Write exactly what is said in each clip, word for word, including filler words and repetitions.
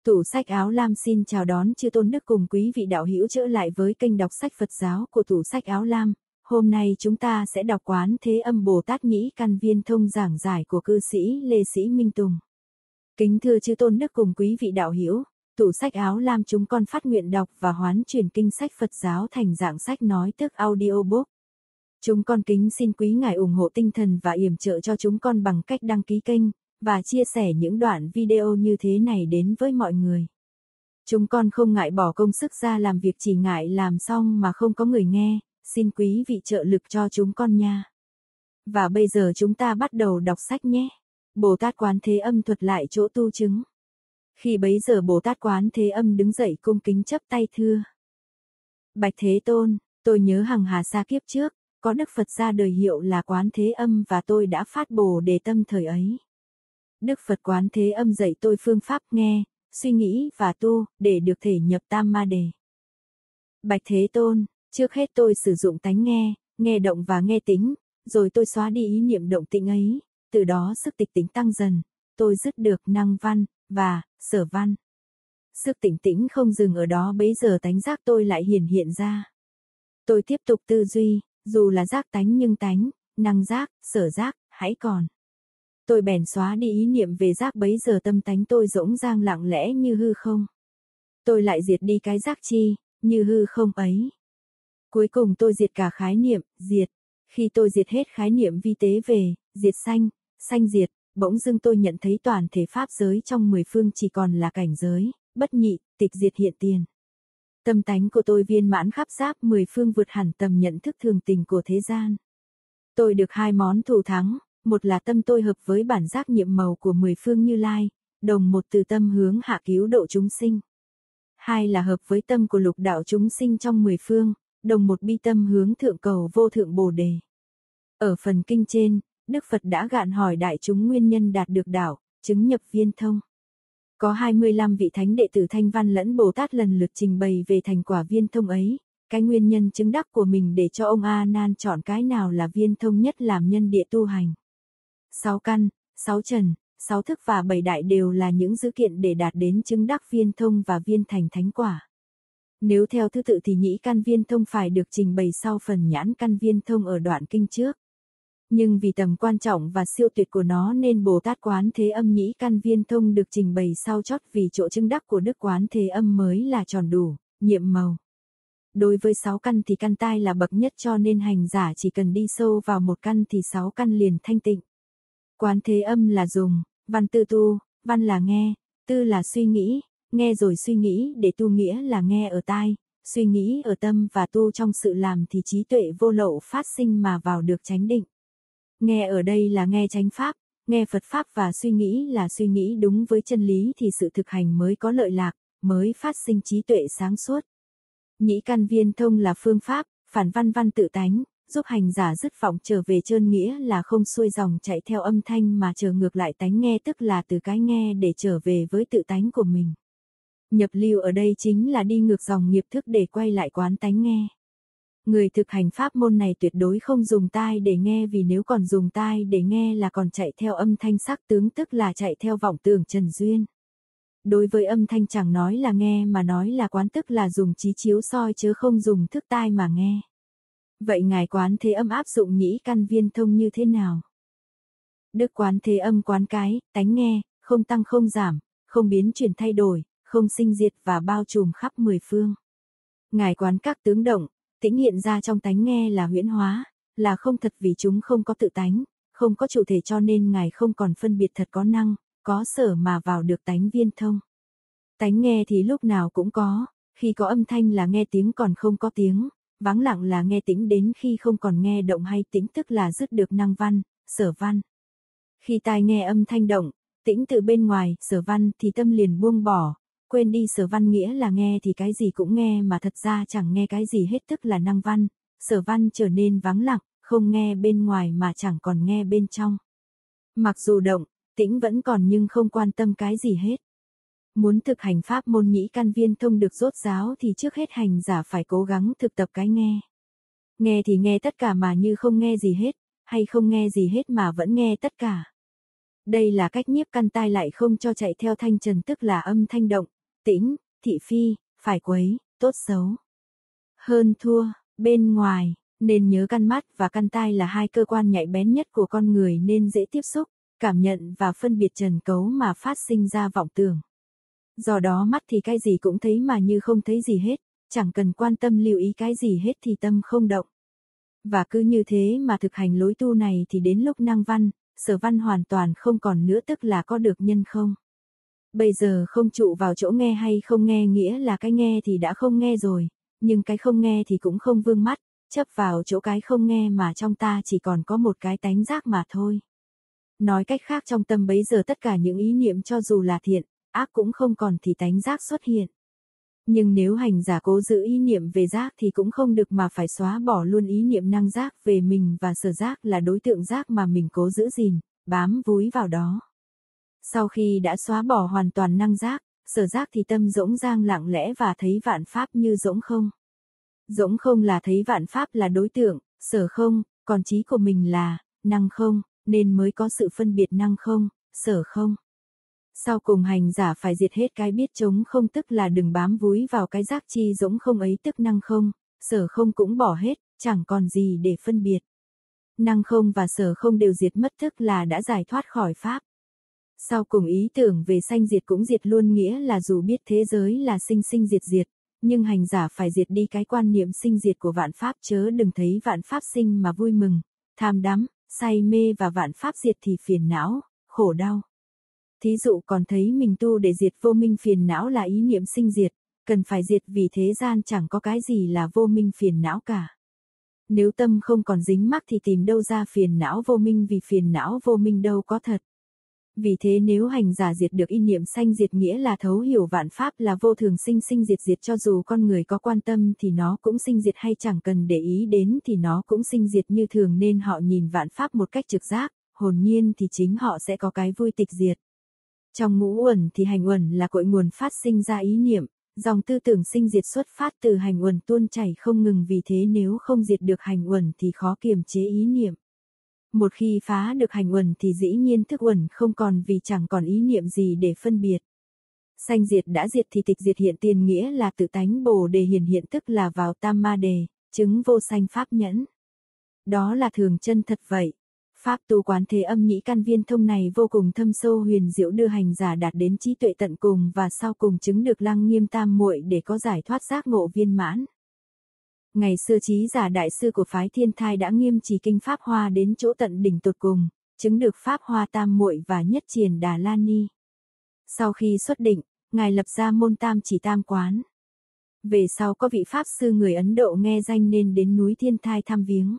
Tủ sách áo lam xin chào đón chư tôn đức cùng quý vị đạo hữu trở lại với kênh đọc sách Phật giáo của Tủ sách áo lam. Hôm nay chúng ta sẽ đọc Quán Thế Âm Bồ Tát Nhĩ Căn Viên Thông giảng giải của cư sĩ Lê Sĩ Minh Tùng. Kính thưa chư tôn đức cùng quý vị đạo hữu, Tủ sách áo lam chúng con phát nguyện đọc và hoán chuyển kinh sách Phật giáo thành dạng sách nói tức audiobook. Chúng con kính xin quý ngài ủng hộ tinh thần và yểm trợ cho chúng con bằng cách đăng ký kênh và chia sẻ những đoạn video như thế này đến với mọi người. Chúng con không ngại bỏ công sức ra làm việc, chỉ ngại làm xong mà không có người nghe, xin quý vị trợ lực cho chúng con nha. Và bây giờ chúng ta bắt đầu đọc sách nhé. Bồ Tát Quán Thế Âm thuật lại chỗ tu chứng. Khi bấy giờ Bồ Tát Quán Thế Âm đứng dậy cung kính chắp tay thưa: Bạch Thế Tôn, tôi nhớ hằng hà sa kiếp trước, có Đức Phật ra đời hiệu là Quán Thế Âm và tôi đã phát Bồ Đề tâm thời ấy. Đức Phật Quán Thế Âm dạy tôi phương pháp nghe, suy nghĩ và tu, để được thể nhập Tam Ma Đề. Bạch Thế Tôn, trước hết tôi sử dụng tánh nghe, nghe động và nghe tính, rồi tôi xóa đi ý niệm động tĩnh ấy, từ đó sức tịch tĩnh tăng dần, tôi dứt được năng văn, và, sở văn. Sức tĩnh tĩnh không dừng ở đó, bấy giờ tánh giác tôi lại hiển hiện ra. Tôi tiếp tục tư duy, dù là giác tánh nhưng tánh, năng giác, sở giác, hãy còn. Tôi bèn xóa đi ý niệm về giác, bấy giờ tâm tánh tôi rỗng rang lặng lẽ như hư không. Tôi lại diệt đi cái giác chi, như hư không ấy. Cuối cùng tôi diệt cả khái niệm, diệt. Khi tôi diệt hết khái niệm vi tế về, diệt sanh, sanh diệt, bỗng dưng tôi nhận thấy toàn thể pháp giới trong mười phương chỉ còn là cảnh giới, bất nhị, tịch diệt hiện tiền. Tâm tánh của tôi viên mãn khắp giáp mười phương, vượt hẳn tầm nhận thức thường tình của thế gian. Tôi được hai món thù thắng. Một là tâm tôi hợp với bản giác nhiệm màu của mười phương Như Lai, đồng một từ tâm hướng hạ cứu độ chúng sinh. Hai là hợp với tâm của lục đạo chúng sinh trong mười phương, đồng một bi tâm hướng thượng cầu vô thượng Bồ Đề. Ở phần kinh trên, Đức Phật đã gạn hỏi đại chúng nguyên nhân đạt được đạo, chứng nhập viên thông. Có hai mươi lăm vị thánh đệ tử Thanh Văn lẫn Bồ Tát lần lượt trình bày về thành quả viên thông ấy, cái nguyên nhân chứng đắc của mình để cho ông A Nan chọn cái nào là viên thông nhất làm nhân địa tu hành. Sáu căn, sáu trần, sáu thức và bảy đại đều là những dữ kiện để đạt đến chứng đắc viên thông và viên thành thánh quả. Nếu theo thứ tự thì nhĩ căn viên thông phải được trình bày sau phần nhãn căn viên thông ở đoạn kinh trước. Nhưng vì tầm quan trọng và siêu tuyệt của nó nên Bồ Tát Quán Thế Âm nhĩ căn viên thông được trình bày sau chót, vì chỗ chứng đắc của Đức Quán Thế Âm mới là tròn đủ, nhiệm màu. Đối với sáu căn thì căn tai là bậc nhất, cho nên hành giả chỉ cần đi sâu vào một căn thì sáu căn liền thanh tịnh. Quán Thế Âm là dùng, văn tư tu, văn là nghe, tư là suy nghĩ, nghe rồi suy nghĩ để tu, nghĩa là nghe ở tai, suy nghĩ ở tâm và tu trong sự làm thì trí tuệ vô lậu phát sinh mà vào được chánh định. Nghe ở đây là nghe chánh pháp, nghe Phật pháp, và suy nghĩ là suy nghĩ đúng với chân lý thì sự thực hành mới có lợi lạc, mới phát sinh trí tuệ sáng suốt. Nhĩ căn viên thông là phương pháp, phản văn văn tự tánh, giúp hành giả dứt vọng trở về chân, nghĩa là không xuôi dòng chạy theo âm thanh mà trở ngược lại tánh nghe, tức là từ cái nghe để trở về với tự tánh của mình. Nhập lưu ở đây chính là đi ngược dòng nghiệp thức để quay lại quán tánh nghe. Người thực hành pháp môn này tuyệt đối không dùng tai để nghe, vì nếu còn dùng tai để nghe là còn chạy theo âm thanh sắc tướng, tức là chạy theo vọng tưởng trần duyên. Đối với âm thanh chẳng nói là nghe mà nói là quán, tức là dùng trí chiếu soi chứ không dùng thức tai mà nghe. Vậy Ngài Quán Thế Âm áp dụng nhĩ căn viên thông như thế nào? Đức Quán Thế Âm quán cái, tánh nghe, không tăng không giảm, không biến chuyển thay đổi, không sinh diệt và bao trùm khắp mười phương. Ngài quán các tướng động, tĩnh hiện ra trong tánh nghe là huyễn hóa, là không thật, vì chúng không có tự tánh, không có chủ thể, cho nên Ngài không còn phân biệt thật có năng, có sở mà vào được tánh viên thông. Tánh nghe thì lúc nào cũng có, khi có âm thanh là nghe tiếng còn không có tiếng. Vắng lặng là nghe tĩnh, đến khi không còn nghe động hay tĩnh tức là dứt được năng văn, sở văn. Khi tai nghe âm thanh động, tĩnh từ bên ngoài, sở văn thì tâm liền buông bỏ, quên đi sở văn, nghĩa là nghe thì cái gì cũng nghe mà thật ra chẳng nghe cái gì hết, tức là năng văn, sở văn trở nên vắng lặng, không nghe bên ngoài mà chẳng còn nghe bên trong. Mặc dù động, tĩnh vẫn còn nhưng không quan tâm cái gì hết. Muốn thực hành pháp môn nhĩ căn viên thông được rốt ráo thì trước hết hành giả phải cố gắng thực tập cái nghe. Nghe thì nghe tất cả mà như không nghe gì hết, hay không nghe gì hết mà vẫn nghe tất cả. Đây là cách nhiếp căn tai lại không cho chạy theo thanh trần, tức là âm thanh động, tĩnh, thị phi, phải quấy, tốt xấu. Hơn thua, bên ngoài, nên nhớ căn mắt và căn tai là hai cơ quan nhạy bén nhất của con người nên dễ tiếp xúc, cảm nhận và phân biệt trần cấu mà phát sinh ra vọng tưởng. Do đó mắt thì cái gì cũng thấy mà như không thấy gì hết, chẳng cần quan tâm lưu ý cái gì hết thì tâm không động. Và cứ như thế mà thực hành lối tu này thì đến lúc năng văn, sở văn hoàn toàn không còn nữa, tức là có được nhân không. Bây giờ không trụ vào chỗ nghe hay không nghe nghĩa là cái nghe thì đã không nghe rồi, nhưng cái không nghe thì cũng không vương mắt, chấp vào chỗ cái không nghe mà trong ta chỉ còn có một cái tánh giác mà thôi. Nói cách khác, trong tâm bấy giờ tất cả những ý niệm cho dù là thiện, ác cũng không còn thì tánh giác xuất hiện. Nhưng nếu hành giả cố giữ ý niệm về giác thì cũng không được mà phải xóa bỏ luôn ý niệm năng giác về mình và sở giác là đối tượng giác mà mình cố giữ gìn, bám vúi vào đó. Sau khi đã xóa bỏ hoàn toàn năng giác, sở giác thì tâm rỗng rang lặng lẽ và thấy vạn pháp như rỗng không. Rỗng không là thấy vạn pháp là đối tượng, sở không, còn trí của mình là năng không, nên mới có sự phân biệt năng không, sở không. Sau cùng hành giả phải diệt hết cái biết trống không, tức là đừng bám vúi vào cái giác chi rỗng không ấy, tức năng không, sở không cũng bỏ hết, chẳng còn gì để phân biệt. Năng không và sở không đều diệt mất, tức là đã giải thoát khỏi pháp. Sau cùng ý tưởng về sanh diệt cũng diệt luôn, nghĩa là dù biết thế giới là sinh sinh diệt diệt, nhưng hành giả phải diệt đi cái quan niệm sinh diệt của vạn pháp, chớ đừng thấy vạn pháp sinh mà vui mừng, tham đắm, say mê và vạn pháp diệt thì phiền não, khổ đau. Thí dụ còn thấy mình tu để diệt vô minh phiền não là ý niệm sinh diệt, cần phải diệt vì thế gian chẳng có cái gì là vô minh phiền não cả. Nếu tâm không còn dính mắc thì tìm đâu ra phiền não vô minh, vì phiền não vô minh đâu có thật. Vì thế nếu hành giả diệt được ý niệm sanh diệt, nghĩa là thấu hiểu vạn pháp là vô thường sinh sinh diệt diệt, cho dù con người có quan tâm thì nó cũng sinh diệt, hay chẳng cần để ý đến thì nó cũng sinh diệt như thường, nên họ nhìn vạn pháp một cách trực giác, hồn nhiên thì chính họ sẽ có cái vui tịch diệt. Trong ngũ uẩn thì hành uẩn là cội nguồn phát sinh ra ý niệm, dòng tư tưởng sinh diệt xuất phát từ hành uẩn tuôn chảy không ngừng, vì thế nếu không diệt được hành uẩn thì khó kiềm chế ý niệm. Một khi phá được hành uẩn thì dĩ nhiên thức uẩn không còn, vì chẳng còn ý niệm gì để phân biệt. Sanh diệt đã diệt thì tịch diệt hiện tiền, nghĩa là tự tánh Bồ Đề hiển hiện, tức là vào Tam Ma Đề, chứng vô sanh pháp nhẫn. Đó là thường chân thật vậy. Pháp tu quán thế âm nhĩ căn viên thông này vô cùng thâm sâu huyền diệu, đưa hành giả đạt đến trí tuệ tận cùng và sau cùng chứng được lăng nghiêm tam muội để có giải thoát giác ngộ viên mãn. Ngày xưa trí giả đại sư của phái Thiên Thai đã nghiêm trì kinh Pháp Hoa đến chỗ tận đỉnh tột cùng, chứng được Pháp Hoa tam muội và nhất triền Đà La Ni. Sau khi xuất định, ngài lập ra môn Tam Chỉ Tam Quán. Về sau có vị pháp sư người Ấn Độ nghe danh nên đến núi Thiên Thai thăm viếng.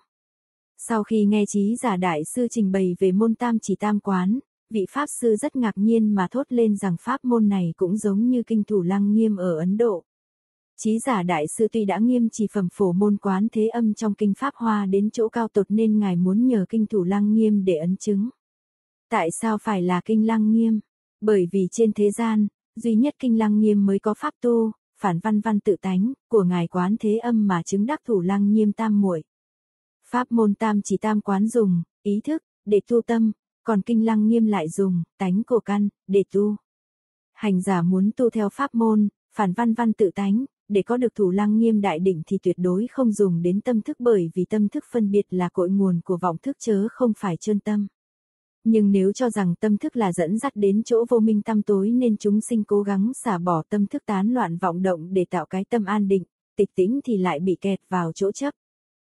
Sau khi nghe trí giả đại sư trình bày về môn Tam Chỉ Tam Quán, vị pháp sư rất ngạc nhiên mà thốt lên rằng pháp môn này cũng giống như kinh Thủ Lăng Nghiêm ở Ấn Độ. Trí giả đại sư tuy đã nghiêm trì phẩm phổ môn quán thế âm trong kinh Pháp Hoa đến chỗ cao tột nên ngài muốn nhờ kinh Thủ Lăng Nghiêm để ấn chứng. Tại sao phải là kinh Lăng Nghiêm? Bởi vì trên thế gian, duy nhất kinh Lăng Nghiêm mới có pháp tu, phản văn văn tự tánh, của ngài quán thế âm mà chứng đắc Thủ Lăng Nghiêm tam muội. Pháp môn Tam Chỉ Tam Quán dùng ý thức để tu tâm, còn kinh Lăng Nghiêm lại dùng tánh của căn để tu. Hành giả muốn tu theo pháp môn phản văn văn tự tánh để có được Thủ Lăng Nghiêm đại định thì tuyệt đối không dùng đến tâm thức, bởi vì tâm thức phân biệt là cội nguồn của vọng thức chớ không phải chân tâm. Nhưng nếu cho rằng tâm thức là dẫn dắt đến chỗ vô minh tăm tối nên chúng sinh cố gắng xả bỏ tâm thức tán loạn vọng động để tạo cái tâm an định, tịch tĩnh thì lại bị kẹt vào chỗ chấp.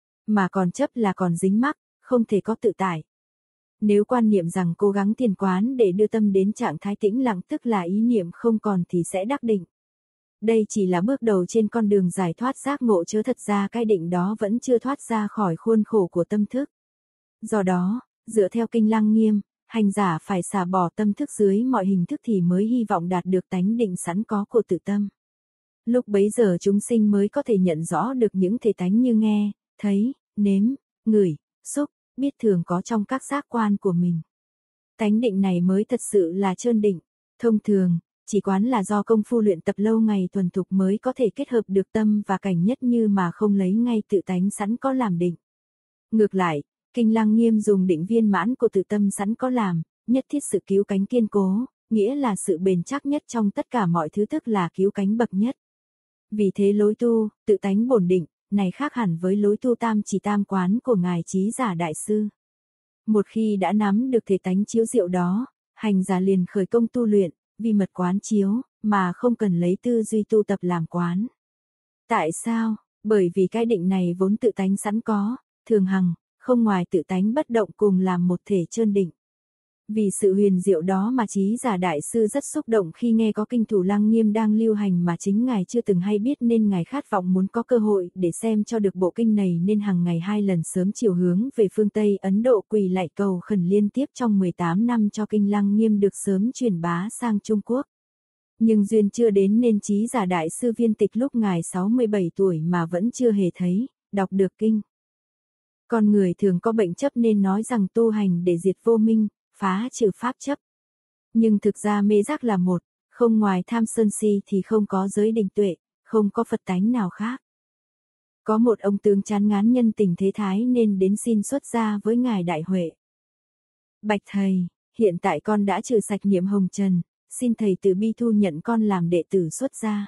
Mà còn chấp là còn dính mắc, không thể có tự tại. Nếu quan niệm rằng cố gắng thiền quán để đưa tâm đến trạng thái tĩnh lặng, tức là ý niệm không còn thì sẽ đắc định. Đây chỉ là bước đầu trên con đường giải thoát giác ngộ, chớ thật ra cái định đó vẫn chưa thoát ra khỏi khuôn khổ của tâm thức. Do đó, dựa theo kinh Lăng Nghiêm, hành giả phải xả bỏ tâm thức dưới mọi hình thức thì mới hy vọng đạt được tánh định sẵn có của tự tâm. Lúc bấy giờ chúng sinh mới có thể nhận rõ được những thể tánh như nghe, thấy, nếm, ngửi, xúc, biết thường có trong các giác quan của mình. Tánh định này mới thật sự là chân định. Thông thường, chỉ quán là do công phu luyện tập lâu ngày thuần thục mới có thể kết hợp được tâm và cảnh nhất như mà không lấy ngay tự tánh sẵn có làm định. Ngược lại, kinh Lăng Nghiêm dùng định viên mãn của tự tâm sẵn có làm, nhất thiết sự cứu cánh kiên cố, nghĩa là sự bền chắc nhất trong tất cả mọi thứ, tức là cứu cánh bậc nhất. Vì thế lối tu, tự tánh bổn định, này khác hẳn với lối tu tam chỉ tam quán của Ngài Trí Giả Đại Sư. Một khi đã nắm được thể tánh chiếu diệu đó, hành giả liền khởi công tu luyện, vì mật quán chiếu, mà không cần lấy tư duy tu tập làm quán. Tại sao? Bởi vì cái định này vốn tự tánh sẵn có, thường hằng, không ngoài tự tánh bất động cùng làm một thể trơn định. Vì sự huyền diệu đó mà Trí Giả Đại Sư rất xúc động khi nghe có kinh Thủ Lăng Nghiêm đang lưu hành mà chính Ngài chưa từng hay biết, nên Ngài khát vọng muốn có cơ hội để xem cho được bộ kinh này, nên hàng ngày hai lần sớm chiều hướng về phương Tây Ấn Độ quỳ lạy cầu khẩn liên tiếp trong mười tám năm cho kinh Lăng Nghiêm được sớm truyền bá sang Trung Quốc. Nhưng duyên chưa đến nên Trí Giả Đại Sư viên tịch lúc Ngài sáu mươi bảy tuổi mà vẫn chưa hề thấy, đọc được kinh. Con người thường có bệnh chấp nên nói rằng tu hành để diệt vô minh, phá trừ pháp chấp. Nhưng thực ra mê giác là một, không ngoài tham sân si thì không có giới định tuệ, không có Phật tánh nào khác. Có một ông tướng chán ngán nhân tình thế thái nên đến xin xuất gia với Ngài Đại Huệ. Bạch thầy, hiện tại con đã trừ sạch niệm hồng trần, xin thầy từ bi thu nhận con làm đệ tử xuất gia.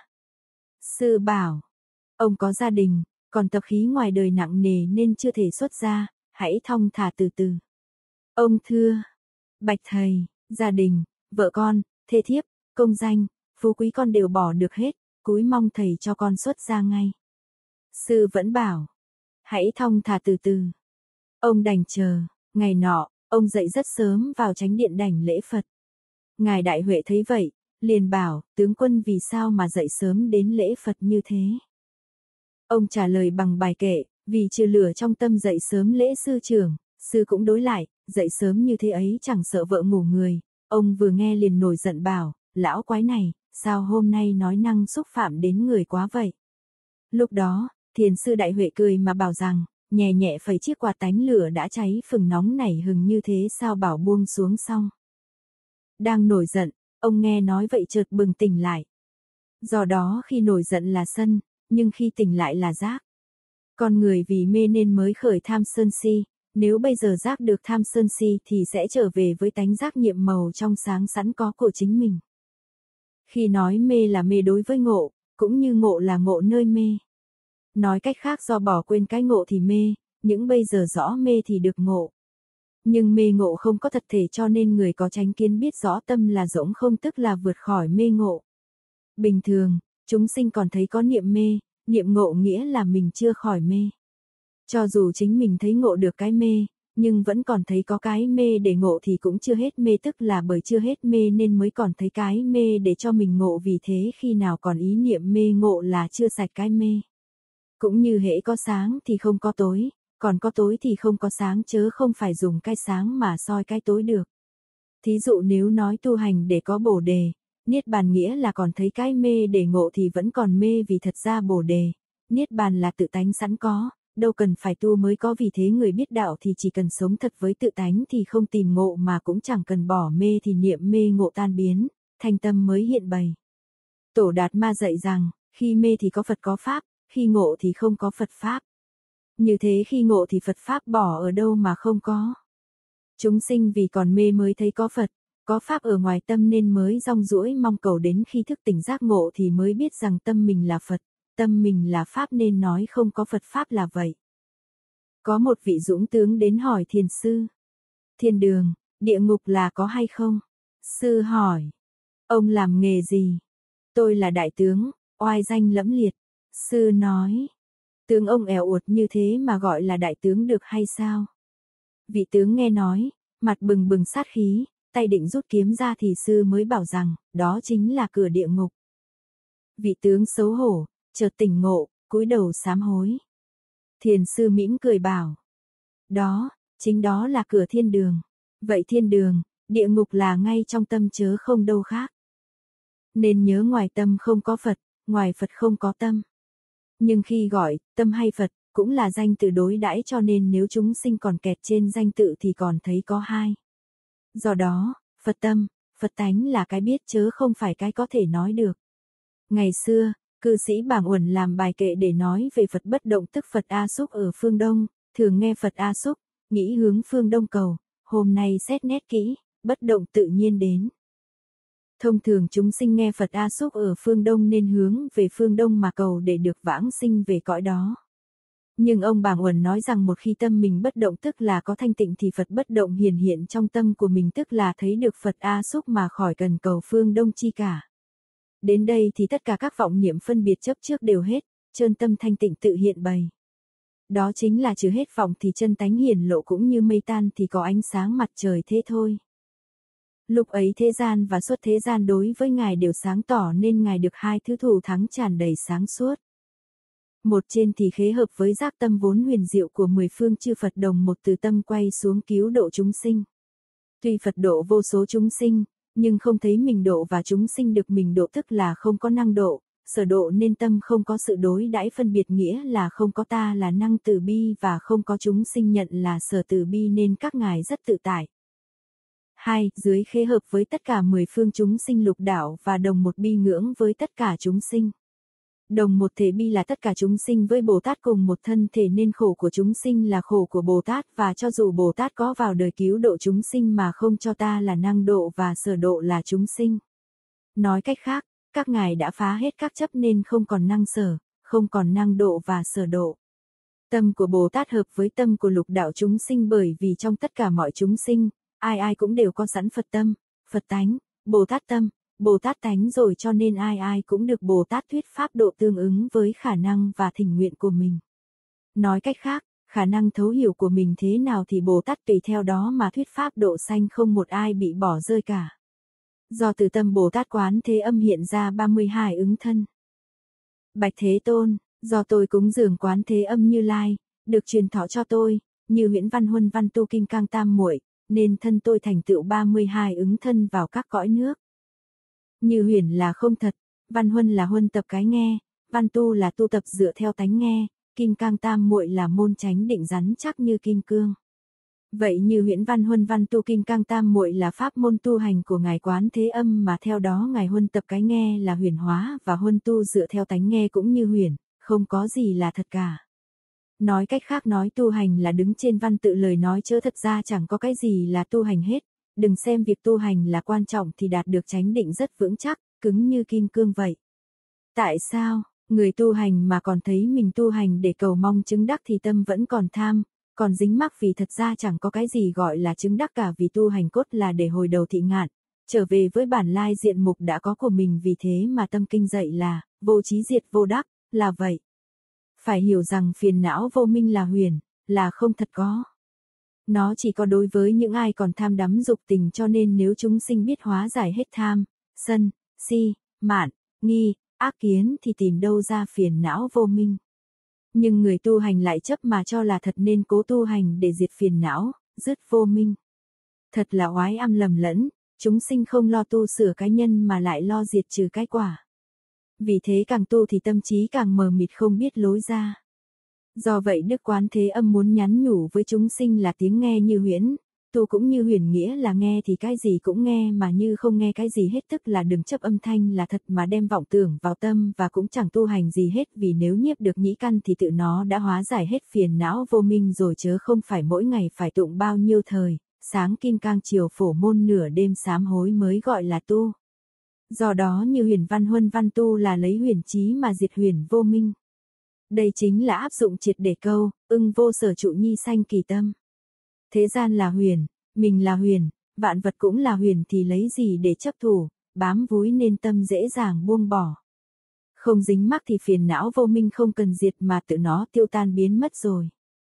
Sư bảo, ông có gia đình, còn tập khí ngoài đời nặng nề nên chưa thể xuất gia, hãy thong thả từ từ. Ông thưa, bạch thầy, gia đình, vợ con, thê thiếp, công danh, phú quý con đều bỏ được hết, cúi mong thầy cho con xuất gia ngay. Sư vẫn bảo, hãy thong thả từ từ. Ông đành chờ, ngày nọ, ông dậy rất sớm vào chánh điện đảnh lễ Phật. Ngài Đại Huệ thấy vậy, liền bảo, tướng quân vì sao mà dậy sớm đến lễ Phật như thế? Ông trả lời bằng bài kệ, vì trừ lửa trong tâm dậy sớm lễ sư trưởng, sư cũng đối lại, dậy sớm như thế ấy chẳng sợ vợ ngủ người. Ông vừa nghe liền nổi giận bảo, lão quái này, sao hôm nay nói năng xúc phạm đến người quá vậy? Lúc đó, thiền sư Đại Huệ cười mà bảo rằng, nhẹ nhẹ phẩy chiếc quạt tánh lửa đã cháy phừng nóng nảy hừng như thế sao bảo buông xuống xong. Đang nổi giận, ông nghe nói vậy chợt bừng tỉnh lại. Do đó khi nổi giận là sân, nhưng khi tỉnh lại là giác. Con người vì mê nên mới khởi tham sân si, nếu bây giờ giác được tham sân si thì sẽ trở về với tánh giác nhiệm màu trong sáng sẵn có của chính mình. Khi nói mê là mê đối với ngộ, cũng như ngộ là ngộ nơi mê. Nói cách khác do bỏ quên cái ngộ thì mê, những bây giờ rõ mê thì được ngộ. Nhưng mê ngộ không có thật thể cho nên người có chánh kiến biết rõ tâm là rỗng không tức là vượt khỏi mê ngộ. Bình thường, chúng sinh còn thấy có niệm mê, niệm ngộ nghĩa là mình chưa khỏi mê. Cho dù chính mình thấy ngộ được cái mê, nhưng vẫn còn thấy có cái mê để ngộ thì cũng chưa hết mê, tức là bởi chưa hết mê nên mới còn thấy cái mê để cho mình ngộ, vì thế khi nào còn ý niệm mê ngộ là chưa sạch cái mê. Cũng như hễ có sáng thì không có tối, còn có tối thì không có sáng, chớ không phải dùng cái sáng mà soi cái tối được. Thí dụ nếu nói tu hành để có bồ đề, niết bàn nghĩa là còn thấy cái mê để ngộ thì vẫn còn mê, vì thật ra bồ đề, niết bàn là tự tánh sẵn có, đâu cần phải tu mới có, vì thế người biết đạo thì chỉ cần sống thật với tự tánh thì không tìm ngộ, mà cũng chẳng cần bỏ mê thì niệm mê ngộ tan biến, thành tâm mới hiện bày. Tổ Đạt Ma dạy rằng, khi mê thì có Phật có Pháp, khi ngộ thì không có Phật Pháp. Như thế khi ngộ thì Phật Pháp bỏ ở đâu mà không có. Chúng sinh vì còn mê mới thấy có Phật, có Pháp ở ngoài tâm nên mới rong ruổi mong cầu, đến khi thức tỉnh giác ngộ thì mới biết rằng tâm mình là Phật, tâm mình là Pháp nên nói không có Phật Pháp là vậy. Có một vị dũng tướng đến hỏi thiền sư, thiên đường, địa ngục là có hay không? Sư hỏi, ông làm nghề gì? Tôi là đại tướng, oai danh lẫm liệt. Sư nói, tướng ông èo uột như thế mà gọi là đại tướng được hay sao? Vị tướng nghe nói, mặt bừng bừng sát khí, tay định rút kiếm ra thì sư mới bảo rằng, đó chính là cửa địa ngục. Vị tướng xấu hổ, chợt tỉnh ngộ, cúi đầu sám hối. Thiền sư mỉm cười bảo, đó, chính đó là cửa thiên đường. Vậy thiên đường, địa ngục là ngay trong tâm chớ không đâu khác. Nên nhớ ngoài tâm không có Phật, ngoài Phật không có tâm. Nhưng khi gọi, tâm hay Phật, cũng là danh từ đối đãi, cho nên nếu chúng sinh còn kẹt trên danh tự thì còn thấy có hai. Do đó, Phật tâm, Phật tánh là cái biết chớ không phải cái có thể nói được. Ngày xưa, cư sĩ Bàng Uẩn làm bài kệ để nói về Phật bất động tức Phật A Xúc ở phương Đông, thường nghe Phật A Xúc, nghĩ hướng phương Đông cầu, hôm nay xét nét kỹ, bất động tự nhiên đến. Thông thường chúng sinh nghe Phật A Xúc ở phương Đông nên hướng về phương Đông mà cầu để được vãng sinh về cõi đó. Nhưng ông Bàng Uẩn nói rằng một khi tâm mình bất động tức là có thanh tịnh thì Phật bất động hiển hiện trong tâm của mình tức là thấy được Phật A Xúc mà khỏi cần cầu phương Đông chi cả. Đến đây thì tất cả các vọng niệm phân biệt chấp trước đều hết, chân tâm thanh tịnh tự hiện bày. Đó chính là trừ hết vọng thì chân tánh hiển lộ cũng như mây tan thì có ánh sáng mặt trời thế thôi. Lúc ấy thế gian và xuất thế gian đối với Ngài đều sáng tỏ nên Ngài được hai thứ thù thắng tràn đầy sáng suốt. Một trên thì khế hợp với giác tâm vốn huyền diệu của mười phương chư Phật đồng một từ tâm quay xuống cứu độ chúng sinh. Tuy Phật độ vô số chúng sinh, nhưng không thấy mình độ và chúng sinh được mình độ tức là không có năng độ, sở độ nên tâm không có sự đối đãi phân biệt nghĩa là không có ta là năng từ bi và không có chúng sinh nhận là sở từ bi nên các ngài rất tự tại. Hai, dưới khế hợp với tất cả mười phương chúng sinh lục đạo và đồng một bi ngưỡng với tất cả chúng sinh. Đồng một thể bi là tất cả chúng sinh với Bồ Tát cùng một thân thể nên khổ của chúng sinh là khổ của Bồ Tát và cho dù Bồ Tát có vào đời cứu độ chúng sinh mà không cho ta là năng độ và sở độ là chúng sinh. Nói cách khác, các ngài đã phá hết các chấp nên không còn năng sở, không còn năng độ và sở độ. Tâm của Bồ Tát hợp với tâm của lục đạo chúng sinh bởi vì trong tất cả mọi chúng sinh, ai ai cũng đều có sẵn Phật tâm, Phật tánh, Bồ Tát tâm, Bồ Tát tánh rồi cho nên ai ai cũng được Bồ Tát thuyết pháp độ tương ứng với khả năng và thỉnh nguyện của mình. Nói cách khác, khả năng thấu hiểu của mình thế nào thì Bồ Tát tùy theo đó mà thuyết pháp độ sanh không một ai bị bỏ rơi cả. Do từ tâm Bồ Tát Quán Thế Âm hiện ra ba mươi hai ứng thân. Bạch Thế Tôn, do tôi cúng dường Quán Thế Âm Như Lai, được truyền thọ cho tôi, như Huyễn Văn Huân Văn Tu Kim Cang Tam Muội, nên thân tôi thành tựu ba mươi hai ứng thân vào các cõi nước. Như Huyền là không thật, Văn Huân là huân tập cái nghe, Văn Tu là tu tập dựa theo tánh nghe, Kim Cang Tam Muội là môn chánh định rắn chắc như kim cương. Vậy như Huyễn Văn Huân Văn Tu Kim Cang Tam Muội là pháp môn tu hành của ngài Quán Thế Âm mà theo đó ngài huân tập cái nghe là huyền hóa và huân tu dựa theo tánh nghe cũng như huyền, không có gì là thật cả. Nói cách khác nói tu hành là đứng trên văn tự lời nói chớ thật ra chẳng có cái gì là tu hành hết. Đừng xem việc tu hành là quan trọng thì đạt được chánh định rất vững chắc, cứng như kim cương vậy. Tại sao, người tu hành mà còn thấy mình tu hành để cầu mong chứng đắc thì tâm vẫn còn tham, còn dính mắc vì thật ra chẳng có cái gì gọi là chứng đắc cả vì tu hành cốt là để hồi đầu thị ngạn, trở về với bản lai diện mục đã có của mình vì thế mà tâm kinh dạy là, vô trí diệt vô đắc, là vậy. Phải hiểu rằng phiền não vô minh là huyền, là không thật có. Nó chỉ có đối với những ai còn tham đắm dục tình cho nên nếu chúng sinh biết hóa giải hết tham, sân, si, mạn, nghi, ác kiến thì tìm đâu ra phiền não vô minh. Nhưng người tu hành lại chấp mà cho là thật nên cố tu hành để diệt phiền não, dứt vô minh. Thật là oái âm lầm lẫn, chúng sinh không lo tu sửa cái nhân mà lại lo diệt trừ cái quả. Vì thế càng tu thì tâm trí càng mờ mịt không biết lối ra. Do vậy Đức Quán Thế Âm muốn nhắn nhủ với chúng sinh là tiếng nghe như huyễn, tu cũng như huyền nghĩa là nghe thì cái gì cũng nghe mà như không nghe cái gì hết tức là đừng chấp âm thanh là thật mà đem vọng tưởng vào tâm và cũng chẳng tu hành gì hết vì nếu nhiếp được nhĩ căn thì tự nó đã hóa giải hết phiền não vô minh rồi chớ không phải mỗi ngày phải tụng bao nhiêu thời, sáng kim cang chiều phổ môn nửa đêm sám hối mới gọi là tu. Do đó như huyền văn huân văn tu là lấy huyền trí mà diệt huyền vô minh. Đây chính là áp dụng triệt để câu, ưng vô sở trụ nhi sanh kỳ tâm. Thế gian là huyền, mình là huyền, vạn vật cũng là huyền thì lấy gì để chấp thủ, bám víu nên tâm dễ dàng buông bỏ. Không dính mắc thì phiền não vô minh không cần diệt mà tự nó tiêu tan biến mất rồi.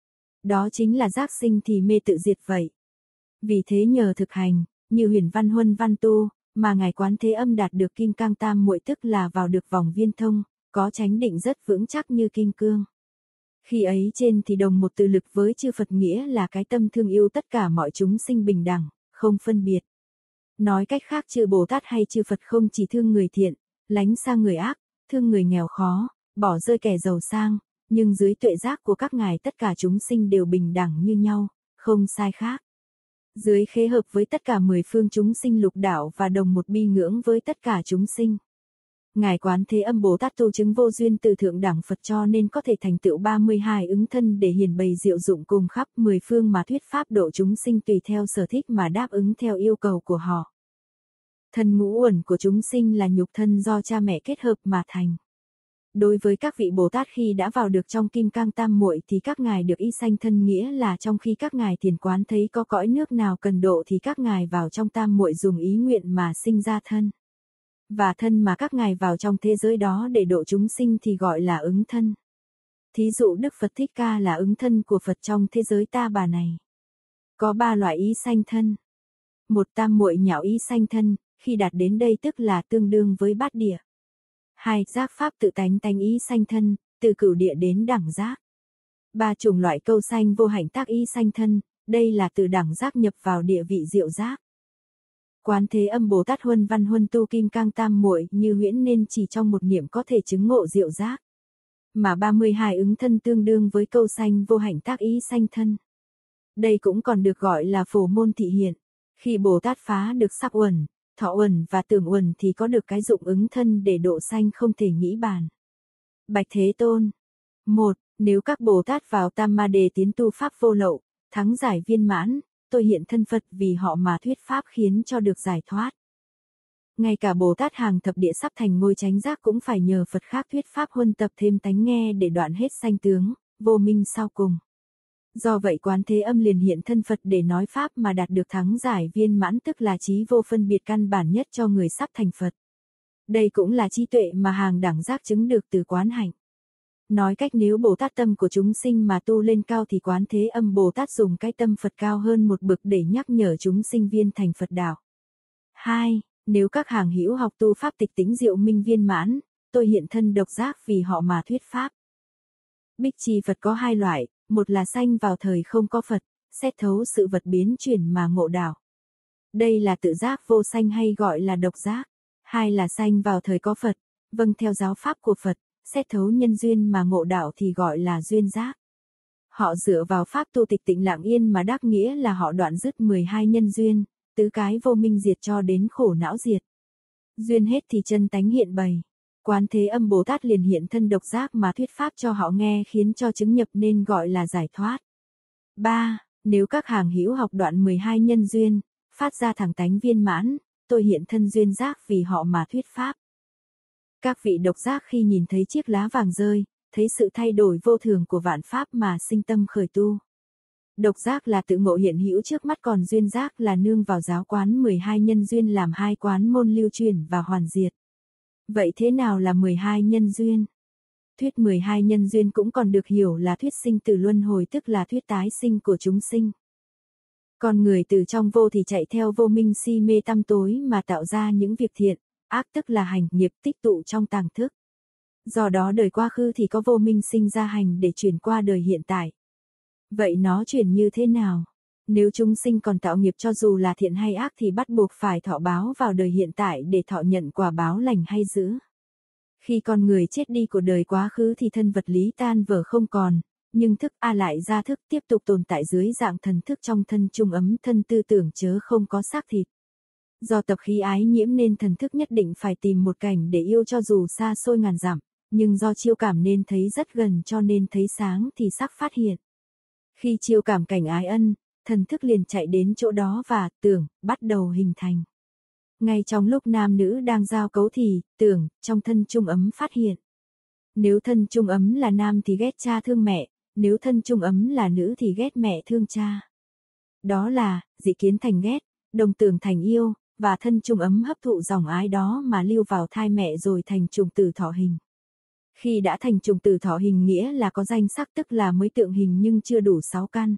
Đó chính là giác sinh thì mê tự diệt vậy. Vì thế nhờ thực hành, như huyền văn huân văn tu, mà ngài Quán Thế Âm đạt được kim cang tam muội tức là vào được vòng viên thông, có chánh định rất vững chắc như kim cương. Khi ấy trên thì đồng một từ lực với chư Phật nghĩa là cái tâm thương yêu tất cả mọi chúng sinh bình đẳng, không phân biệt. Nói cách khác chư Bồ Tát hay chư Phật không chỉ thương người thiện, lánh sang người ác, thương người nghèo khó, bỏ rơi kẻ giàu sang, nhưng dưới tuệ giác của các ngài tất cả chúng sinh đều bình đẳng như nhau, không sai khác. Dưới khế hợp với tất cả mười phương chúng sinh lục đạo và đồng một bi ngưỡng với tất cả chúng sinh. Ngài Quán Thế Âm Bồ Tát tu chứng vô duyên từ thượng đẳng Phật cho nên có thể thành tựu ba mươi hai ứng thân để hiển bày diệu dụng cùng khắp mười phương mà thuyết pháp độ chúng sinh tùy theo sở thích mà đáp ứng theo yêu cầu của họ. Thân ngũ uẩn của chúng sinh là nhục thân do cha mẹ kết hợp mà thành. Đối với các vị Bồ Tát khi đã vào được trong Kim Cang Tam Muội thì các ngài được y sanh thân, nghĩa là trong khi các ngài thiền quán thấy có cõi nước nào cần độ thì các ngài vào trong Tam Muội dùng ý nguyện mà sinh ra thân. Và thân mà các ngài vào trong thế giới đó để độ chúng sinh thì gọi là ứng thân. Thí dụ Đức Phật Thích Ca là ứng thân của Phật trong thế giới ta bà này. Có ba loại ý sanh thân. Một, tam muội nhạo ý sanh thân, khi đạt đến đây tức là tương đương với bát địa. Hai, giác pháp tự tánh tánh ý sanh thân, từ cửu địa đến đẳng giác. Ba, chủng loại câu sanh vô hạnh tác ý sanh thân, đây là từ đẳng giác nhập vào địa vị diệu giác. Quán Thế Âm Bồ Tát huân văn huân tu Kim Cang Tam Muội như huyễn nên chỉ trong một niệm có thể chứng ngộ diệu giác. Mà ba mươi hai ứng thân tương đương với câu sanh vô hạnh tác ý sanh thân. Đây cũng còn được gọi là phổ môn thị hiện. Khi Bồ Tát phá được sắc uẩn, thọ uẩn và tưởng uẩn thì có được cái dụng ứng thân để độ sanh không thể nghĩ bàn. Bạch Thế Tôn. Một, nếu các Bồ Tát vào Tam Ma Đề tiến tu pháp vô lậu, thắng giải viên mãn, tôi hiện thân Phật vì họ mà thuyết pháp khiến cho được giải thoát. Ngay cả Bồ Tát hàng thập địa sắp thành ngôi chánh giác cũng phải nhờ Phật khác thuyết pháp huân tập thêm tánh nghe để đoạn hết sanh tướng, vô minh sau cùng. Do vậy Quán Thế Âm liền hiện thân Phật để nói pháp mà đạt được thắng giải viên mãn, tức là trí vô phân biệt căn bản nhất cho người sắp thành Phật. Đây cũng là trí tuệ mà hàng đẳng giác chứng được từ quán hạnh. Nói cách nếu Bồ Tát tâm của chúng sinh mà tu lên cao thì Quán Thế Âm Bồ Tát dùng cái tâm Phật cao hơn một bậc để nhắc nhở chúng sinh viên thành Phật đạo. Hai, nếu các hàng hữu học tu pháp tịch tĩnh diệu minh viên mãn, tôi hiện thân độc giác vì họ mà thuyết pháp. Bích trì Phật có hai loại, một là sanh vào thời không có Phật, xét thấu sự vật biến chuyển mà ngộ đạo. Đây là tự giác vô sanh hay gọi là độc giác. Hai là sanh vào thời có Phật, vâng theo giáo pháp của Phật, xét thấu nhân duyên mà ngộ đạo thì gọi là duyên giác. Họ dựa vào pháp tu tịch tịnh lặng yên mà đắc, nghĩa là họ đoạn dứt mười hai nhân duyên, tứ cái vô minh diệt cho đến khổ não diệt. Duyên hết thì chân tánh hiện bày. Quán Thế Âm Bồ Tát liền hiện thân độc giác mà thuyết pháp cho họ nghe khiến cho chứng nhập nên gọi là giải thoát. Ba, nếu các hàng hữu học đoạn mười hai nhân duyên, phát ra thẳng tánh viên mãn, tôi hiện thân duyên giác vì họ mà thuyết pháp. Các vị độc giác khi nhìn thấy chiếc lá vàng rơi, thấy sự thay đổi vô thường của vạn pháp mà sinh tâm khởi tu. Độc giác là tự ngộ hiện hữu trước mắt, còn duyên giác là nương vào giáo quán mười hai nhân duyên làm hai quán môn lưu truyền và hoàn diệt. Vậy thế nào là mười hai nhân duyên? Thuyết mười hai nhân duyên cũng còn được hiểu là thuyết sinh tử luân hồi, tức là thuyết tái sinh của chúng sinh. Con người từ trong vô thì chạy theo vô minh si mê tăm tối mà tạo ra những việc thiện, ác tức là hành nghiệp tích tụ trong tàng thức. Do đó đời quá khứ thì có vô minh sinh ra hành để chuyển qua đời hiện tại. Vậy nó chuyển như thế nào? Nếu chúng sinh còn tạo nghiệp cho dù là thiện hay ác thì bắt buộc phải thọ báo vào đời hiện tại để thọ nhận quả báo lành hay dữ. Khi con người chết đi của đời quá khứ thì thân vật lý tan vỡ không còn, nhưng thức A lại ra thức tiếp tục tồn tại dưới dạng thần thức trong thân trung ấm thân tư tưởng chớ không có xác thịt. Do tập khí ái nhiễm nên thần thức nhất định phải tìm một cảnh để yêu cho dù xa xôi ngàn dặm, nhưng do chiêu cảm nên thấy rất gần cho nên thấy sáng thì sắc phát hiện. Khi chiêu cảm cảnh ái ân, thần thức liền chạy đến chỗ đó và tưởng bắt đầu hình thành. Ngay trong lúc nam nữ đang giao cấu thì tưởng trong thân trung ấm phát hiện. Nếu thân trung ấm là nam thì ghét cha thương mẹ, nếu thân trung ấm là nữ thì ghét mẹ thương cha. Đó là dị kiến thành ghét, đồng tưởng thành yêu, và thân trung ấm hấp thụ dòng ái đó mà lưu vào thai mẹ rồi thành trùng tử thọ hình. Khi đã thành trùng tử thọ hình nghĩa là có danh sắc, tức là mới tượng hình nhưng chưa đủ sáu căn.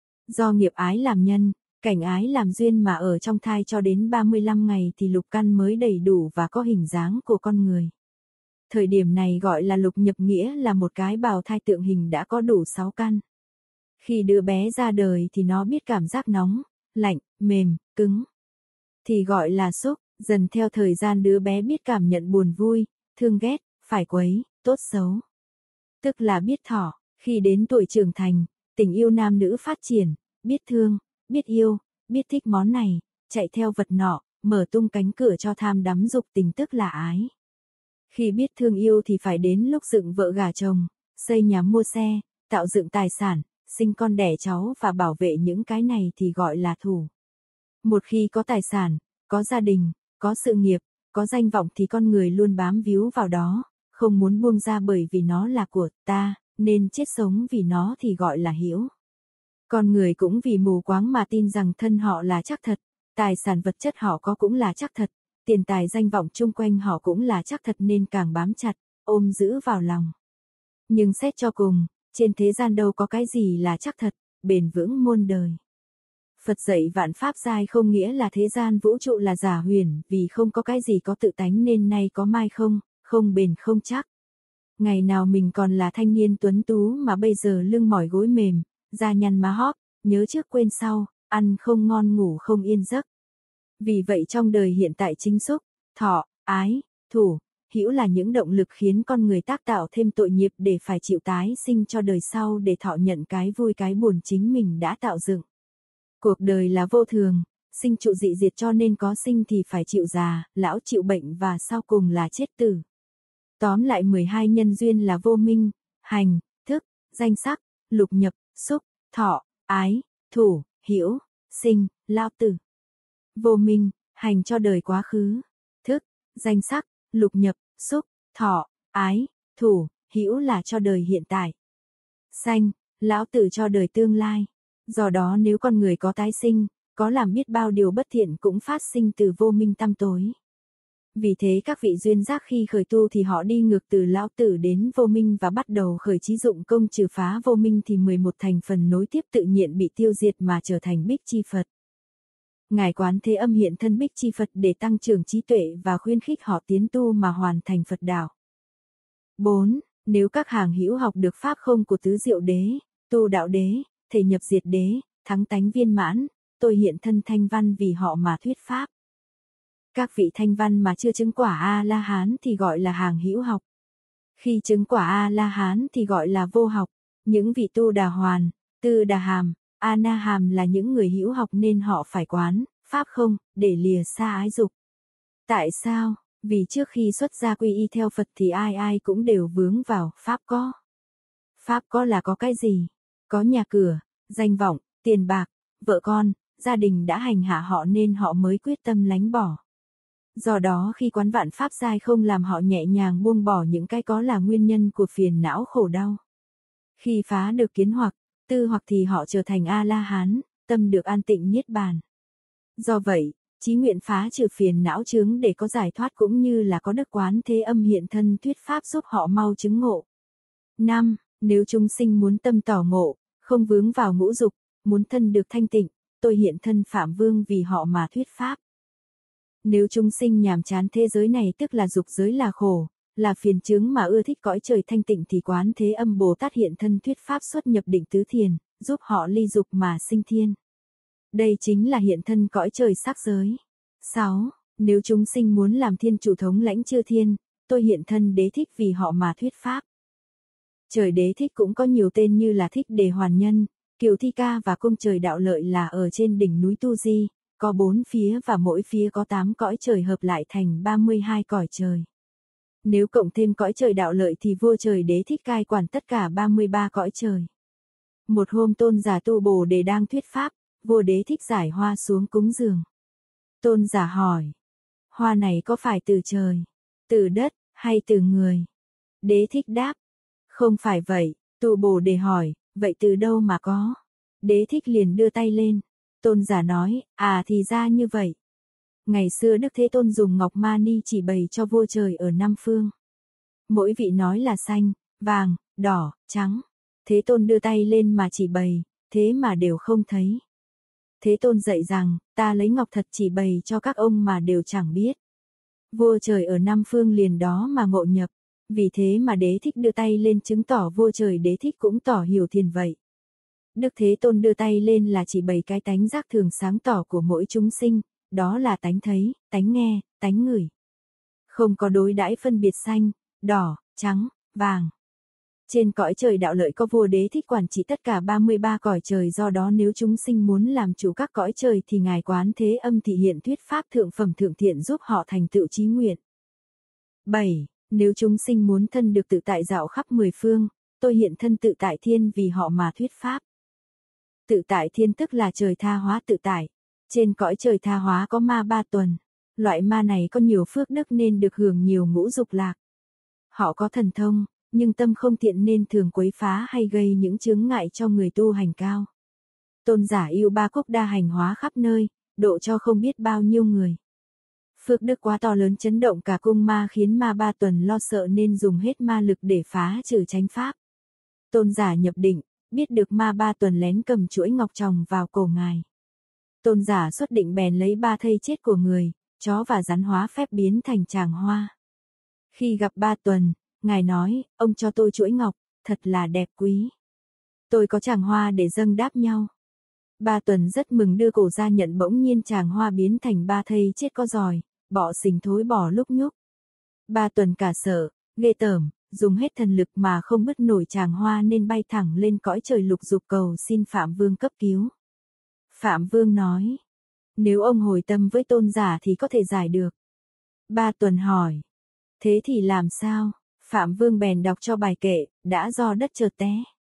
Do nghiệp ái làm nhân, cảnh ái làm duyên mà ở trong thai cho đến ba mươi lăm ngày thì lục căn mới đầy đủ và có hình dáng của con người. Thời điểm này gọi là lục nhập, nghĩa là một cái bào thai tượng hình đã có đủ sáu căn. Khi đứa bé ra đời thì nó biết cảm giác nóng, lạnh, mềm, cứng. Thì gọi là xúc, dần theo thời gian đứa bé biết cảm nhận buồn vui, thương ghét, phải quấy, tốt xấu. Tức là biết thọ, khi đến tuổi trưởng thành, tình yêu nam nữ phát triển, biết thương, biết yêu, biết thích món này, chạy theo vật nọ, mở tung cánh cửa cho tham đắm dục tình tức là ái. Khi biết thương yêu thì phải đến lúc dựng vợ gả chồng, xây nhà mua xe, tạo dựng tài sản, sinh con đẻ cháu và bảo vệ những cái này thì gọi là thủ. Một khi có tài sản, có gia đình, Có sự nghiệp, có danh vọng thì con người luôn bám víu vào đó, không muốn buông ra bởi vì nó là của ta, nên chết sống vì nó thì gọi là hữu. Con người cũng vì mù quáng mà tin rằng thân họ là chắc thật, tài sản vật chất họ có cũng là chắc thật, tiền tài danh vọng chung quanh họ cũng là chắc thật nên càng bám chặt, ôm giữ vào lòng. Nhưng xét cho cùng, trên thế gian đâu có cái gì là chắc thật, bền vững muôn đời. Phật dạy vạn pháp giai không nghĩa là thế gian vũ trụ là giả huyền, vì không có cái gì có tự tánh nên nay có mai không, không bền không chắc. Ngày nào mình còn là thanh niên tuấn tú mà bây giờ lưng mỏi gối mềm, da nhăn má hóp, nhớ trước quên sau, ăn không ngon ngủ không yên giấc. Vì vậy trong đời hiện tại chính xúc, thọ, ái, thủ, hữu là những động lực khiến con người tác tạo thêm tội nghiệp để phải chịu tái sinh cho đời sau để thọ nhận cái vui cái buồn chính mình đã tạo dựng. Cuộc đời là vô thường, sinh trụ dị diệt cho nên có sinh thì phải chịu già, lão chịu bệnh và sau cùng là chết tử. Tóm lại mười hai nhân duyên là vô minh, hành, thức, danh sắc, lục nhập, xúc, thọ, ái, thủ, hữu, sinh, lão tử. Vô minh, hành cho đời quá khứ, thức, danh sắc, lục nhập, xúc, thọ, ái, thủ, hữu là cho đời hiện tại. Sanh, lão tử cho đời tương lai. Do đó nếu con người có tái sinh, có làm biết bao điều bất thiện cũng phát sinh từ vô minh tăm tối. Vì thế các vị duyên giác khi khởi tu thì họ đi ngược từ lão tử đến vô minh và bắt đầu khởi trí dụng công trừ phá vô minh thì mười một thành phần nối tiếp tự nhiên bị tiêu diệt mà trở thành Bích Chi Phật. Ngài Quán Thế Âm hiện thân Bích Chi Phật để tăng trưởng trí tuệ và khuyến khích họ tiến tu mà hoàn thành Phật đạo. bốn. Nếu các hàng hữu học được pháp không của tứ diệu đế, tu đạo đế, thể nhập diệt đế, thắng tánh viên mãn, tôi hiện thân thanh văn vì họ mà thuyết pháp. Các vị thanh văn mà chưa chứng quả A-la-hán thì gọi là hàng hữu học. Khi chứng quả A-la-hán thì gọi là vô học. Những vị tu đà hoàn, tư đà hàm, a-na hàm là những người hữu học nên họ phải quán, pháp không, để lìa xa ái dục. Tại sao? Vì trước khi xuất gia quy y theo Phật thì ai ai cũng đều vướng vào pháp có. Pháp có là có cái gì? Có nhà cửa, danh vọng, tiền bạc, vợ con, gia đình đã hành hạ họ nên họ mới quyết tâm lánh bỏ. Do đó khi quán vạn pháp giai không làm họ nhẹ nhàng buông bỏ những cái có là nguyên nhân của phiền não khổ đau. Khi phá được kiến hoặc, tư hoặc thì họ trở thành A-la-hán, tâm được an tịnh niết bàn. Do vậy, chí nguyện phá trừ phiền não chướng để có giải thoát cũng như là có Đức Quán Thế Âm hiện thân thuyết pháp giúp họ mau chứng ngộ. năm. Nếu chúng sinh muốn tâm tỏ ngộ, không vướng vào ngũ dục, muốn thân được thanh tịnh, tôi hiện thân Phạm Vương vì họ mà thuyết pháp. Nếu chúng sinh nhàm chán thế giới này tức là dục giới là khổ, là phiền chướng mà ưa thích cõi trời thanh tịnh thì Quán Thế Âm Bồ Tát hiện thân thuyết pháp xuất nhập định tứ thiền, giúp họ ly dục mà sinh thiên. Đây chính là hiện thân cõi trời sắc giới. sáu. Nếu chúng sinh muốn làm thiên chủ thống lãnh chư thiên, tôi hiện thân Đế Thích vì họ mà thuyết pháp. Trời Đế Thích cũng có nhiều tên như là Thích Đề Hoàn Nhân, Kiều Thi Ca và cung trời Đạo Lợi là ở trên đỉnh núi Tu Di, có bốn phía và mỗi phía có tám cõi trời hợp lại thành ba mươi hai cõi trời. Nếu cộng thêm cõi trời Đạo Lợi thì vua trời Đế Thích cai quản tất cả ba mươi ba cõi trời. Một hôm tôn giả Tu Bồ Đề đang thuyết pháp, vua Đế Thích giải hoa xuống cúng dường. Tôn giả hỏi, hoa này có phải từ trời, từ đất, hay từ người? Đế Thích đáp, không phải vậy. Tu Bồ Đề hỏi, vậy từ đâu mà có? Đế Thích liền đưa tay lên. Tôn giả nói, à thì ra như vậy. Ngày xưa Đức Thế Tôn dùng ngọc mani chỉ bày cho vua trời ở năm phương. Mỗi vị nói là xanh, vàng, đỏ, trắng. Thế Tôn đưa tay lên mà chỉ bày, thế mà đều không thấy. Thế Tôn dạy rằng, ta lấy ngọc thật chỉ bày cho các ông mà đều chẳng biết. Vua trời ở năm phương liền đó mà ngộ nhập. Vì thế mà Đế Thích đưa tay lên chứng tỏ vua trời Đế Thích cũng tỏ hiểu thiền vậy. Đức Thế Tôn đưa tay lên là chỉ bày cái tánh giác thường sáng tỏ của mỗi chúng sinh, đó là tánh thấy, tánh nghe, tánh ngửi. Không có đối đãi phân biệt xanh, đỏ, trắng, vàng. Trên cõi trời Đạo Lợi có vua Đế Thích quản trị tất cả ba mươi ba cõi trời, do đó nếu chúng sinh muốn làm chủ các cõi trời thì Ngài Quán Thế Âm thị hiện thuyết pháp thượng phẩm thượng thiện giúp họ thành tựu chí nguyện. bảy. Nếu chúng sinh muốn thân được tự tại dạo khắp mười phương, tôi hiện thân tự tại thiên vì họ mà thuyết pháp. Tự tại thiên tức là trời tha hóa tự tại. Trên cõi trời tha hóa có ma ba tuần, Loại ma này có nhiều phước đức nên được hưởng nhiều ngũ dục lạc. Họ có thần thông, nhưng tâm không thiện nên thường quấy phá hay gây những chướng ngại cho người tu hành cao. Tôn giả yêu ba cốc đa hành hóa khắp nơi, độ cho không biết bao nhiêu người. Phước đức quá to lớn chấn động cả cung ma khiến ma Ba Tuần lo sợ nên dùng hết ma lực để phá trừ chánh pháp. Tôn giả nhập định, biết được ma Ba Tuần lén cầm chuỗi ngọc tròng vào cổ ngài. Tôn giả xuất định bèn lấy ba thây chết của người, chó và rắn hóa phép biến thành tràng hoa. Khi gặp Ba Tuần, ngài nói, ông cho tôi chuỗi ngọc, thật là đẹp quý. Tôi có tràng hoa để dâng đáp nhau. Ba Tuần rất mừng đưa cổ ra nhận, bỗng nhiên tràng hoa biến thành ba thây chết có giòi, bọ sình thối bò lúc nhúc. Ba Tuần cả sợ, ghê tởm, dùng hết thần lực mà không bứt nổi tràng hoa nên bay thẳng lên cõi trời lục dục cầu xin Phạm Vương cấp cứu. Phạm Vương nói, nếu ông hồi tâm với tôn giả thì có thể giải được. Ba Tuần hỏi, thế thì làm sao? Phạm Vương bèn đọc cho bài kệ, đã do đất chợt té.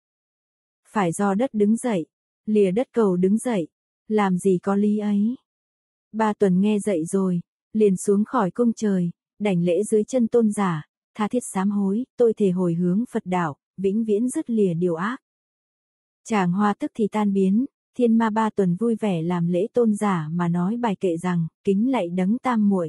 Phải do đất đứng dậy, lìa đất cầu đứng dậy, làm gì có lý ấy. Ba Tuần nghe dậy rồi, liền xuống khỏi cung trời, đảnh lễ dưới chân tôn giả, tha thiết sám hối, tôi thề hồi hướng Phật đạo, vĩnh viễn dứt lìa điều ác. Tràng hoa tức thì tan biến, thiên ma Ba Tuần vui vẻ làm lễ tôn giả mà nói bài kệ rằng, kính lạy đấng tam muội.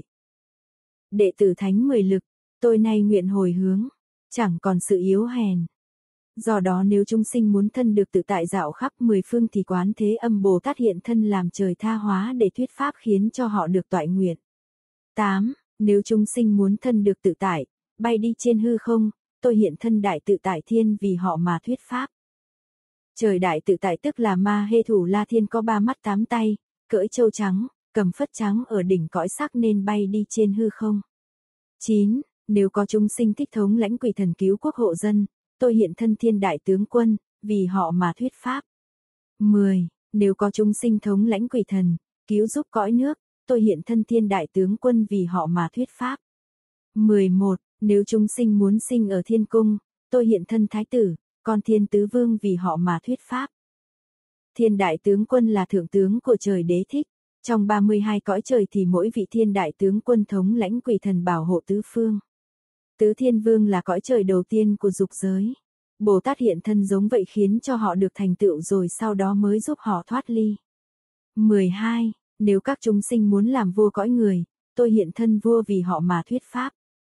Đệ tử thánh mười lực, tôi nay nguyện hồi hướng, chẳng còn sự yếu hèn. Do đó nếu chúng sinh muốn thân được tự tại dạo khắp mười phương thì Quán Thế Âm Bồ Tát hiện thân làm trời tha hóa để thuyết pháp khiến cho họ được toại nguyện. tám. Nếu chúng sinh muốn thân được tự tại, bay đi trên hư không, tôi hiện thân đại tự tại thiên vì họ mà thuyết pháp. Trời đại tự tại tức là Ma Hê Thủ La Thiên có ba mắt tám tay, cưỡi trâu trắng, cầm phất trắng ở đỉnh cõi sắc nên bay đi trên hư không. chín. Nếu có chúng sinh thích thống lãnh quỷ thần cứu quốc hộ dân, tôi hiện thân thiên đại tướng quân, vì họ mà thuyết pháp. mười. Nếu có chúng sinh thống lãnh quỷ thần, cứu giúp cõi nước, tôi hiện thân thiên đại tướng quân vì họ mà thuyết pháp. mười một. Nếu chúng sinh muốn sinh ở thiên cung, tôi hiện thân thái tử, con thiên tứ vương vì họ mà thuyết pháp. Thiên đại tướng quân là thượng tướng của trời đế thích. Trong ba mươi hai cõi trời thì mỗi vị thiên đại tướng quân thống lãnh quỷ thần bảo hộ tứ phương. Tứ Thiên Vương là cõi trời đầu tiên của dục giới. Bồ Tát hiện thân giống vậy khiến cho họ được thành tựu rồi sau đó mới giúp họ thoát ly. mười hai. Nếu các chúng sinh muốn làm vua cõi người, tôi hiện thân vua vì họ mà thuyết pháp.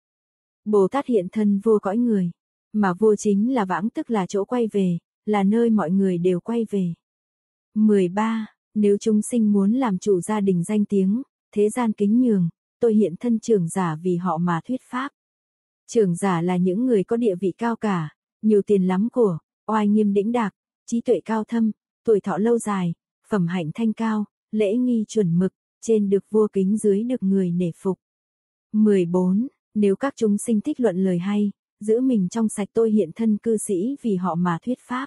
Bồ Tát hiện thân vua cõi người, mà vua chính là vãng tức là chỗ quay về, là nơi mọi người đều quay về. mười ba. Nếu chúng sinh muốn làm chủ gia đình danh tiếng, thế gian kính nhường, tôi hiện thân trưởng giả vì họ mà thuyết pháp. Trưởng giả là những người có địa vị cao cả, nhiều tiền lắm của, oai nghiêm đĩnh đạc, trí tuệ cao thâm, tuổi thọ lâu dài, phẩm hạnh thanh cao, lễ nghi chuẩn mực, trên được vua kính dưới được người nể phục. mười bốn. Nếu các chúng sinh thích luận lời hay, giữ mình trong sạch tôi hiện thân cư sĩ vì họ mà thuyết pháp.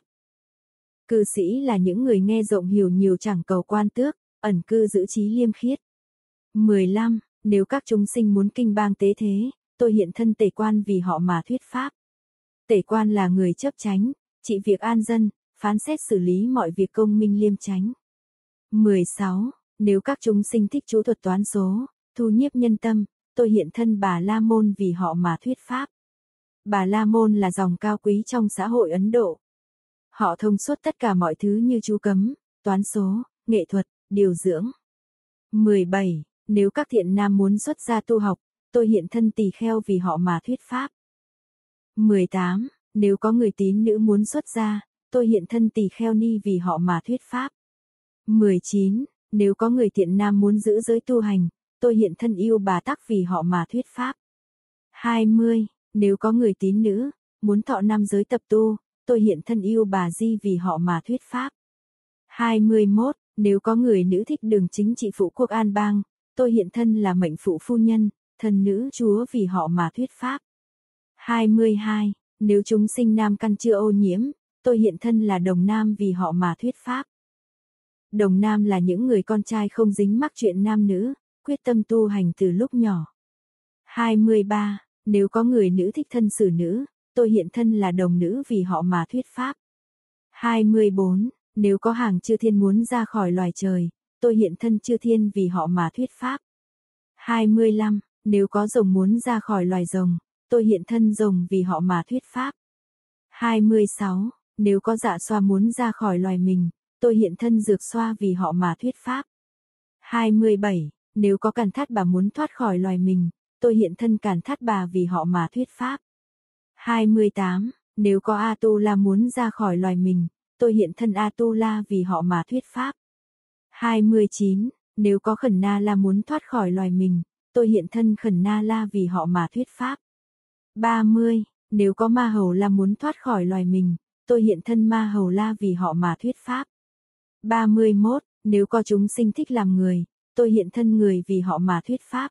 Cư sĩ là những người nghe rộng hiểu nhiều chẳng cầu quan tước, ẩn cư giữ trí liêm khiết. mười lăm. Nếu các chúng sinh muốn kinh bang tế thế, tôi hiện thân tể quan vì họ mà thuyết pháp. Tể quan là người chấp chánh, trị việc an dân, phán xét xử lý mọi việc công minh liêm chánh. mười sáu. Nếu các chúng sinh thích chú thuật toán số, thu nhiếp nhân tâm, tôi hiện thân Bà La Môn vì họ mà thuyết pháp. Bà La Môn là dòng cao quý trong xã hội Ấn Độ. Họ thông suốt tất cả mọi thứ như chú cấm, toán số, nghệ thuật, điều dưỡng. mười bảy. Nếu các thiện nam muốn xuất gia tu học, tôi hiện thân Tỳ Kheo vì họ mà thuyết pháp. mười tám. Nếu có người tín nữ muốn xuất gia, tôi hiện thân Tỳ Kheo Ni vì họ mà thuyết pháp. mười chín. Nếu có người thiện nam muốn giữ giới tu hành, tôi hiện thân Yêu Bà Tắc vì họ mà thuyết pháp. hai mươi. Nếu có người tín nữ muốn thọ năm giới tập tu, tôi hiện thân Yêu Bà Di vì họ mà thuyết pháp. hai mươi mốt. Nếu có người nữ thích đường chính trị phụ quốc an bang, tôi hiện thân là mệnh phụ phu nhân, thần nữ chúa vì họ mà thuyết pháp. hai mươi hai. Nếu chúng sinh nam căn chưa ô nhiễm, tôi hiện thân là đồng nam vì họ mà thuyết pháp. Đồng nam là những người con trai không dính mắc chuyện nam nữ, quyết tâm tu hành từ lúc nhỏ. hai mươi ba. Nếu có người nữ thích thân xử nữ, tôi hiện thân là đồng nữ vì họ mà thuyết pháp. hai mươi bốn. Nếu có hàng chư thiên muốn ra khỏi loài trời, tôi hiện thân chư thiên vì họ mà thuyết pháp. hai mươi lăm. Nếu có rồng muốn ra khỏi loài rồng, tôi hiện thân rồng vì họ mà thuyết pháp. hai mươi sáu. Nếu có dạ xoa muốn ra khỏi loài mình, tôi hiện thân dược xoa vì họ mà thuyết pháp. hai mươi bảy. Nếu có càn thát bà muốn thoát khỏi loài mình, tôi hiện thân càn thát bà vì họ mà thuyết pháp. hai mươi tám. Nếu có Atula muốn ra khỏi loài mình, tôi hiện thân Atula vì họ mà thuyết pháp. hai mươi chín. Nếu có Khẩn Na La muốn thoát khỏi loài mình, tôi hiện thân Khẩn Na La vì họ mà thuyết pháp. ba mươi. Nếu có Ma Hầu La muốn thoát khỏi loài mình, tôi hiện thân Ma Hầu La vì họ mà thuyết pháp. ba mươi mốt. Nếu có chúng sinh thích làm người, tôi hiện thân người vì họ mà thuyết pháp.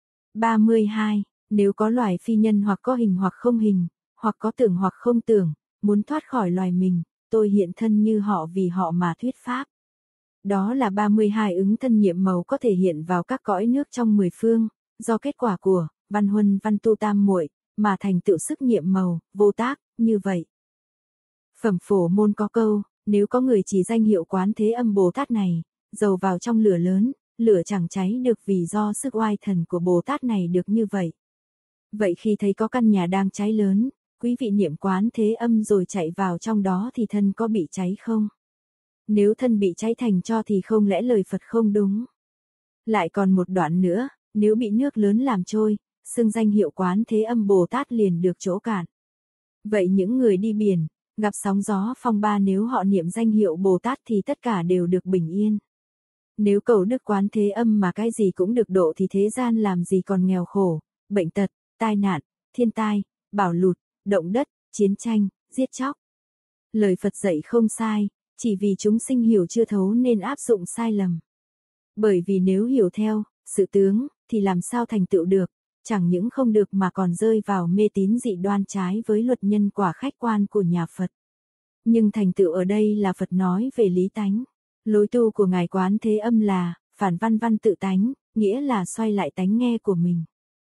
ba mươi hai. Nếu có loài phi nhân hoặc có hình hoặc không hình, hoặc có tưởng hoặc không tưởng, muốn thoát khỏi loài mình, tôi hiện thân như họ vì họ mà thuyết pháp. Đó là ba mươi hai ứng thân nhiệm màu có thể hiện vào các cõi nước trong mười phương, do kết quả của văn huân văn tu tam muội mà thành tựu sức nhiệm màu, vô tác, như vậy. Phẩm Phổ Môn có câu, nếu có người chỉ danh hiệu Quán Thế Âm Bồ Tát này, dầu vào trong lửa lớn, lửa chẳng cháy được vì do sức oai thần của Bồ Tát này được như vậy. Vậy khi thấy có căn nhà đang cháy lớn, quý vị niệm Quán Thế Âm rồi chạy vào trong đó thì thân có bị cháy không? Nếu thân bị cháy thành tro thì không lẽ lời Phật không đúng? Lại còn một đoạn nữa, nếu bị nước lớn làm trôi, xưng danh hiệu Quán Thế Âm Bồ Tát liền được chỗ cạn. Vậy những người đi biển, gặp sóng gió phong ba nếu họ niệm danh hiệu Bồ Tát thì tất cả đều được bình yên. Nếu cầu đức Quán Thế Âm mà cái gì cũng được độ thì thế gian làm gì còn nghèo khổ, bệnh tật, tai nạn, thiên tai, bão lụt, động đất, chiến tranh, giết chóc. Lời Phật dạy không sai, chỉ vì chúng sinh hiểu chưa thấu nên áp dụng sai lầm. Bởi vì nếu hiểu theo sự tướng thì làm sao thành tựu được, chẳng những không được mà còn rơi vào mê tín dị đoan trái với luật nhân quả khách quan của nhà Phật. Nhưng thành tựu ở đây là Phật nói về lý tánh. Lối tu của Ngài Quán Thế Âm là phản văn văn tự tánh, nghĩa là xoay lại tánh nghe của mình.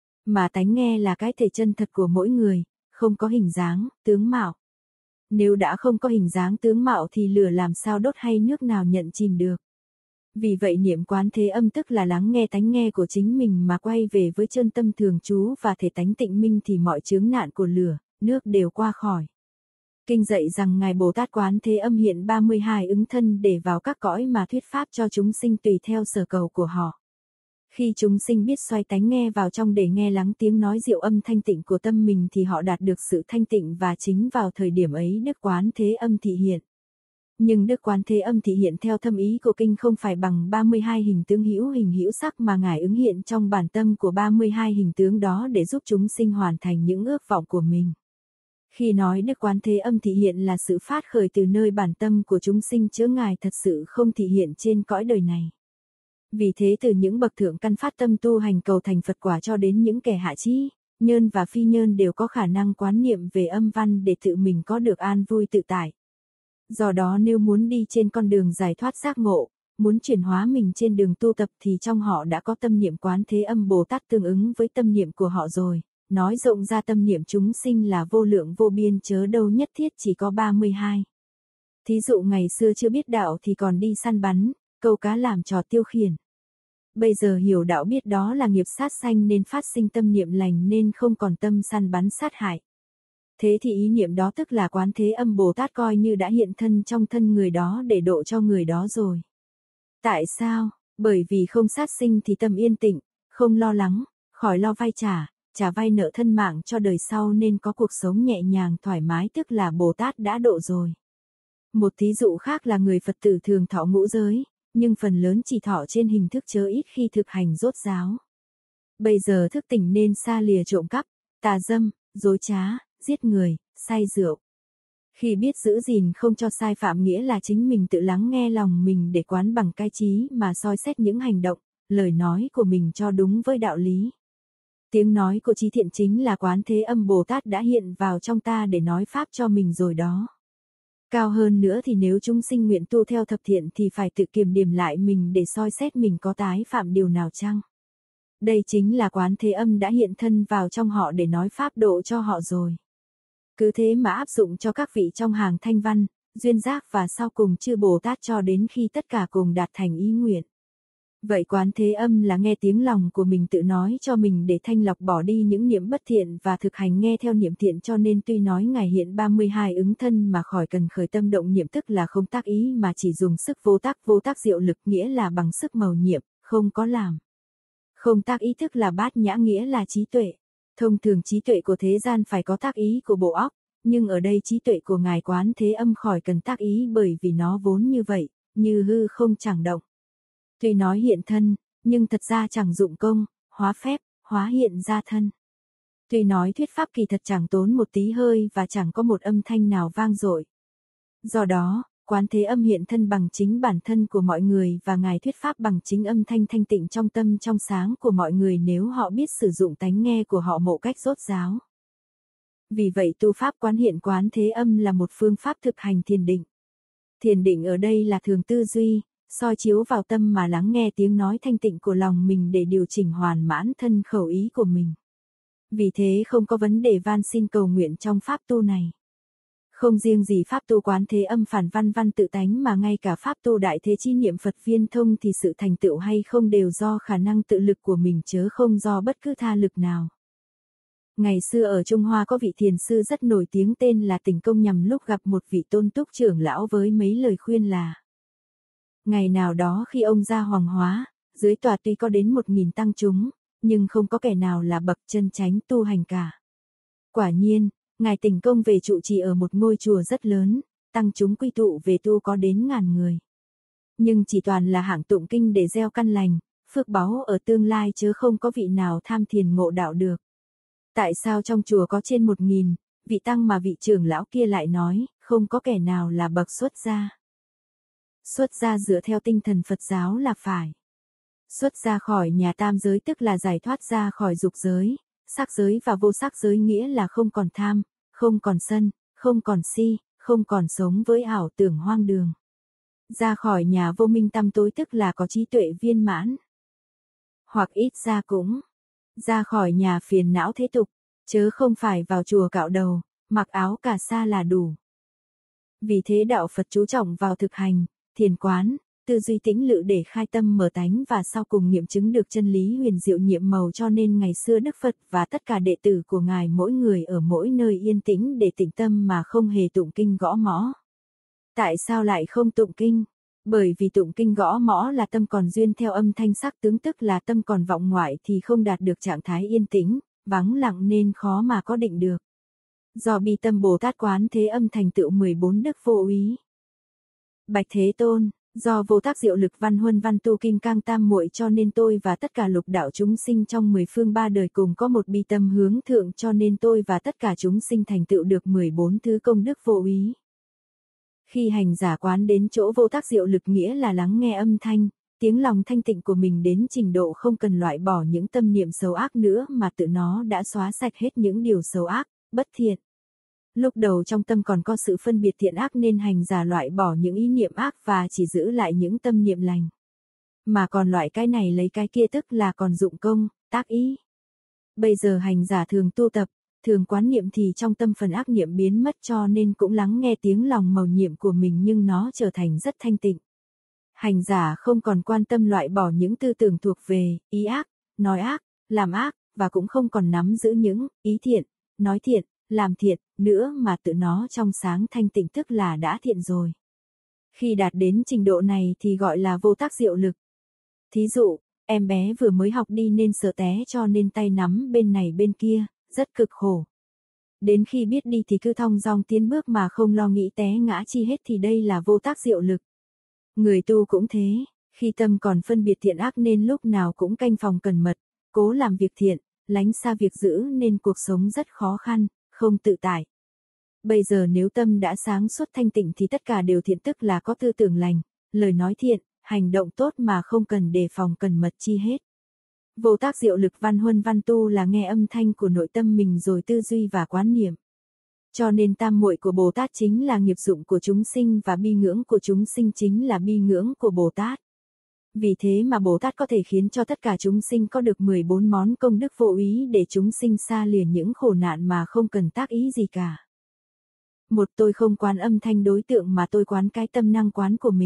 Mà tánh nghe là cái thể chân thật của mỗi người, không có hình dáng, tướng mạo. Nếu đã không có hình dáng tướng mạo thì lửa làm sao đốt hay nước nào nhận chìm được. Vì vậy niệm Quán Thế Âm tức là lắng nghe tánh nghe của chính mình mà quay về với chân tâm thường trú và thể tánh tịnh minh thì mọi chướng nạn của lửa, nước đều qua khỏi. Kinh dạy rằng Ngài Bồ Tát Quán Thế Âm hiện ba mươi hai ứng thân để vào các cõi mà thuyết pháp cho chúng sinh tùy theo sở cầu của họ. Khi chúng sinh biết xoay tánh nghe vào trong để nghe lắng tiếng nói diệu âm thanh tịnh của tâm mình thì họ đạt được sự thanh tịnh và chính vào thời điểm ấy Đức Quán Thế Âm thị hiện. Nhưng Đức Quán Thế Âm thị hiện theo thâm ý của kinh không phải bằng ba mươi hai hình tướng hữu hình hữu sắc mà Ngài ứng hiện trong bản tâm của ba mươi hai hình tướng đó để giúp chúng sinh hoàn thành những ước vọng của mình. Khi nói Đức Quán Thế Âm thị hiện là sự phát khởi từ nơi bản tâm của chúng sinh chứ Ngài thật sự không thị hiện trên cõi đời này. Vì thế từ những bậc thượng căn phát tâm tu hành cầu thành Phật quả cho đến những kẻ hạ trí, nhơn và phi nhơn đều có khả năng quán niệm về âm văn để tự mình có được an vui tự tại. Do đó nếu muốn đi trên con đường giải thoát giác ngộ, muốn chuyển hóa mình trên đường tu tập thì trong họ đã có tâm niệm Quán Thế Âm Bồ Tát tương ứng với tâm niệm của họ rồi. Nói rộng ra tâm niệm chúng sinh là vô lượng vô biên chớ đâu nhất thiết chỉ có ba mươi hai. Thí dụ ngày xưa chưa biết đạo thì còn đi săn bắn, câu cá làm trò tiêu khiển. Bây giờ hiểu đạo biết đó là nghiệp sát sanh nên phát sinh tâm niệm lành nên không còn tâm săn bắn sát hại. Thế thì ý niệm đó tức là Quán Thế Âm Bồ Tát coi như đã hiện thân trong thân người đó để độ cho người đó rồi. Tại sao? Bởi vì không sát sinh thì tâm yên tịnh, không lo lắng, khỏi lo vay trả, trả vay nợ thân mạng cho đời sau nên có cuộc sống nhẹ nhàng thoải mái tức là Bồ Tát đã độ rồi. Một thí dụ khác là người Phật tử thường thọ ngũ giới, nhưng phần lớn chỉ thọ trên hình thức chớ ít khi thực hành rốt ráo. Bây giờ thức tỉnh nên xa lìa trộm cắp, tà dâm, dối trá, giết người, say rượu. Khi biết giữ gìn không cho sai phạm nghĩa là chính mình tự lắng nghe lòng mình để quán bằng cai trí mà soi xét những hành động, lời nói của mình cho đúng với đạo lý. Tiếng nói của Trí Thiện chính là Quán Thế Âm Bồ Tát đã hiện vào trong ta để nói pháp cho mình rồi đó. Cao hơn nữa thì nếu chúng sinh nguyện tu theo thập thiện thì phải tự kiềm điểm lại mình để soi xét mình có tái phạm điều nào chăng. Đây chính là Quán Thế Âm đã hiện thân vào trong họ để nói pháp độ cho họ rồi. Cứ thế mà áp dụng cho các vị trong hàng thanh văn, duyên giác và sau cùng chư Bồ Tát cho đến khi tất cả cùng đạt thành ý nguyện. Vậy quán thế âm là nghe tiếng lòng của mình tự nói cho mình để thanh lọc bỏ đi những niệm bất thiện và thực hành nghe theo niệm thiện, cho nên tuy nói ngài hiện ba mươi hai ứng thân mà khỏi cần khởi tâm động niệm, tức là không tác ý mà chỉ dùng sức vô tác, vô tác diệu lực nghĩa là bằng sức mầu nhiệm, không có làm. Không tác ý tức là bát nhã nghĩa là trí tuệ. Thông thường trí tuệ của thế gian phải có tác ý của bộ óc, nhưng ở đây trí tuệ của ngài quán thế âm khỏi cần tác ý bởi vì nó vốn như vậy, như hư không chẳng động. Tuy nói hiện thân, nhưng thật ra chẳng dụng công, hóa phép, hóa hiện ra thân. Tuy nói thuyết pháp kỳ thật chẳng tốn một tí hơi và chẳng có một âm thanh nào vang dội. Do đó, quán thế âm hiện thân bằng chính bản thân của mọi người và ngài thuyết pháp bằng chính âm thanh thanh tịnh trong tâm trong sáng của mọi người nếu họ biết sử dụng tánh nghe của họ một cách rốt ráo. Vì vậy tu pháp quán hiện quán thế âm là một phương pháp thực hành thiền định. Thiền định ở đây là thường tư duy, soi chiếu vào tâm mà lắng nghe tiếng nói thanh tịnh của lòng mình để điều chỉnh hoàn mãn thân khẩu ý của mình. Vì thế không có vấn đề van xin cầu nguyện trong pháp tu này. Không riêng gì pháp tu quán thế âm phản văn văn tự tánh mà ngay cả pháp tu đại thế chi niệm Phật viên thông thì sự thành tựu hay không đều do khả năng tự lực của mình chớ không do bất cứ tha lực nào. Ngày xưa ở Trung Hoa có vị thiền sư rất nổi tiếng tên là Tỉnh Công nhằm lúc gặp một vị tôn túc trưởng lão với mấy lời khuyên là: ngày nào đó khi ông ra hoàng hóa, dưới tòa tuy có đến một nghìn tăng chúng, nhưng không có kẻ nào là bậc chân chánh tu hành cả. Quả nhiên, ngài Tỉnh Công về trụ trì ở một ngôi chùa rất lớn, tăng chúng quy tụ về tu có đến ngàn người. Nhưng chỉ toàn là hạng tụng kinh để gieo căn lành, phước báu ở tương lai chứ không có vị nào tham thiền ngộ đạo được. Tại sao trong chùa có trên một nghìn, vị tăng mà vị trưởng lão kia lại nói, không có kẻ nào là bậc xuất gia? Xuất gia dựa theo tinh thần Phật giáo là phải. Xuất ra khỏi nhà tam giới tức là giải thoát ra khỏi dục giới, sắc giới và vô sắc giới nghĩa là không còn tham, không còn sân, không còn si, không còn sống với ảo tưởng hoang đường. Ra khỏi nhà vô minh tăm tối tức là có trí tuệ viên mãn. Hoặc ít ra cũng ra khỏi nhà phiền não thế tục, chớ không phải vào chùa cạo đầu, mặc áo cà sa là đủ. Vì thế đạo Phật chú trọng vào thực hành, thiền quán, tư duy tĩnh lự để khai tâm mở tánh và sau cùng nghiệm chứng được chân lý huyền diệu nhiệm màu, cho nên ngày xưa Đức Phật và tất cả đệ tử của ngài mỗi người ở mỗi nơi yên tĩnh để tĩnh tâm mà không hề tụng kinh gõ mõ. Tại sao lại không tụng kinh? Bởi vì tụng kinh gõ mõ là tâm còn duyên theo âm thanh sắc tướng, tức là tâm còn vọng ngoại thì không đạt được trạng thái yên tĩnh, vắng lặng nên khó mà có định được. Do bi tâm Bồ Tát quán thế âm thành tựu mười bốn đức vô úy. Bạch Thế Tôn, do vô tác diệu lực văn huân văn tu kim cang tam muội cho nên tôi và tất cả lục đạo chúng sinh trong mười phương ba đời cùng có một bi tâm hướng thượng, cho nên tôi và tất cả chúng sinh thành tựu được mười bốn thứ công đức vô úy. Khi hành giả quán đến chỗ vô tác diệu lực nghĩa là lắng nghe âm thanh, tiếng lòng thanh tịnh của mình đến trình độ không cần loại bỏ những tâm niệm xấu ác nữa mà tự nó đã xóa sạch hết những điều xấu ác, bất thiện. Lúc đầu trong tâm còn có sự phân biệt thiện ác nên hành giả loại bỏ những ý niệm ác và chỉ giữ lại những tâm niệm lành. Mà còn loại cái này lấy cái kia tức là còn dụng công, tác ý. Bây giờ hành giả thường tu tập, thường quán niệm thì trong tâm phần ác niệm biến mất, cho nên cũng lắng nghe tiếng lòng mầu nhiệm của mình nhưng nó trở thành rất thanh tịnh. Hành giả không còn quan tâm loại bỏ những tư tưởng thuộc về ý ác, nói ác, làm ác, và cũng không còn nắm giữ những ý thiện, nói thiện, làm thiện nữa mà tự nó trong sáng thanh tịnh tức là đã thiện rồi. Khi đạt đến trình độ này thì gọi là vô tác diệu lực. Thí dụ, em bé vừa mới học đi nên sợ té cho nên tay nắm bên này bên kia, rất cực khổ. Đến khi biết đi thì cứ thong dong tiến bước mà không lo nghĩ té ngã chi hết thì đây là vô tác diệu lực. Người tu cũng thế, khi tâm còn phân biệt thiện ác nên lúc nào cũng canh phòng cẩn mật, cố làm việc thiện, lánh xa việc dữ nên cuộc sống rất khó khăn, không tự tại. Bây giờ nếu tâm đã sáng suốt thanh tịnh thì tất cả đều thiện, tức là có tư tưởng lành, lời nói thiện, hành động tốt mà không cần đề phòng cẩn mật chi hết. Vô tác diệu lực văn huân văn tu là nghe âm thanh của nội tâm mình rồi tư duy và quán niệm. Cho nên tam muội của Bồ Tát chính là nghiệp dụng của chúng sinh và bi ngưỡng của chúng sinh chính là bi ngưỡng của Bồ Tát. Vì thế mà Bồ Tát có thể khiến cho tất cả chúng sinh có được mười bốn món công đức vô úy để chúng sinh xa lìa những khổ nạn mà không cần tác ý gì cả. Một, tôi không quán âm thanh đối tượng mà tôi quán cái tâm năng quán của mình,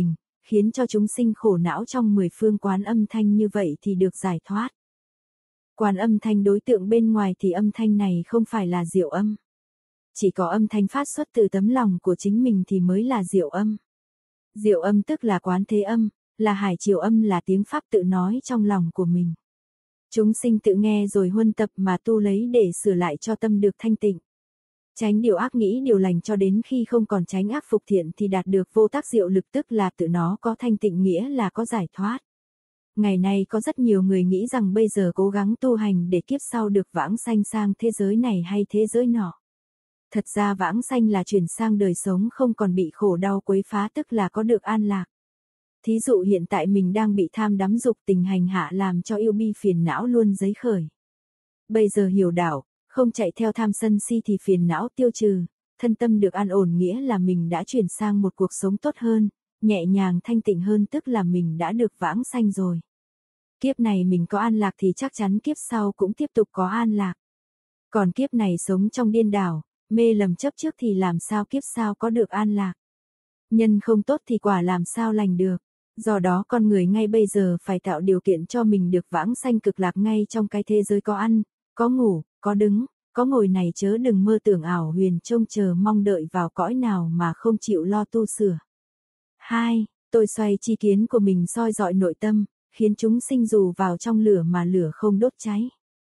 khiến cho chúng sinh khổ não trong mười phương quán âm thanh như vậy thì được giải thoát. Quán âm thanh đối tượng bên ngoài thì âm thanh này không phải là diệu âm. Chỉ có âm thanh phát xuất từ tấm lòng của chính mình thì mới là diệu âm. Diệu âm tức là quán thế âm, là hải triều âm, là tiếng Pháp tự nói trong lòng của mình. Chúng sinh tự nghe rồi huân tập mà tu lấy để sửa lại cho tâm được thanh tịnh. Tránh điều ác nghĩ điều lành cho đến khi không còn tránh ác phục thiện thì đạt được vô tác diệu lực, tức là tự nó có thanh tịnh nghĩa là có giải thoát. Ngày nay có rất nhiều người nghĩ rằng bây giờ cố gắng tu hành để kiếp sau được vãng sanh sang thế giới này hay thế giới nọ. Thật ra vãng sanh là chuyển sang đời sống không còn bị khổ đau quấy phá, tức là có được an lạc. Thí dụ hiện tại mình đang bị tham đắm dục tình hành hạ làm cho yêu bi phiền não luôn dấy khởi. Bây giờ hiểu đạo, không chạy theo tham sân si thì phiền não tiêu trừ, thân tâm được an ổn nghĩa là mình đã chuyển sang một cuộc sống tốt hơn, nhẹ nhàng thanh tịnh hơn, tức là mình đã được vãng sanh rồi. Kiếp này mình có an lạc thì chắc chắn kiếp sau cũng tiếp tục có an lạc. Còn kiếp này sống trong điên đảo, mê lầm chấp trước thì làm sao kiếp sau có được an lạc. Nhân không tốt thì quả làm sao lành được. Do đó con người ngay bây giờ phải tạo điều kiện cho mình được vãng sanh cực lạc ngay trong cái thế giới có ăn, có ngủ, có đứng, có ngồi này, chớ đừng mơ tưởng ảo huyền trông chờ mong đợi vào cõi nào mà không chịu lo tu sửa. hai. Tôi xoay chi kiến của mình soi dọi nội tâm, khiến chúng sinh dù vào trong lửa mà lửa không đốt cháy.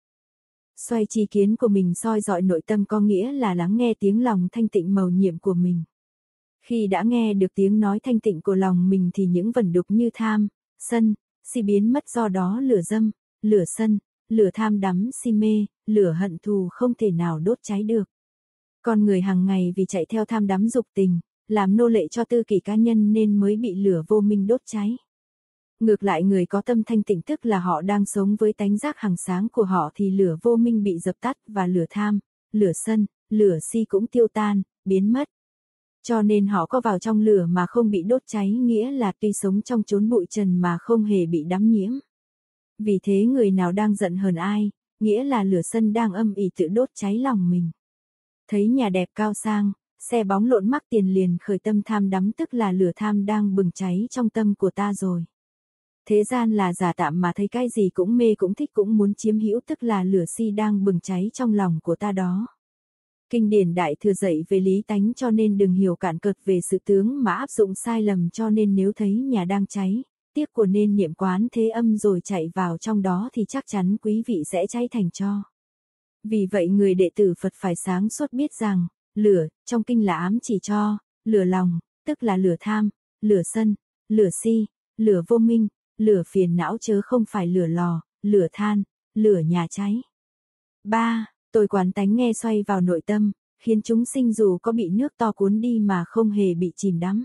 Xoay chi kiến của mình soi dọi nội tâm có nghĩa là lắng nghe tiếng lòng thanh tịnh mầu nhiệm của mình. Khi đã nghe được tiếng nói thanh tịnh của lòng mình thì những vẩn đục như tham, sân, si biến mất, do đó lửa dâm, lửa sân, lửa tham đắm si mê, lửa hận thù không thể nào đốt cháy được. Con người hàng ngày vì chạy theo tham đắm dục tình, làm nô lệ cho tư kỷ cá nhân nên mới bị lửa vô minh đốt cháy. Ngược lại người có tâm thanh tịnh tức là họ đang sống với tánh giác hằng sáng của họ thì lửa vô minh bị dập tắt và lửa tham, lửa sân, lửa si cũng tiêu tan, biến mất. Cho nên họ có vào trong lửa mà không bị đốt cháy, nghĩa là tuy sống trong chốn bụi trần mà không hề bị đắm nhiễm. Vì thế người nào đang giận hờn ai, nghĩa là lửa sân đang âm ỉ tự đốt cháy lòng mình. Thấy nhà đẹp cao sang, xe bóng lộn mắc tiền liền khởi tâm tham đắm, tức là lửa tham đang bừng cháy trong tâm của ta rồi. Thế gian là giả tạm mà thấy cái gì cũng mê cũng thích cũng muốn chiếm hữu, tức là lửa si đang bừng cháy trong lòng của ta đó. Kinh điển Đại Thừa dạy về lý tánh cho nên đừng hiểu cạn cợt về sự tướng mà áp dụng sai lầm, cho nên nếu thấy nhà đang cháy, tiếc của nên niệm quán thế âm rồi chạy vào trong đó thì chắc chắn quý vị sẽ cháy thành tro. Vì vậy người đệ tử Phật phải sáng suốt biết rằng, lửa, trong kinh là ám chỉ cho, lửa lòng, tức là lửa tham, lửa sân, lửa si, lửa vô minh, lửa phiền não chớ không phải lửa lò, lửa than, lửa nhà cháy. ba. Tôi quán tánh nghe xoay vào nội tâm, khiến chúng sinh dù có bị nước to cuốn đi mà không hề bị chìm đắm.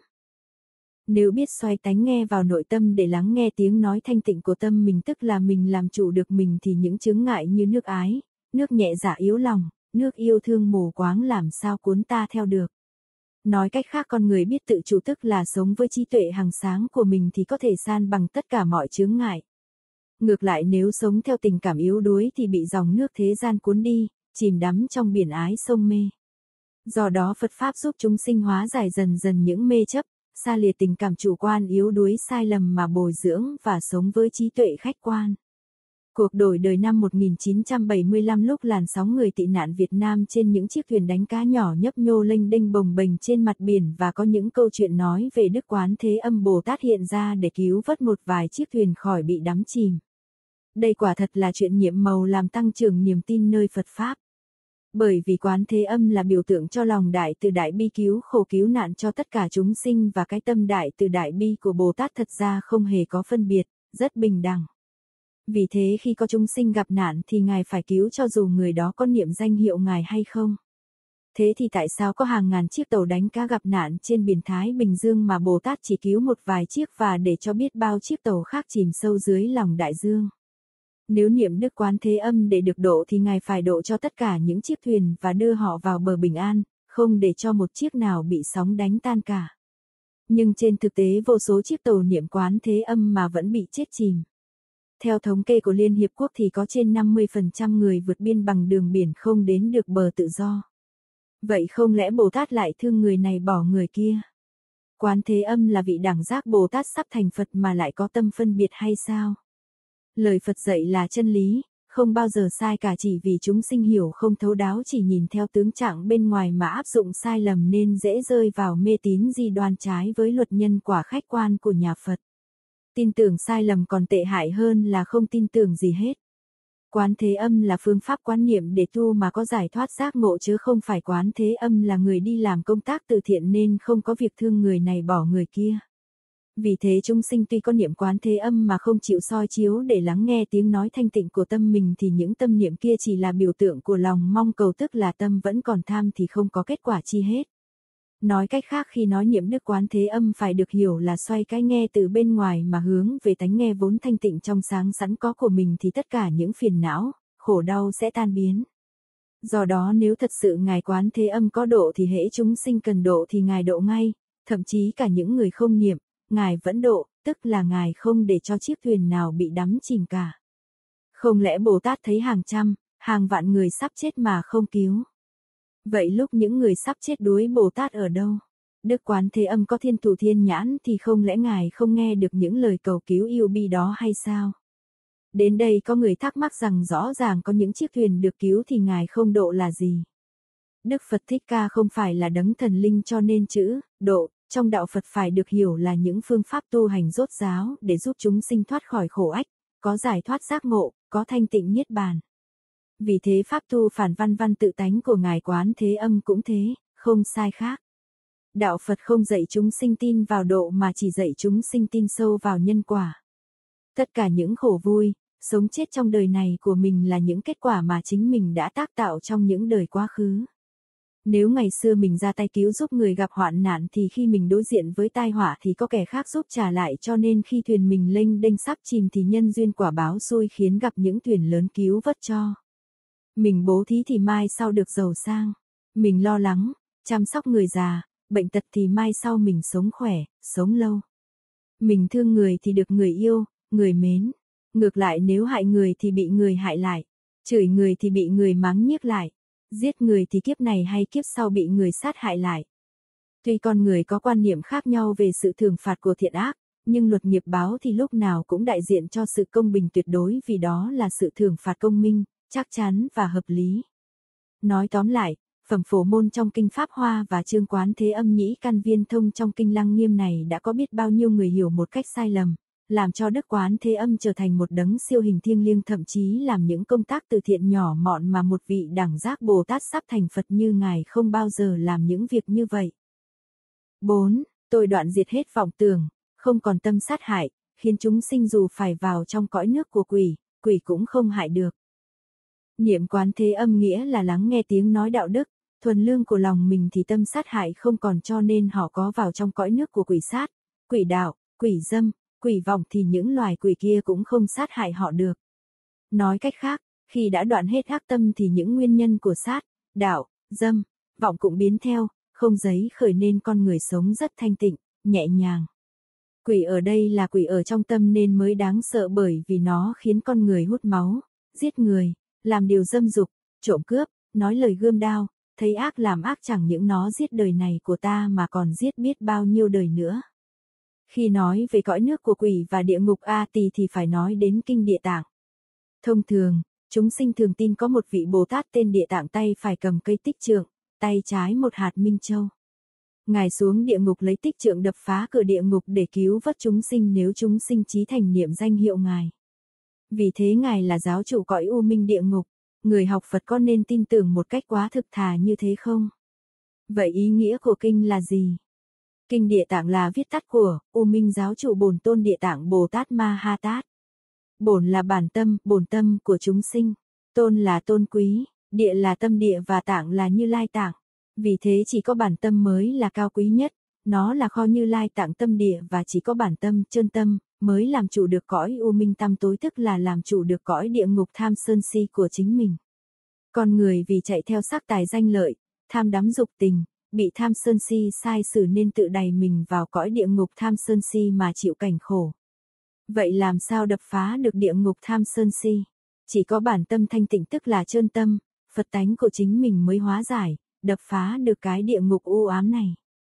Nếu biết xoay tánh nghe vào nội tâm để lắng nghe tiếng nói thanh tịnh của tâm mình, tức là mình làm chủ được mình, thì những chướng ngại như nước ái, nước nhẹ dạ yếu lòng, nước yêu thương mù quáng làm sao cuốn ta theo được. Nói cách khác, con người biết tự chủ tức là sống với trí tuệ hằng sáng của mình thì có thể san bằng tất cả mọi chướng ngại. Ngược lại nếu sống theo tình cảm yếu đuối thì bị dòng nước thế gian cuốn đi, chìm đắm trong biển ái sông mê. Do đó Phật Pháp giúp chúng sinh hóa giải dần dần những mê chấp, xa lìa tình cảm chủ quan yếu đuối sai lầm mà bồi dưỡng và sống với trí tuệ khách quan. Cuộc đổi đời năm một nghìn chín trăm bảy mươi lăm, lúc làn sóng người tị nạn Việt Nam trên những chiếc thuyền đánh cá nhỏ nhấp nhô lênh đênh bồng bềnh trên mặt biển, và có những câu chuyện nói về Đức Quán Thế Âm Bồ Tát hiện ra để cứu vớt một vài chiếc thuyền khỏi bị đắm chìm. Đây quả thật là chuyện nhiệm màu làm tăng trưởng niềm tin nơi Phật Pháp. Bởi vì Quán Thế Âm là biểu tượng cho lòng đại từ đại bi cứu khổ cứu nạn cho tất cả chúng sinh, và cái tâm đại từ đại bi của Bồ Tát thật ra không hề có phân biệt, rất bình đẳng. Vì thế khi có chúng sinh gặp nạn thì Ngài phải cứu cho dù người đó có niệm danh hiệu Ngài hay không. Thế thì tại sao có hàng ngàn chiếc tàu đánh cá gặp nạn trên biển Thái Bình Dương mà Bồ Tát chỉ cứu một vài chiếc và để cho biết bao chiếc tàu khác chìm sâu dưới lòng đại dương? Nếu niệm Đức Quán Thế Âm để được độ thì Ngài phải độ cho tất cả những chiếc thuyền và đưa họ vào bờ bình an, không để cho một chiếc nào bị sóng đánh tan cả. Nhưng trên thực tế vô số chiếc tàu niệm Quán Thế Âm mà vẫn bị chết chìm. Theo thống kê của Liên Hiệp Quốc thì có trên năm mươi phần trăm người vượt biên bằng đường biển không đến được bờ tự do. Vậy không lẽ Bồ Tát lại thương người này bỏ người kia? Quán Thế Âm là vị đẳng giác Bồ Tát sắp thành Phật mà lại có tâm phân biệt hay sao? Lời Phật dạy là chân lý, không bao giờ sai cả, chỉ vì chúng sinh hiểu không thấu đáo, chỉ nhìn theo tướng trạng bên ngoài mà áp dụng sai lầm nên dễ rơi vào mê tín dị đoan trái với luật nhân quả khách quan của nhà Phật. Tin tưởng sai lầm còn tệ hại hơn là không tin tưởng gì hết. Quán Thế Âm là phương pháp quán niệm để tu mà có giải thoát giác ngộ, chứ không phải Quán Thế Âm là người đi làm công tác từ thiện nên không có việc thương người này bỏ người kia. Vì thế chúng sinh tuy có niệm Quán Thế Âm mà không chịu soi chiếu để lắng nghe tiếng nói thanh tịnh của tâm mình thì những tâm niệm kia chỉ là biểu tượng của lòng mong cầu, tức là tâm vẫn còn tham thì không có kết quả chi hết. Nói cách khác, khi nói niệm Đức Quán Thế Âm phải được hiểu là xoay cái nghe từ bên ngoài mà hướng về tánh nghe vốn thanh tịnh trong sáng sẵn có của mình thì tất cả những phiền não, khổ đau sẽ tan biến. Do đó nếu thật sự Ngài Quán Thế Âm có độ thì hễ chúng sinh cần độ thì Ngài độ ngay, thậm chí cả những người không niệm, Ngài vẫn độ, tức là Ngài không để cho chiếc thuyền nào bị đắm chìm cả. Không lẽ Bồ Tát thấy hàng trăm, hàng vạn người sắp chết mà không cứu? Vậy lúc những người sắp chết đuối Bồ Tát ở đâu? Đức Quán Thế Âm có thiên thủ thiên nhãn thì không lẽ Ngài không nghe được những lời cầu cứu yêu bi đó hay sao? Đến đây có người thắc mắc rằng rõ ràng có những chiếc thuyền được cứu thì Ngài không độ là gì? Đức Phật Thích Ca không phải là đấng thần linh cho nên chữ độ trong đạo Phật phải được hiểu là những phương pháp tu hành rốt ráo để giúp chúng sinh thoát khỏi khổ ách, có giải thoát giác ngộ, có thanh tịnh niết bàn. Vì thế pháp tu phản văn văn tự tánh của Ngài Quán Thế Âm cũng thế, không sai khác. Đạo Phật không dạy chúng sinh tin vào độ mà chỉ dạy chúng sinh tin sâu vào nhân quả. Tất cả những khổ vui, sống chết trong đời này của mình là những kết quả mà chính mình đã tác tạo trong những đời quá khứ. Nếu ngày xưa mình ra tay cứu giúp người gặp hoạn nạn thì khi mình đối diện với tai họa thì có kẻ khác giúp trả lại, cho nên khi thuyền mình lênh đênh sắp chìm thì nhân duyên quả báo xui khiến gặp những thuyền lớn cứu vớt cho. Mình bố thí thì mai sau được giàu sang. Mình lo lắng, chăm sóc người già, bệnh tật thì mai sau mình sống khỏe, sống lâu. Mình thương người thì được người yêu, người mến. Ngược lại nếu hại người thì bị người hại lại. Chửi người thì bị người mắng nhiếc lại. Giết người thì kiếp này hay kiếp sau bị người sát hại lại. Tuy con người có quan niệm khác nhau về sự thưởng phạt của thiện ác, nhưng luật nghiệp báo thì lúc nào cũng đại diện cho sự công bình tuyệt đối, vì đó là sự thưởng phạt công minh, chắc chắn và hợp lý. Nói tóm lại, phẩm Phổ Môn trong Kinh Pháp Hoa và chương Quán Thế Âm Nhĩ Căn Viên Thông trong Kinh Lăng Nghiêm này đã có biết bao nhiêu người hiểu một cách sai lầm, làm cho Đức Quán Thế Âm trở thành một đấng siêu hình thiêng liêng, thậm chí làm những công tác từ thiện nhỏ mọn mà một vị đẳng giác Bồ Tát sắp thành Phật như Ngài không bao giờ làm những việc như vậy. bốn. Tôi đoạn diệt hết vọng tưởng, không còn tâm sát hại, khiến chúng sinh dù phải vào trong cõi nước của quỷ, quỷ cũng không hại được. Niệm Quán Thế Âm nghĩa là lắng nghe tiếng nói đạo đức, thuần lương của lòng mình thì tâm sát hại không còn, cho nên họ có vào trong cõi nước của quỷ sát, quỷ đạo, quỷ dâm, quỷ vọng thì những loài quỷ kia cũng không sát hại họ được. Nói cách khác, khi đã đoạn hết ác tâm thì những nguyên nhân của sát, đạo, dâm, vọng cũng biến theo, không giấy khởi nên con người sống rất thanh tịnh, nhẹ nhàng. Quỷ ở đây là quỷ ở trong tâm nên mới đáng sợ, bởi vì nó khiến con người hút máu, giết người, làm điều dâm dục, trộm cướp, nói lời gươm đao, thấy ác làm ác, chẳng những nó giết đời này của ta mà còn giết biết bao nhiêu đời nữa. Khi nói về cõi nước của quỷ và địa ngục A Tỳ thì phải nói đến Kinh Địa Tạng. Thông thường, chúng sinh thường tin có một vị Bồ Tát tên Địa Tạng, tay phải cầm cây tích trượng, tay trái một hạt minh châu. Ngài xuống địa ngục lấy tích trượng đập phá cửa địa ngục để cứu vớt chúng sinh nếu chúng sinh chí thành niệm danh hiệu Ngài. Vì thế Ngài là giáo chủ cõi u minh địa ngục. Người học Phật có nên tin tưởng một cách quá thực thà như thế không? Vậy ý nghĩa của kinh là gì? Kinh Địa Tạng là viết tắt của U Minh Giáo chủ Bổn Tôn Địa Tạng Bồ Tát Ma Ha Tát. Bổn là bản tâm, bổn tâm của chúng sinh. Tôn là tôn quý, địa là tâm địa và tạng là Như Lai Tạng. Vì thế chỉ có bản tâm mới là cao quý nhất, nó là kho Như Lai Tạng tâm địa, và chỉ có bản tâm, chân tâm mới làm chủ được cõi u minh tăm tối, tức là làm chủ được cõi địa ngục tham sơn si của chính mình. Con người vì chạy theo sắc tài danh lợi, tham đắm dục tình, bị tham sơn si sai sử nên tự đày mình vào cõi địa ngục tham sơn si mà chịu cảnh khổ. Vậy làm sao đập phá được địa ngục tham sơn si? Chỉ có bản tâm thanh tịnh, tức là chân tâm, Phật tánh của chính mình mới hóa giải, đập phá được cái địa ngục u ám này.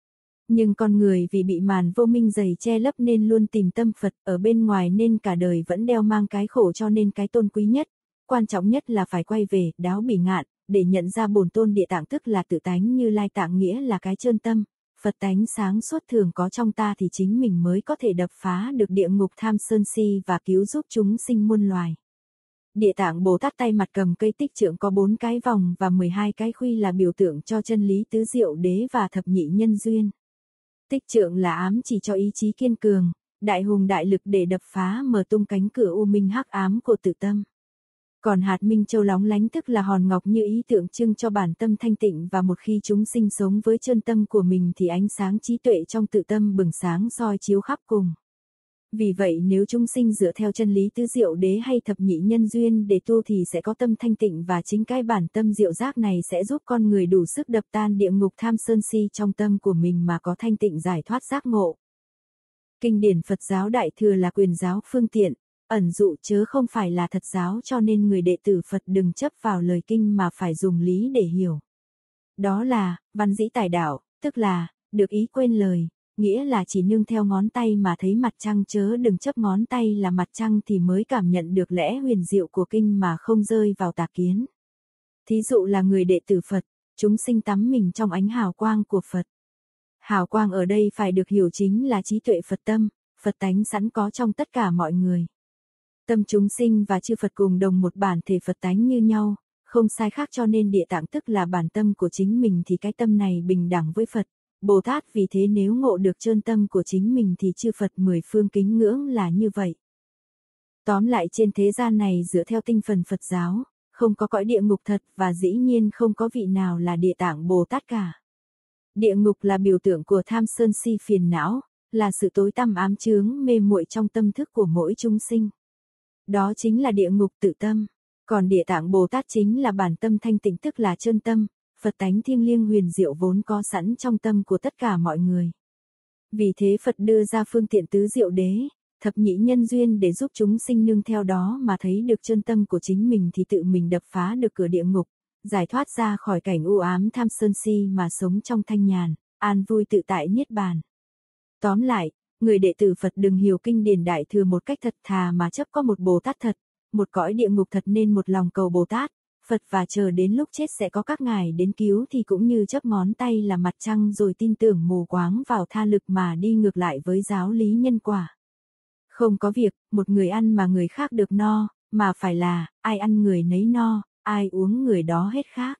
Nhưng con người vì bị màn vô minh dày che lấp nên luôn tìm tâm Phật, ở bên ngoài nên cả đời vẫn đeo mang cái khổ, cho nên cái tôn quý nhất, quan trọng nhất là phải quay về, đáo bỉ ngạn, để nhận ra bổn tôn địa tạng tức là tự tánh Như Lai tạng, nghĩa là cái chân tâm, Phật tánh sáng suốt thường có trong ta, thì chính mình mới có thể đập phá được địa ngục tham sơn si và cứu giúp chúng sinh muôn loài. Địa Tạng Bồ Tát tay mặt cầm cây tích trượng có bốn cái vòng và mười hai cái khuy là biểu tượng cho chân lý tứ diệu đế và thập nhị nhân duyên. Tích trượng là ám chỉ cho ý chí kiên cường, đại hùng đại lực để đập phá mở tung cánh cửa u minh hắc ám của tự tâm. Còn hạt minh châu lóng lánh tức là hòn ngọc như ý tượng trưng cho bản tâm thanh tịnh, và một khi chúng sinh sống với chân tâm của mình thì ánh sáng trí tuệ trong tự tâm bừng sáng soi chiếu khắp cùng. Vì vậy nếu chúng sinh dựa theo chân lý tứ diệu đế hay thập nhị nhân duyên để tu thì sẽ có tâm thanh tịnh, và chính cái bản tâm diệu giác này sẽ giúp con người đủ sức đập tan địa ngục tham sơn si trong tâm của mình mà có thanh tịnh giải thoát giác ngộ. Kinh điển Phật giáo Đại Thừa là quyền giáo phương tiện, ẩn dụ chớ không phải là thật giáo, cho nên người đệ tử Phật đừng chấp vào lời kinh mà phải dùng lý để hiểu. Đó là, văn dĩ tài đạo, tức là, được ý quên lời. Nghĩa là chỉ nương theo ngón tay mà thấy mặt trăng, chớ đừng chấp ngón tay là mặt trăng thì mới cảm nhận được lẽ huyền diệu của kinh mà không rơi vào tà kiến. Thí dụ là người đệ tử Phật, chúng sinh tắm mình trong ánh hào quang của Phật. Hào quang ở đây phải được hiểu chính là trí tuệ Phật tâm, Phật tánh sẵn có trong tất cả mọi người. Tâm chúng sinh và chư Phật cùng đồng một bản thể Phật tánh như nhau, không sai khác, cho nên địa tạng tức là bản tâm của chính mình thì cái tâm này bình đẳng với Phật. Bồ Tát, vì thế nếu ngộ được chân tâm của chính mình thì chư Phật mười phương kính ngưỡng là như vậy. Tóm lại trên thế gian này dựa theo tinh phần Phật giáo, không có cõi địa ngục thật, và dĩ nhiên không có vị nào là Địa Tạng Bồ Tát cả. Địa ngục là biểu tượng của tham sơn si phiền não, là sự tối tăm ám chướng mê muội trong tâm thức của mỗi chúng sinh. Đó chính là địa ngục tự tâm. Còn Địa Tạng Bồ Tát chính là bản tâm thanh tịnh, tức là chân tâm, Phật tánh thiêng liêng huyền diệu vốn có sẵn trong tâm của tất cả mọi người. Vì thế Phật đưa ra phương tiện tứ diệu đế, thập nhị nhân duyên để giúp chúng sinh nương theo đó mà thấy được chân tâm của chính mình thì tự mình đập phá được cửa địa ngục, giải thoát ra khỏi cảnh u ám tham sơn si mà sống trong thanh nhàn, an vui tự tại niết bàn. Tóm lại, người đệ tử Phật đừng hiểu kinh điển Đại Thừa một cách thật thà mà chấp có một Bồ Tát thật, một cõi địa ngục thật nên một lòng cầu Bồ Tát, Phật và chờ đến lúc chết sẽ có các ngài đến cứu, thì cũng như chấp ngón tay là mặt trăng rồi tin tưởng mù quáng vào tha lực mà đi ngược lại với giáo lý nhân quả. Không có việc, một người ăn mà người khác được no, mà phải là, ai ăn người nấy no, ai uống người đó hết khác.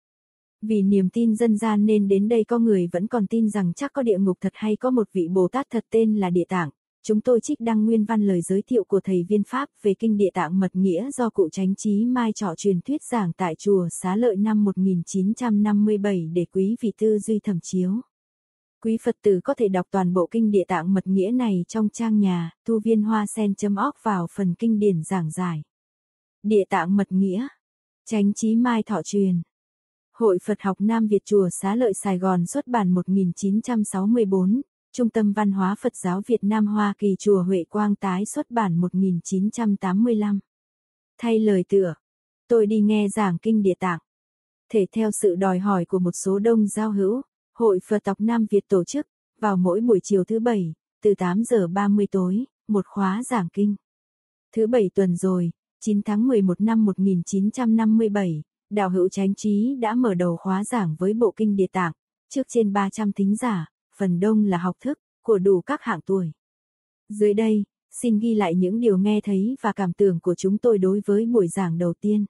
Vì niềm tin dân gian nên đến đây có người vẫn còn tin rằng chắc có địa ngục thật hay có một vị Bồ Tát thật tên là Địa Tạng. Chúng tôi trích đăng nguyên văn lời giới thiệu của thầy Viên Pháp về kinh Địa Tạng Mật Nghĩa do cụ Chánh Trí Mai Trọ truyền thuyết giảng tại chùa Xá Lợi năm một nghìn chín trăm năm mươi bảy để quý vị tư duy thẩm chiếu. Quý Phật tử có thể đọc toàn bộ kinh Địa Tạng Mật Nghĩa này trong trang nhà tu viên hoa sen chấm org vào phần kinh điển giảng giải. Địa Tạng Mật Nghĩa, Chánh Trí Mai Thọ truyền. Hội Phật học Nam Việt chùa Xá Lợi Sài Gòn xuất bản một nghìn chín trăm sáu mươi tư. Trung tâm Văn hóa Phật giáo Việt Nam Hoa Kỳ chùa Huệ Quang tái xuất bản một nghìn chín trăm tám mươi lăm. Thay lời tựa, tôi đi nghe giảng kinh Địa Tạng. Thể theo sự đòi hỏi của một số đông giao hữu, Hội Phật học Nam Việt tổ chức, vào mỗi buổi chiều thứ bảy, từ tám giờ ba mươi tối, một khóa giảng kinh. Thứ bảy tuần rồi, chín tháng mười một năm một nghìn chín trăm năm mươi bảy, Đạo hữu Chánh Trí đã mở đầu khóa giảng với bộ kinh Địa Tạng, trước trên ba trăm thính giả. Phần đông là học thức, của đủ các hạng tuổi. Dưới đây, xin ghi lại những điều nghe thấy và cảm tưởng của chúng tôi đối với buổi giảng đầu tiên.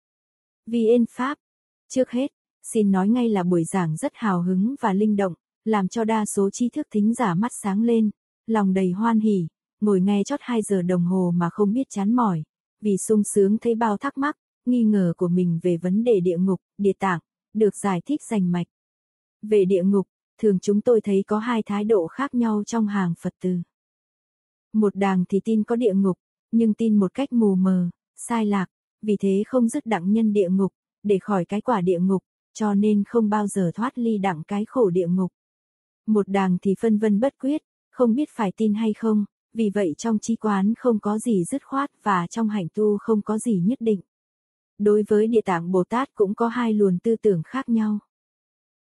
vê en Pháp. Trước hết, xin nói ngay là buổi giảng rất hào hứng và linh động, làm cho đa số tri thức thính giả mắt sáng lên, lòng đầy hoan hỉ, ngồi nghe chót hai giờ đồng hồ mà không biết chán mỏi, vì sung sướng thấy bao thắc mắc, nghi ngờ của mình về vấn đề địa ngục, Địa Tạng, được giải thích rành mạch. Về địa ngục, thường chúng tôi thấy có hai thái độ khác nhau trong hàng Phật tử. Một đàng thì tin có địa ngục, nhưng tin một cách mù mờ, sai lạc, vì thế không dứt đặng nhân địa ngục, để khỏi cái quả địa ngục, cho nên không bao giờ thoát ly đặng cái khổ địa ngục. Một đàng thì phân vân bất quyết, không biết phải tin hay không, vì vậy trong chí quán không có gì dứt khoát và trong hành tu không có gì nhất định. Đối với Địa Tạng Bồ Tát cũng có hai luồng tư tưởng khác nhau.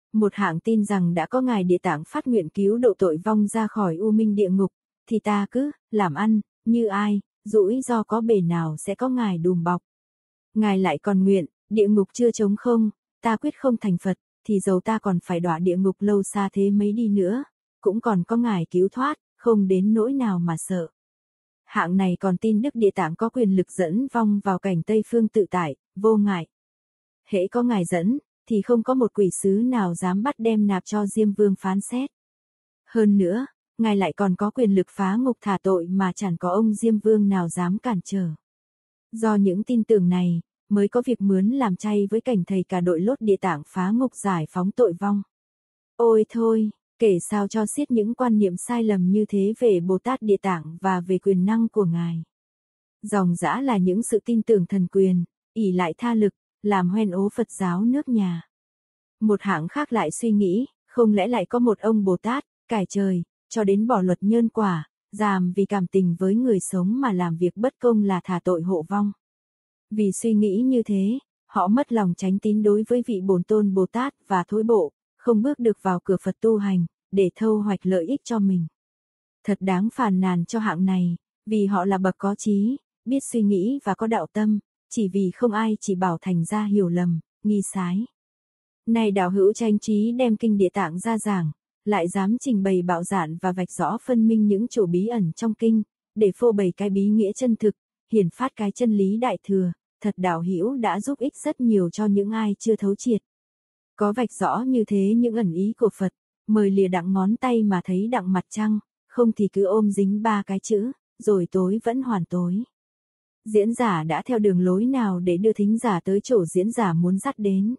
Một hạng tin rằng đã có ngài địa tạng phát nguyện cứu độ tội vong ra khỏi u minh địa ngục, thì ta cứ làm ăn như ai, rủi ro có bề nào sẽ có ngài đùm bọc. Ngài lại còn nguyện, địa ngục chưa trống không, ta quyết không thành Phật, thì dầu ta còn phải đọa địa ngục lâu xa thế mấy đi nữa, cũng còn có ngài cứu thoát, không đến nỗi nào mà sợ. Hạng này còn tin Đức Địa Tạng có quyền lực dẫn vong vào cảnh Tây Phương tự tại, vô ngại. Hễ có ngài dẫn, thì không có một quỷ sứ nào dám bắt đem nạp cho Diêm Vương phán xét. Hơn nữa, ngài lại còn có quyền lực phá ngục thả tội mà chẳng có ông Diêm Vương nào dám cản trở. Do những tin tưởng này, mới có việc mướn làm chay với cảnh thầy cả đội lốt Địa Tạng phá ngục giải phóng tội vong. Ôi thôi, kể sao cho xiết những quan niệm sai lầm như thế về Bồ Tát Địa Tạng và về quyền năng của ngài. Dòng dã là những sự tin tưởng thần quyền, ỷ lại tha lực, làm hoen ố Phật giáo nước nhà. Một hạng khác lại suy nghĩ, không lẽ lại có một ông Bồ Tát, cải trời, cho đến bỏ luật nhân quả, giàm vì cảm tình với người sống mà làm việc bất công là thả tội hộ vong. Vì suy nghĩ như thế, họ mất lòng chánh tín đối với vị Bổn Tôn Bồ Tát và thối bộ, không bước được vào cửa Phật tu hành, để thâu hoạch lợi ích cho mình. Thật đáng phàn nàn cho hạng này, vì họ là bậc có trí, biết suy nghĩ và có đạo tâm, chỉ vì không ai chỉ bảo thành ra hiểu lầm, nghi sái. Này đạo hữu chánh trí đem kinh Địa Tạng ra giảng, lại dám trình bày bạo dạn và vạch rõ phân minh những chỗ bí ẩn trong kinh, để phô bày cái bí nghĩa chân thực, hiển phát cái chân lý đại thừa, thật đạo hữu đã giúp ích rất nhiều cho những ai chưa thấu triệt. Có vạch rõ như thế những ẩn ý của Phật, mời lìa đặng ngón tay mà thấy đặng mặt trăng, không thì cứ ôm dính ba cái chữ, rồi tối vẫn hoàn tối. Diễn giả đã theo đường lối nào để đưa thính giả tới chỗ diễn giả muốn dắt đến?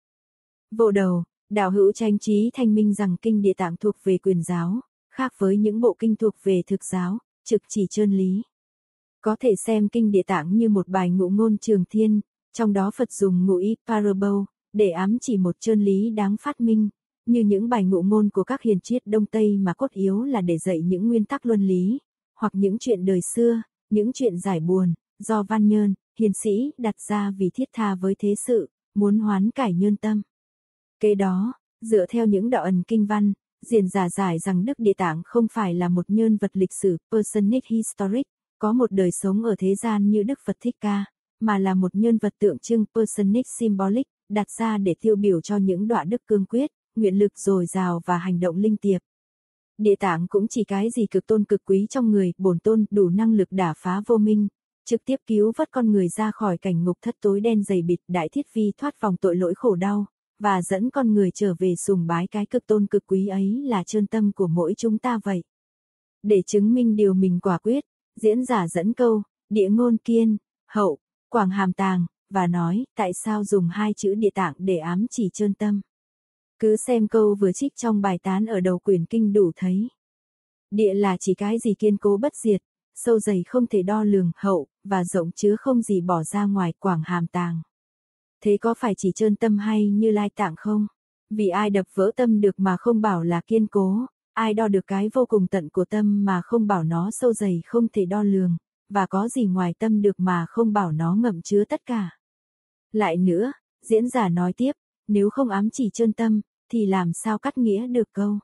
Vô đầu, đạo hữu chánh trí thanh minh rằng kinh Địa Tạng thuộc về quyền giáo, khác với những bộ kinh thuộc về thực giáo, trực chỉ chân lý. Có thể xem kinh Địa Tạng như một bài ngụ ngôn trường thiên, trong đó Phật dùng ngụ ý parable, để ám chỉ một chân lý đáng phát minh, như những bài ngụ ngôn của các hiền triết Đông Tây mà cốt yếu là để dạy những nguyên tắc luân lý, hoặc những chuyện đời xưa, những chuyện giải buồn, do văn nhơn, hiền sĩ đặt ra vì thiết tha với thế sự, muốn hoán cải nhơn tâm. Kế đó, dựa theo những đạo ẩn kinh văn, diễn giả giải rằng Đức Địa Tạng không phải là một nhân vật lịch sử, personage historic, có một đời sống ở thế gian như Đức Phật Thích Ca, mà là một nhân vật tượng trưng, personage symbolic, đặt ra để tiêu biểu cho những đọa đức cương quyết, nguyện lực dồi dào và hành động linh tiệp. Địa Tạng cũng chỉ cái gì cực tôn cực quý trong người, Bổn Tôn đủ năng lực đả phá vô minh, trực tiếp cứu vớt con người ra khỏi cảnh ngục thất tối đen dày bịt, đại thiết vi thoát vòng tội lỗi khổ đau, và dẫn con người trở về sùng bái cái cực tôn cực quý ấy là chân tâm của mỗi chúng ta vậy. Để chứng minh điều mình quả quyết, diễn giả dẫn câu, địa ngôn kiên, hậu, quảng hàm tàng, và nói, tại sao dùng hai chữ Địa Tạng để ám chỉ chân tâm. Cứ xem câu vừa trích trong bài tán ở đầu quyển kinh đủ thấy. Địa là chỉ cái gì kiên cố bất diệt, sâu dày không thể đo lường, hậu, và rộng chứa không gì bỏ ra ngoài, quảng hàm tàng. Thế có phải chỉ chân tâm hay Như Lai Tạng không? Vì ai đập vỡ tâm được mà không bảo là kiên cố, ai đo được cái vô cùng tận của tâm mà không bảo nó sâu dày không thể đo lường, và có gì ngoài tâm được mà không bảo nó ngậm chứa tất cả. Lại nữa, diễn giả nói tiếp, nếu không ám chỉ chân tâm, thì làm sao cắt nghĩa được câu.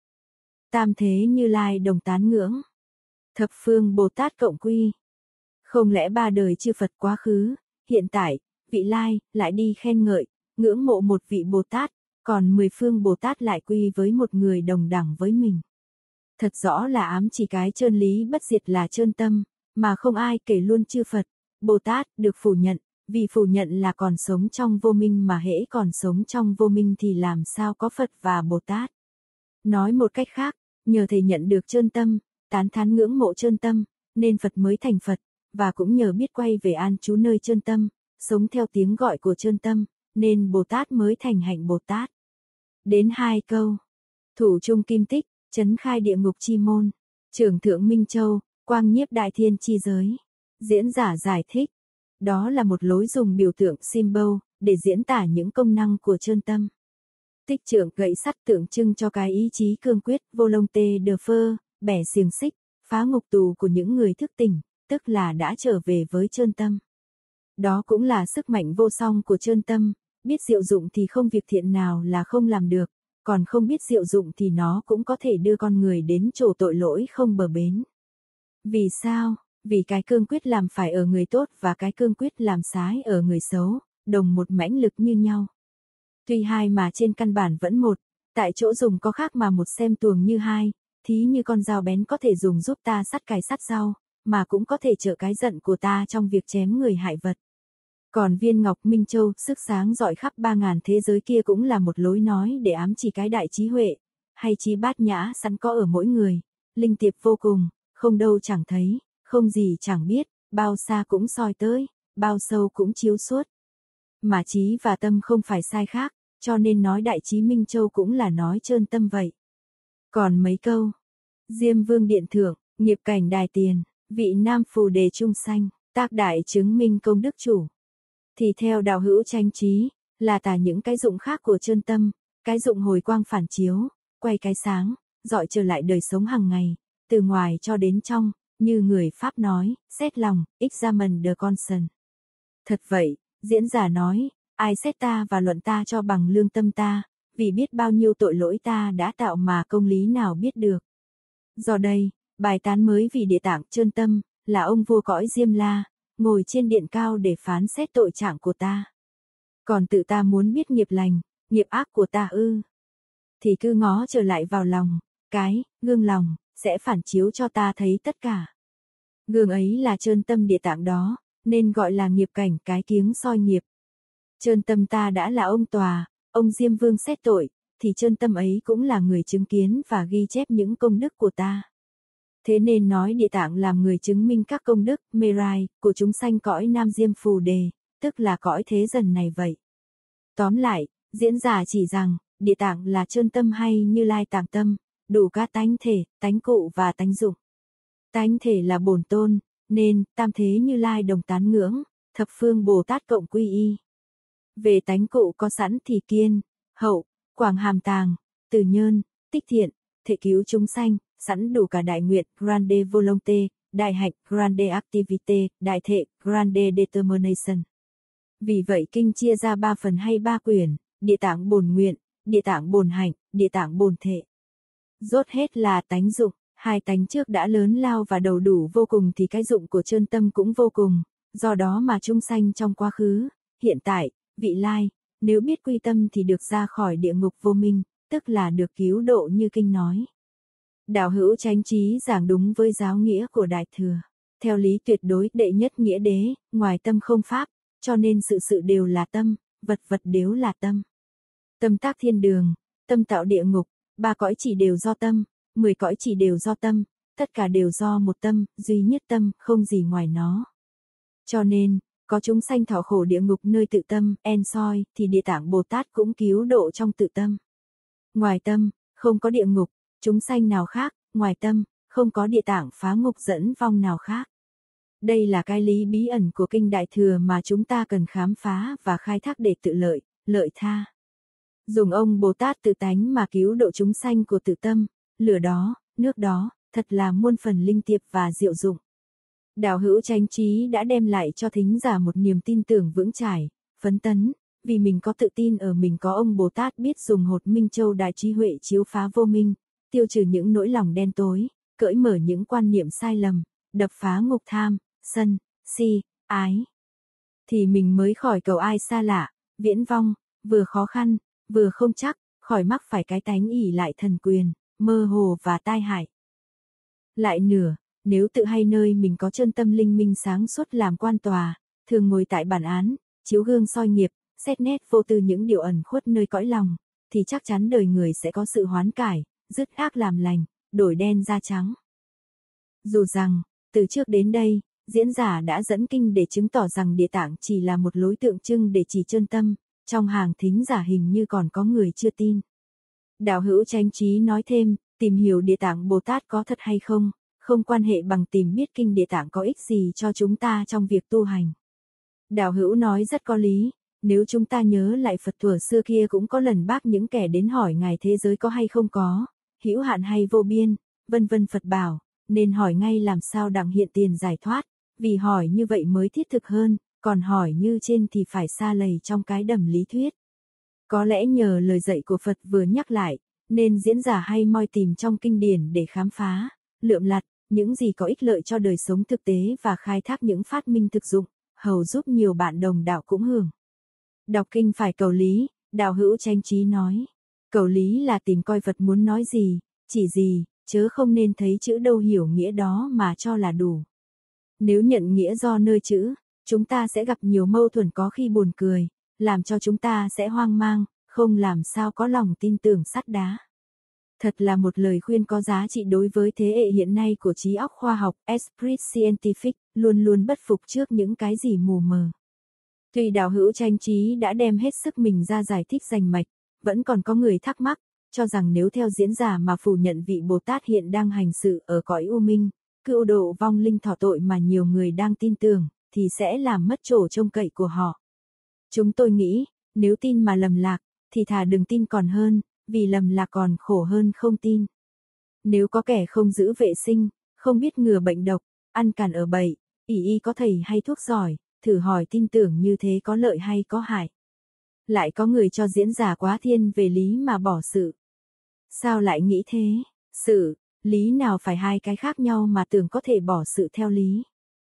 Tam thế Như Lai đồng tán ngưỡng. Thập phương Bồ Tát cộng quy. Không lẽ ba đời chư Phật quá khứ, hiện tại, vị lai, lại đi khen ngợi, ngưỡng mộ một vị Bồ Tát, còn mười phương Bồ Tát lại quy với một người đồng đẳng với mình. Thật rõ là ám chỉ cái chân lý bất diệt là chân tâm, mà không ai kể luôn chư Phật, Bồ Tát được phủ nhận, vì phủ nhận là còn sống trong vô minh, mà hễ còn sống trong vô minh thì làm sao có Phật và Bồ Tát. Nói một cách khác, nhờ thầy nhận được chân tâm, tán thán ngưỡng mộ chân tâm, nên Phật mới thành Phật, và cũng nhờ biết quay về an trú nơi chân tâm, sống theo tiếng gọi của chân tâm, nên Bồ Tát mới thành hạnh Bồ Tát. Đến hai câu. Thủ trung kim tích, chấn khai địa ngục chi môn, trưởng thượng Minh Châu, quang nhiếp đại thiên chi giới. Diễn giả giải thích, đó là một lối dùng biểu tượng symbol, để diễn tả những công năng của chân tâm. Tích trượng gậy sắt tượng trưng cho cái ý chí cương quyết, volonté de feu, bẻ xiềng xích, phá ngục tù của những người thức tỉnh, tức là đã trở về với chân tâm. Đó cũng là sức mạnh vô song của chân tâm, biết diệu dụng thì không việc thiện nào là không làm được, còn không biết diệu dụng thì nó cũng có thể đưa con người đến chỗ tội lỗi không bờ bến. Vì sao? Vì cái cương quyết làm phải ở người tốt và cái cương quyết làm sai ở người xấu, đồng một mãnh lực như nhau. Tuy hai mà trên căn bản vẫn một, tại chỗ dùng có khác mà một xem tuồng như hai, thí như con dao bén có thể dùng giúp ta sắt cải sắt rau, mà cũng có thể trợ cái giận của ta trong việc chém người hại vật. Còn viên ngọc Minh Châu, sức sáng rọi khắp ba ngàn thế giới kia cũng là một lối nói để ám chỉ cái đại trí huệ, hay trí bát nhã sẵn có ở mỗi người, linh tiệp vô cùng, không đâu chẳng thấy, không gì chẳng biết, bao xa cũng soi tới, bao sâu cũng chiếu suốt. Mà trí và tâm không phải sai khác, cho nên nói đại trí Minh Châu cũng là nói trơn tâm vậy. Còn mấy câu, Diêm Vương điện thượng, nghiệp cảnh đài tiền, vị nam phù đề trung sanh, tác đại chứng minh công đức chủ. Thì theo đạo hữu Chánh Trí, là tả những cái dụng khác của trơn tâm, cái dụng hồi quang phản chiếu, quay cái sáng, dọi trở lại đời sống hàng ngày, từ ngoài cho đến trong, như người Pháp nói, xét lòng, examine the conscience. Thật vậy, diễn giả nói, ai xét ta và luận ta cho bằng lương tâm ta, vì biết bao nhiêu tội lỗi ta đã tạo mà công lý nào biết được. Do đây, bài tán mới vì địa tạng trơn tâm, là ông vua cõi Diêm La, ngồi trên điện cao để phán xét tội trạng của ta. Còn tự ta muốn biết nghiệp lành, nghiệp ác của ta ư, thì cứ ngó trở lại vào lòng, cái, gương lòng, sẽ phản chiếu cho ta thấy tất cả. Gương ấy là trơn tâm địa tạng đó, nên gọi là nghiệp cảnh cái kiếng soi nghiệp. Trơn tâm ta đã là ông tòa, ông Diêm Vương xét tội, thì trơn tâm ấy cũng là người chứng kiến và ghi chép những công đức của ta. Thế nên nói địa tạng làm người chứng minh các công đức, merai, của chúng sanh cõi Nam Diêm Phù Đề, tức là cõi thế dần này vậy. Tóm lại, diễn giả chỉ rằng, địa tạng là trơn tâm hay Như Lai tạng tâm, đủ các tánh thể, tánh cụ và tánh dụng. Tánh thể là bổn tôn, nên, tam thế Như Lai đồng tán ngưỡng, thập phương Bồ Tát cộng quy y. Về tánh cụ có sẵn thì kiên, hậu, quảng hàm tàng, từ nhơn, tích thiện, thể cứu chúng sanh, sẵn đủ cả đại nguyện, grande volonté, đại hạnh, grande activité, đại thệ, grande determination. Vì vậy kinh chia ra ba phần hay ba quyển, địa tạng bổn nguyện, địa tạng bổn hạnh, địa tạng bổn thệ. Rốt hết là tánh dụng, hai tánh trước đã lớn lao và đầu đủ vô cùng thì cái dụng của trơn tâm cũng vô cùng, do đó mà chúng sanh trong quá khứ, hiện tại, vị lai, nếu biết quy tâm thì được ra khỏi địa ngục vô minh, tức là được cứu độ như kinh nói. Đạo hữu Chánh Trí giảng đúng với giáo nghĩa của Đại Thừa. Theo lý tuyệt đối đệ nhất nghĩa đế, ngoài tâm không pháp, cho nên sự sự đều là tâm, vật vật đều là tâm. Tâm tác thiên đường, tâm tạo địa ngục, ba cõi chỉ đều do tâm, mười cõi chỉ đều do tâm, tất cả đều do một tâm, duy nhất tâm, không gì ngoài nó. Cho nên, có chúng sanh thọ khổ địa ngục nơi tự tâm, en soi, thì Địa Tạng Bồ Tát cũng cứu độ trong tự tâm. Ngoài tâm, không có địa ngục, chúng sanh nào khác, ngoài tâm, không có địa tạng phá ngục dẫn vong nào khác. Đây là cái lý bí ẩn của kinh Đại Thừa mà chúng ta cần khám phá và khai thác để tự lợi, lợi tha. Dùng ông Bồ Tát tự tánh mà cứu độ chúng sanh của tự tâm, lửa đó, nước đó, thật là muôn phần linh tiệp và diệu dụng. Đạo hữu Chánh Trí đã đem lại cho thính giả một niềm tin tưởng vững chãi, phấn tấn, vì mình có tự tin ở mình có ông Bồ Tát biết dùng hột Minh Châu đại trí huệ chiếu phá vô minh, tiêu trừ những nỗi lòng đen tối, cởi mở những quan niệm sai lầm, đập phá ngục tham, sân, si, ái. Thì mình mới khỏi cầu ai xa lạ, viễn vong, vừa khó khăn, vừa không chắc, khỏi mắc phải cái tánh ỷ lại thần quyền, mơ hồ và tai hại. Lại nửa, nếu tự hay nơi mình có chân tâm linh minh sáng suốt làm quan tòa, thường ngồi tại bản án, chiếu gương soi nghiệp, xét nét vô tư những điều ẩn khuất nơi cõi lòng, thì chắc chắn đời người sẽ có sự hoán cải, dứt ác làm lành, đổi đen ra trắng. Dù rằng, từ trước đến đây, diễn giả đã dẫn kinh để chứng tỏ rằng địa tạng chỉ là một lối tượng trưng để chỉ chân tâm, trong hàng thính giả hình như còn có người chưa tin. Đạo hữu Chánh Trí nói thêm, tìm hiểu Địa Tạng Bồ Tát có thật hay không, không quan hệ bằng tìm biết kinh Địa Tạng có ích gì cho chúng ta trong việc tu hành. Đạo hữu nói rất có lý, nếu chúng ta nhớ lại Phật thuở xưa kia cũng có lần bác những kẻ đến hỏi ngài thế giới có hay không có, hữu hạn hay vô biên, vân vân Phật bảo, nên hỏi ngay làm sao đặng hiện tiền giải thoát, vì hỏi như vậy mới thiết thực hơn, còn hỏi như trên thì phải sa lầy trong cái đầm lý thuyết. Có lẽ nhờ lời dạy của Phật vừa nhắc lại, nên diễn giả hay moi tìm trong kinh điển để khám phá, lượm lặt, những gì có ích lợi cho đời sống thực tế và khai thác những phát minh thực dụng, hầu giúp nhiều bạn đồng đạo cũng hưởng. Đọc kinh phải cầu lý, đạo hữu Chánh Trí nói. Cầu lý là tìm coi Phật muốn nói gì, chỉ gì, chớ không nên thấy chữ đâu hiểu nghĩa đó mà cho là đủ. Nếu nhận nghĩa do nơi chữ, chúng ta sẽ gặp nhiều mâu thuẫn có khi buồn cười, làm cho chúng ta sẽ hoang mang, không làm sao có lòng tin tưởng sắt đá. Thật là một lời khuyên có giá trị đối với thế hệ hiện nay của trí óc khoa học, esprit scientific, luôn luôn bất phục trước những cái gì mù mờ. Tuy đạo hữu Chánh Trí đã đem hết sức mình ra giải thích rành mạch, vẫn còn có người thắc mắc, cho rằng nếu theo diễn giả mà phủ nhận vị Bồ Tát hiện đang hành sự ở cõi u minh, cưu độ vong linh thọ tội mà nhiều người đang tin tưởng, thì sẽ làm mất chỗ trông cậy của họ. Chúng tôi nghĩ, nếu tin mà lầm lạc, thì thà đừng tin còn hơn, vì lầm lạc còn khổ hơn không tin. Nếu có kẻ không giữ vệ sinh, không biết ngừa bệnh độc, ăn càn ở bậy, ỷ y có thầy hay thuốc giỏi, thử hỏi tin tưởng như thế có lợi hay có hại. Lại có người cho diễn giả quá thiên về lý mà bỏ sự. Sao lại nghĩ thế? Sự, lý nào phải hai cái khác nhau mà tưởng có thể bỏ sự theo lý.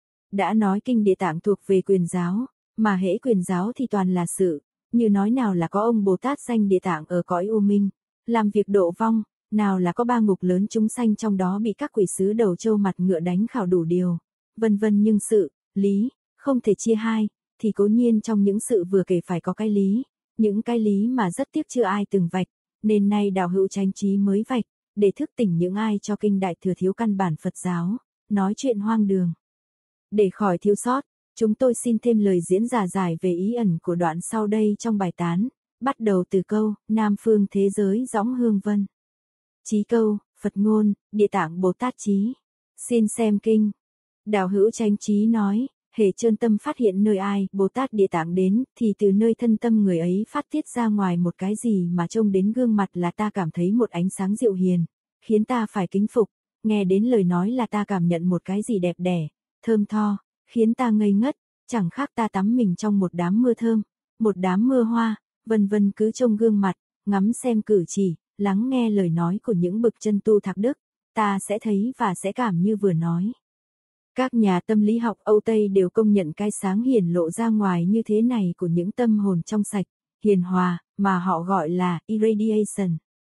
Đã nói kinh Địa Tạng thuộc về quyền giáo, mà hễ quyền giáo thì toàn là sự, như nói nào là có ông Bồ Tát danh Địa Tạng ở cõi u minh, làm việc độ vong, nào là có ba ngục lớn chúng sanh trong đó bị các quỷ sứ đầu trâu mặt ngựa đánh khảo đủ điều, vân vân nhưng sự, lý, không thể chia hai, thì cố nhiên trong những sự vừa kể phải có cái lý, những cái lý mà rất tiếc chưa ai từng vạch, nên nay đạo hữu Chánh Trí mới vạch, để thức tỉnh những ai cho kinh Đại Thừa thiếu căn bản Phật giáo, nói chuyện hoang đường. Để khỏi thiếu sót, chúng tôi xin thêm lời diễn giả giải về ý ẩn của đoạn sau đây trong bài tán, bắt đầu từ câu, Nam phương thế giới dõng hương vân. Chí câu, Phật ngôn, Địa Tạng Bồ Tát Chí. Xin xem kinh. Đạo hữu Chánh Trí nói, hễ trơn tâm phát hiện nơi ai Bồ Tát Địa Tạng đến, thì từ nơi thân tâm người ấy phát tiết ra ngoài một cái gì mà trông đến gương mặt là ta cảm thấy một ánh sáng dịu hiền, khiến ta phải kính phục, nghe đến lời nói là ta cảm nhận một cái gì đẹp đẽ, thơm tho, khiến ta ngây ngất, chẳng khác ta tắm mình trong một đám mưa thơm, một đám mưa hoa, vân vân cứ trông gương mặt, ngắm xem cử chỉ, lắng nghe lời nói của những bậc chân tu thạc đức, ta sẽ thấy và sẽ cảm như vừa nói. Các nhà tâm lý học Âu Tây đều công nhận cái sáng hiển lộ ra ngoài như thế này của những tâm hồn trong sạch, hiền hòa, mà họ gọi là irradiation.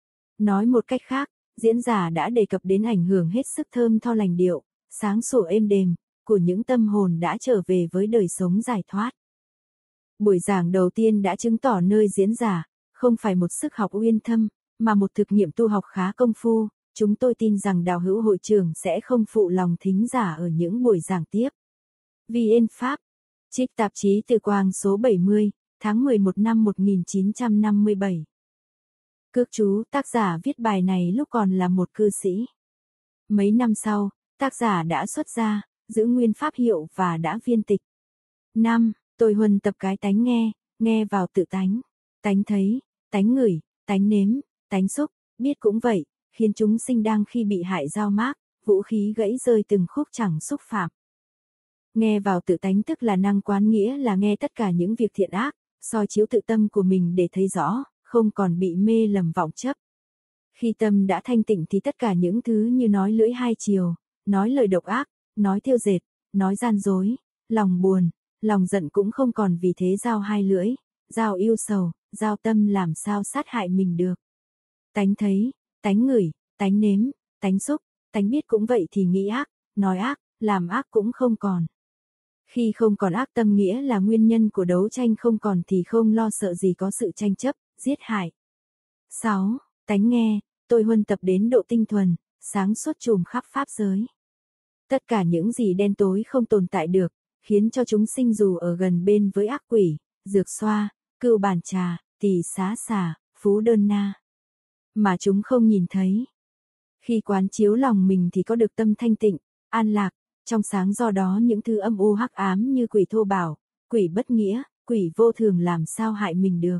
Nói một cách khác, diễn giả đã đề cập đến ảnh hưởng hết sức thơm tho lành điệu, sáng sủa êm đềm, của những tâm hồn đã trở về với đời sống giải thoát. Buổi giảng đầu tiên đã chứng tỏ nơi diễn giả, không phải một sức học uyên thâm, mà một thực nghiệm tu học khá công phu. Chúng tôi tin rằng đạo hữu hội trưởng sẽ không phụ lòng thính giả ở những buổi giảng tiếp. vê en Pháp. Trích tạp chí Từ Quang số bảy mươi, tháng mười một năm một nghìn chín trăm năm mươi bảy. Cước chú, tác giả viết bài này lúc còn là một cư sĩ. Mấy năm sau, tác giả đã xuất gia, giữ nguyên pháp hiệu và đã viên tịch. năm. Tôi huân tập cái tánh nghe, nghe vào tự tánh. Tánh thấy, tánh ngửi, tánh nếm, tánh xúc, biết cũng vậy, khiến chúng sinh đang khi bị hại dao mác, vũ khí gãy rơi từng khúc chẳng xúc phạm. Nghe vào tự tánh tức là năng quán, nghĩa là nghe tất cả những việc thiện ác, soi chiếu tự tâm của mình để thấy rõ, không còn bị mê lầm vọng chấp. Khi tâm đã thanh tịnh thì tất cả những thứ như nói lưỡi hai chiều, nói lời độc ác, nói thêu dệt, nói gian dối, lòng buồn, lòng giận cũng không còn vì thế dao hai lưỡi, dao yêu sầu, dao tâm làm sao sát hại mình được. Tánh thấy, tánh ngửi, tánh nếm, tánh xúc, tánh biết cũng vậy thì nghĩ ác, nói ác, làm ác cũng không còn. Khi không còn ác tâm nghĩa là nguyên nhân của đấu tranh không còn thì không lo sợ gì có sự tranh chấp, giết hại. sáu. Tánh nghe, tôi huân tập đến độ tinh thuần, sáng suốt trùm khắp pháp giới. Tất cả những gì đen tối không tồn tại được, khiến cho chúng sinh dù ở gần bên với ác quỷ, dược xoa, cưu bàn trà, tỳ xá xà, phú đơn na, mà chúng không nhìn thấy. Khi quán chiếu lòng mình thì có được tâm thanh tịnh, an lạc, trong sáng, do đó những thứ âm u hắc ám như quỷ thô bạo, quỷ bất nghĩa, quỷ vô thường làm sao hại mình được.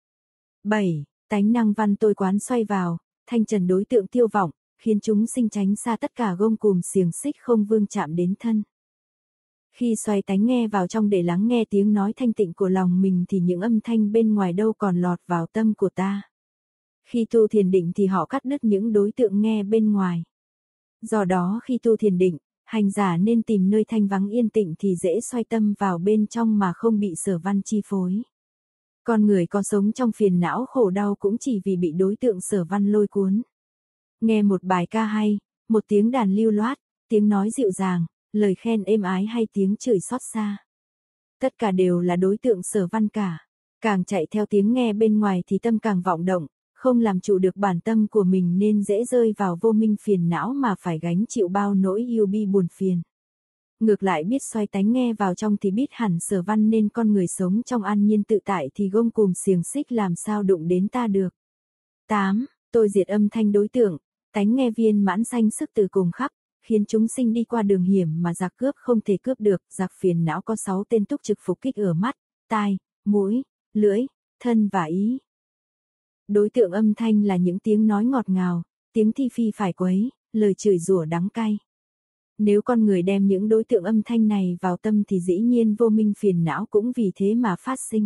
bảy. Tánh năng văn tôi quán xoay vào, thanh trần đối tượng tiêu vọng, khiến chúng sinh tránh xa tất cả gông cùm xiềng xích không vương chạm đến thân. Khi xoay tánh nghe vào trong để lắng nghe tiếng nói thanh tịnh của lòng mình thì những âm thanh bên ngoài đâu còn lọt vào tâm của ta. Khi tu thiền định thì họ cắt đứt những đối tượng nghe bên ngoài. Do đó khi tu thiền định, hành giả nên tìm nơi thanh vắng yên tĩnh thì dễ xoay tâm vào bên trong mà không bị sở văn chi phối. Con người có sống trong phiền não khổ đau cũng chỉ vì bị đối tượng sở văn lôi cuốn. Nghe một bài ca hay, một tiếng đàn lưu loát, tiếng nói dịu dàng, lời khen êm ái hay tiếng chửi xót xa. Tất cả đều là đối tượng sở văn cả. Càng chạy theo tiếng nghe bên ngoài thì tâm càng vọng động, không làm chủ được bản tâm của mình nên dễ rơi vào vô minh phiền não mà phải gánh chịu bao nỗi yêu bi buồn phiền. Ngược lại biết xoay tánh nghe vào trong thì biết hẳn sở văn nên con người sống trong an nhiên tự tại thì gông cùm xiềng xích làm sao đụng đến ta được. tám. Tôi diệt âm thanh đối tượng, tánh nghe viên mãn sanh sức từ cùng khắp, khiến chúng sinh đi qua đường hiểm mà giặc cướp không thể cướp được. Giặc phiền não có sáu tên túc trực phục kích ở mắt, tai, mũi, lưỡi, thân và ý. Đối tượng âm thanh là những tiếng nói ngọt ngào, tiếng thi phi phải quấy, lời chửi rủa đắng cay. Nếu con người đem những đối tượng âm thanh này vào tâm thì dĩ nhiên vô minh phiền não cũng vì thế mà phát sinh.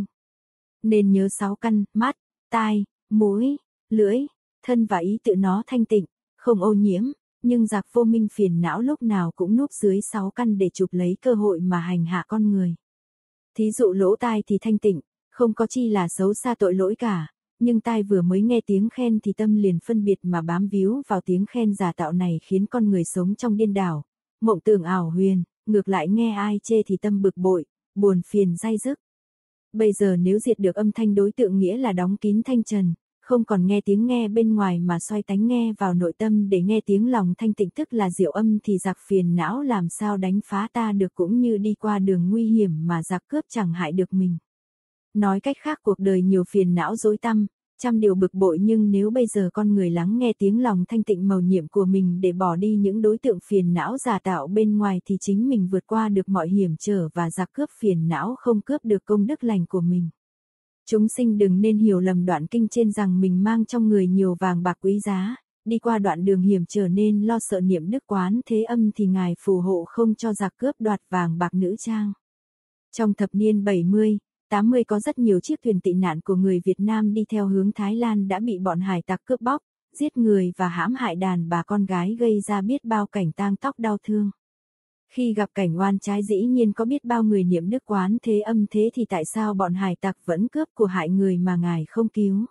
Nên nhớ sáu căn, mắt, tai, mũi, lưỡi, thân và ý tự nó thanh tịnh, không ô nhiễm, nhưng giặc vô minh phiền não lúc nào cũng núp dưới sáu căn để chụp lấy cơ hội mà hành hạ con người. Thí dụ lỗ tai thì thanh tịnh, không có chi là xấu xa tội lỗi cả, nhưng tai vừa mới nghe tiếng khen thì tâm liền phân biệt mà bám víu vào tiếng khen giả tạo này khiến con người sống trong điên đảo, mộng tưởng ảo huyền, ngược lại nghe ai chê thì tâm bực bội, buồn phiền day dứt. Bây giờ nếu diệt được âm thanh đối tượng nghĩa là đóng kín thanh trần, không còn nghe tiếng nghe bên ngoài mà xoay tánh nghe vào nội tâm để nghe tiếng lòng thanh tịnh tức là diệu âm thì giặc phiền não làm sao đánh phá ta được cũng như đi qua đường nguy hiểm mà giặc cướp chẳng hại được mình. Nói cách khác cuộc đời nhiều phiền não rối tăm, trăm điều bực bội nhưng nếu bây giờ con người lắng nghe tiếng lòng thanh tịnh mầu nhiệm của mình để bỏ đi những đối tượng phiền não giả tạo bên ngoài thì chính mình vượt qua được mọi hiểm trở và giặc cướp phiền não không cướp được công đức lành của mình. Chúng sinh đừng nên hiểu lầm đoạn kinh trên rằng mình mang trong người nhiều vàng bạc quý giá, đi qua đoạn đường hiểm trở nên lo sợ niệm đức quán thế âm thì ngài phù hộ không cho giặc cướp đoạt vàng bạc nữ trang. Trong thập niên bảy mươi, tám mươi có rất nhiều chiếc thuyền tị nạn của người Việt Nam đi theo hướng Thái Lan đã bị bọn hải tặc cướp bóc, giết người và hãm hại đàn bà con gái gây ra biết bao cảnh tang tóc đau thương. Khi gặp cảnh oan trái dĩ nhiên có biết bao người niệm đức quán thế âm thế thì tại sao bọn hải tặc vẫn cướp của hại người mà ngài không cứu?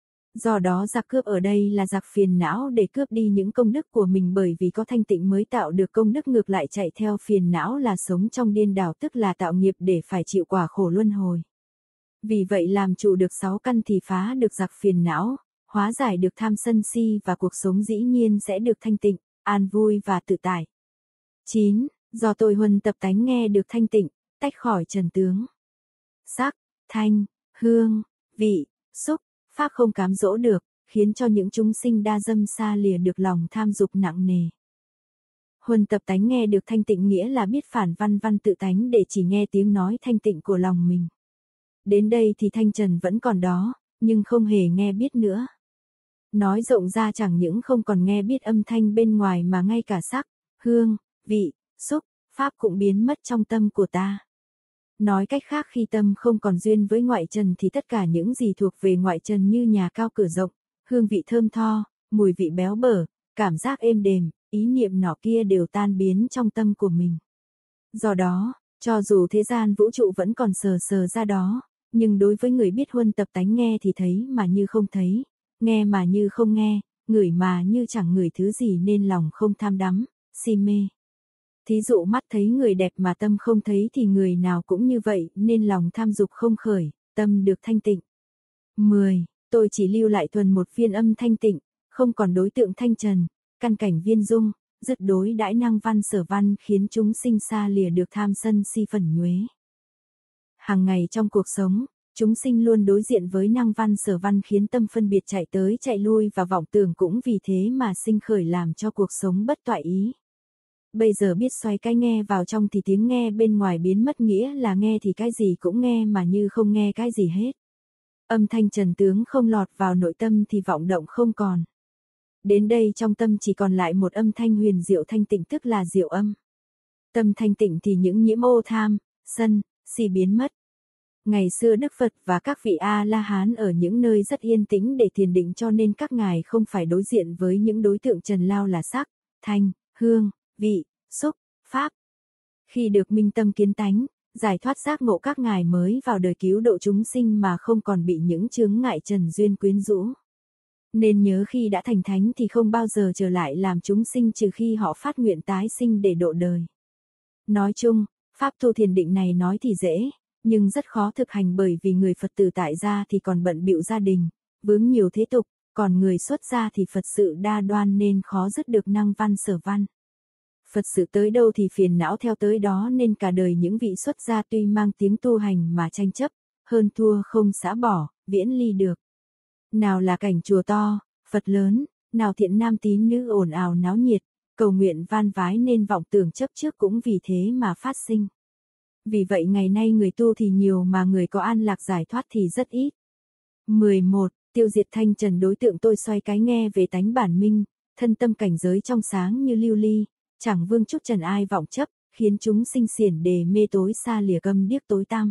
Do đó giặc cướp ở đây là giặc phiền não để cướp đi những công đức của mình bởi vì có thanh tịnh mới tạo được công đức ngược lại chạy theo phiền não là sống trong điên đảo tức là tạo nghiệp để phải chịu quả khổ luân hồi. Vì vậy làm chủ được sáu căn thì phá được giặc phiền não, hóa giải được tham sân si và cuộc sống dĩ nhiên sẽ được thanh tịnh, an vui và tự tại. chín. Do tôi huân tập tánh nghe được thanh tịnh, tách khỏi trần tướng. Sắc, thanh, hương, vị, xúc, pháp không cám dỗ được, khiến cho những chúng sinh đa dâm xa lìa được lòng tham dục nặng nề. Huân tập tánh nghe được thanh tịnh nghĩa là biết phản văn văn tự tánh để chỉ nghe tiếng nói thanh tịnh của lòng mình. Đến đây thì thanh trần vẫn còn đó, nhưng không hề nghe biết nữa. Nói rộng ra chẳng những không còn nghe biết âm thanh bên ngoài mà ngay cả sắc, hương, vị, xúc, pháp cũng biến mất trong tâm của ta. Nói cách khác khi tâm không còn duyên với ngoại trần thì tất cả những gì thuộc về ngoại trần như nhà cao cửa rộng, hương vị thơm tho, mùi vị béo bở, cảm giác êm đềm, ý niệm nọ kia đều tan biến trong tâm của mình. Do đó, cho dù thế gian vũ trụ vẫn còn sờ sờ ra đó, nhưng đối với người biết huân tập tánh nghe thì thấy mà như không thấy, nghe mà như không nghe, ngửi mà như chẳng ngửi thứ gì nên lòng không tham đắm, si mê. Thí dụ mắt thấy người đẹp mà tâm không thấy thì người nào cũng như vậy nên lòng tham dục không khởi, tâm được thanh tịnh. mười. Tôi chỉ lưu lại thuần một viên âm thanh tịnh, không còn đối tượng thanh trần, căn cảnh viên dung, dứt đối đãi năng văn sở văn khiến chúng sinh xa lìa được tham sân si phẩn nhuế. Hàng ngày trong cuộc sống, chúng sinh luôn đối diện với năng văn sở văn khiến tâm phân biệt chạy tới chạy lui và vọng tưởng cũng vì thế mà sinh khởi làm cho cuộc sống bất toại ý. Bây giờ biết xoay cái nghe vào trong thì tiếng nghe bên ngoài biến mất nghĩa là nghe thì cái gì cũng nghe mà như không nghe cái gì hết. Âm thanh trần tướng không lọt vào nội tâm thì vọng động không còn. Đến đây trong tâm chỉ còn lại một âm thanh huyền diệu thanh tịnh tức là diệu âm. Tâm thanh tịnh thì những nhiễm ô tham, sân, si biến mất. Ngày xưa Đức Phật và các vị A-la-hán ở những nơi rất yên tĩnh để thiền định cho nên các ngài không phải đối diện với những đối tượng trần lao là sắc, thanh, hương, vị, xúc, pháp. Khi được minh tâm kiến tánh, giải thoát giác ngộ các ngài mới vào đời cứu độ chúng sinh mà không còn bị những chướng ngại trần duyên quyến rũ. Nên nhớ khi đã thành thánh thì không bao giờ trở lại làm chúng sinh trừ khi họ phát nguyện tái sinh để độ đời. Nói chung, pháp tu thiền định này nói thì dễ, nhưng rất khó thực hành bởi vì người Phật tử tại gia thì còn bận bịu gia đình, vướng nhiều thế tục, còn người xuất gia thì Phật sự đa đoan nên khó dứt được năng văn sở văn. Phật sự tới đâu thì phiền não theo tới đó nên cả đời những vị xuất gia tuy mang tiếng tu hành mà tranh chấp, hơn thua không xả bỏ, viễn ly được. Nào là cảnh chùa to, Phật lớn, nào thiện nam tín nữ ồn ào náo nhiệt, cầu nguyện van vái nên vọng tưởng chấp trước cũng vì thế mà phát sinh. Vì vậy ngày nay người tu thì nhiều mà người có an lạc giải thoát thì rất ít. mười một. Tiêu diệt thanh trần đối tượng tôi xoay cái nghe về tánh bản minh, thân tâm cảnh giới trong sáng như lưu ly, chẳng vương chút trần ai vọng chấp, khiến chúng sinh xiển đề mê tối xa lìa câm điếc tối tăm.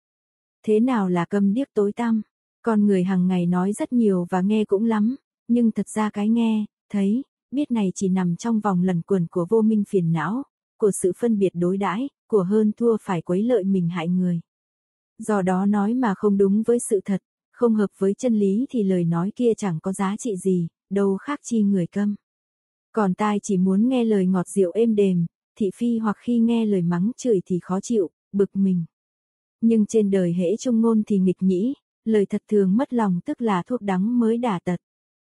Thế nào là câm điếc tối tăm? Con người hàng ngày nói rất nhiều và nghe cũng lắm, nhưng thật ra cái nghe, thấy, biết này chỉ nằm trong vòng lẩn quẩn của vô minh phiền não, của sự phân biệt đối đãi, của hơn thua phải quấy lợi mình hại người. Do đó nói mà không đúng với sự thật, không hợp với chân lý thì lời nói kia chẳng có giá trị gì, đâu khác chi người câm. Còn tai chỉ muốn nghe lời ngọt rượu êm đềm, thị phi hoặc khi nghe lời mắng chửi thì khó chịu, bực mình. Nhưng trên đời hễ trung ngôn thì nghịch nhĩ, lời thật thường mất lòng tức là thuốc đắng mới đả tật.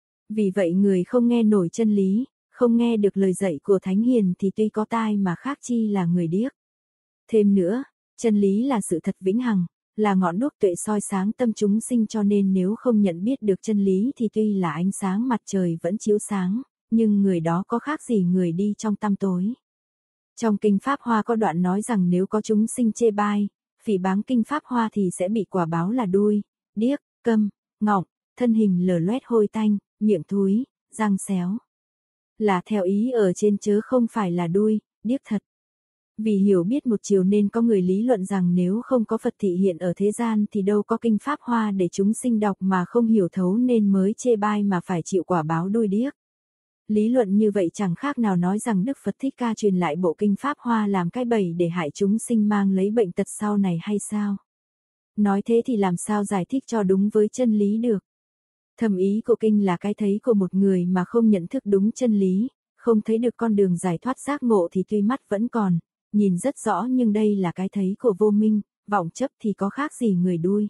Vì vậy người không nghe nổi chân lý, không nghe được lời dạy của Thánh Hiền thì tuy có tai mà khác chi là người điếc. Thêm nữa, chân lý là sự thật vĩnh hằng, là ngọn đuốc tuệ soi sáng tâm chúng sinh cho nên nếu không nhận biết được chân lý thì tuy là ánh sáng mặt trời vẫn chiếu sáng, nhưng người đó có khác gì người đi trong tăm tối. Trong Kinh Pháp Hoa có đoạn nói rằng nếu có chúng sinh chê bai, phỉ báng Kinh Pháp Hoa thì sẽ bị quả báo là đuôi, điếc, câm, ngọng, thân hình lở loét hôi tanh, miệng thúi, răng xéo. Là theo ý ở trên chớ không phải là đuôi, điếc thật. Vì hiểu biết một chiều nên có người lý luận rằng nếu không có Phật thị hiện ở thế gian thì đâu có Kinh Pháp Hoa để chúng sinh đọc mà không hiểu thấu nên mới chê bai mà phải chịu quả báo đuôi điếc. Lý luận như vậy chẳng khác nào nói rằng Đức Phật Thích Ca truyền lại bộ Kinh Pháp Hoa làm cái bẫy để hại chúng sinh mang lấy bệnh tật sau này hay sao? Nói thế thì làm sao giải thích cho đúng với chân lý được? Thầm ý của Kinh là cái thấy của một người mà không nhận thức đúng chân lý, không thấy được con đường giải thoát giác ngộ thì tuy mắt vẫn còn, nhìn rất rõ nhưng đây là cái thấy của vô minh, vọng chấp thì có khác gì người đuôi.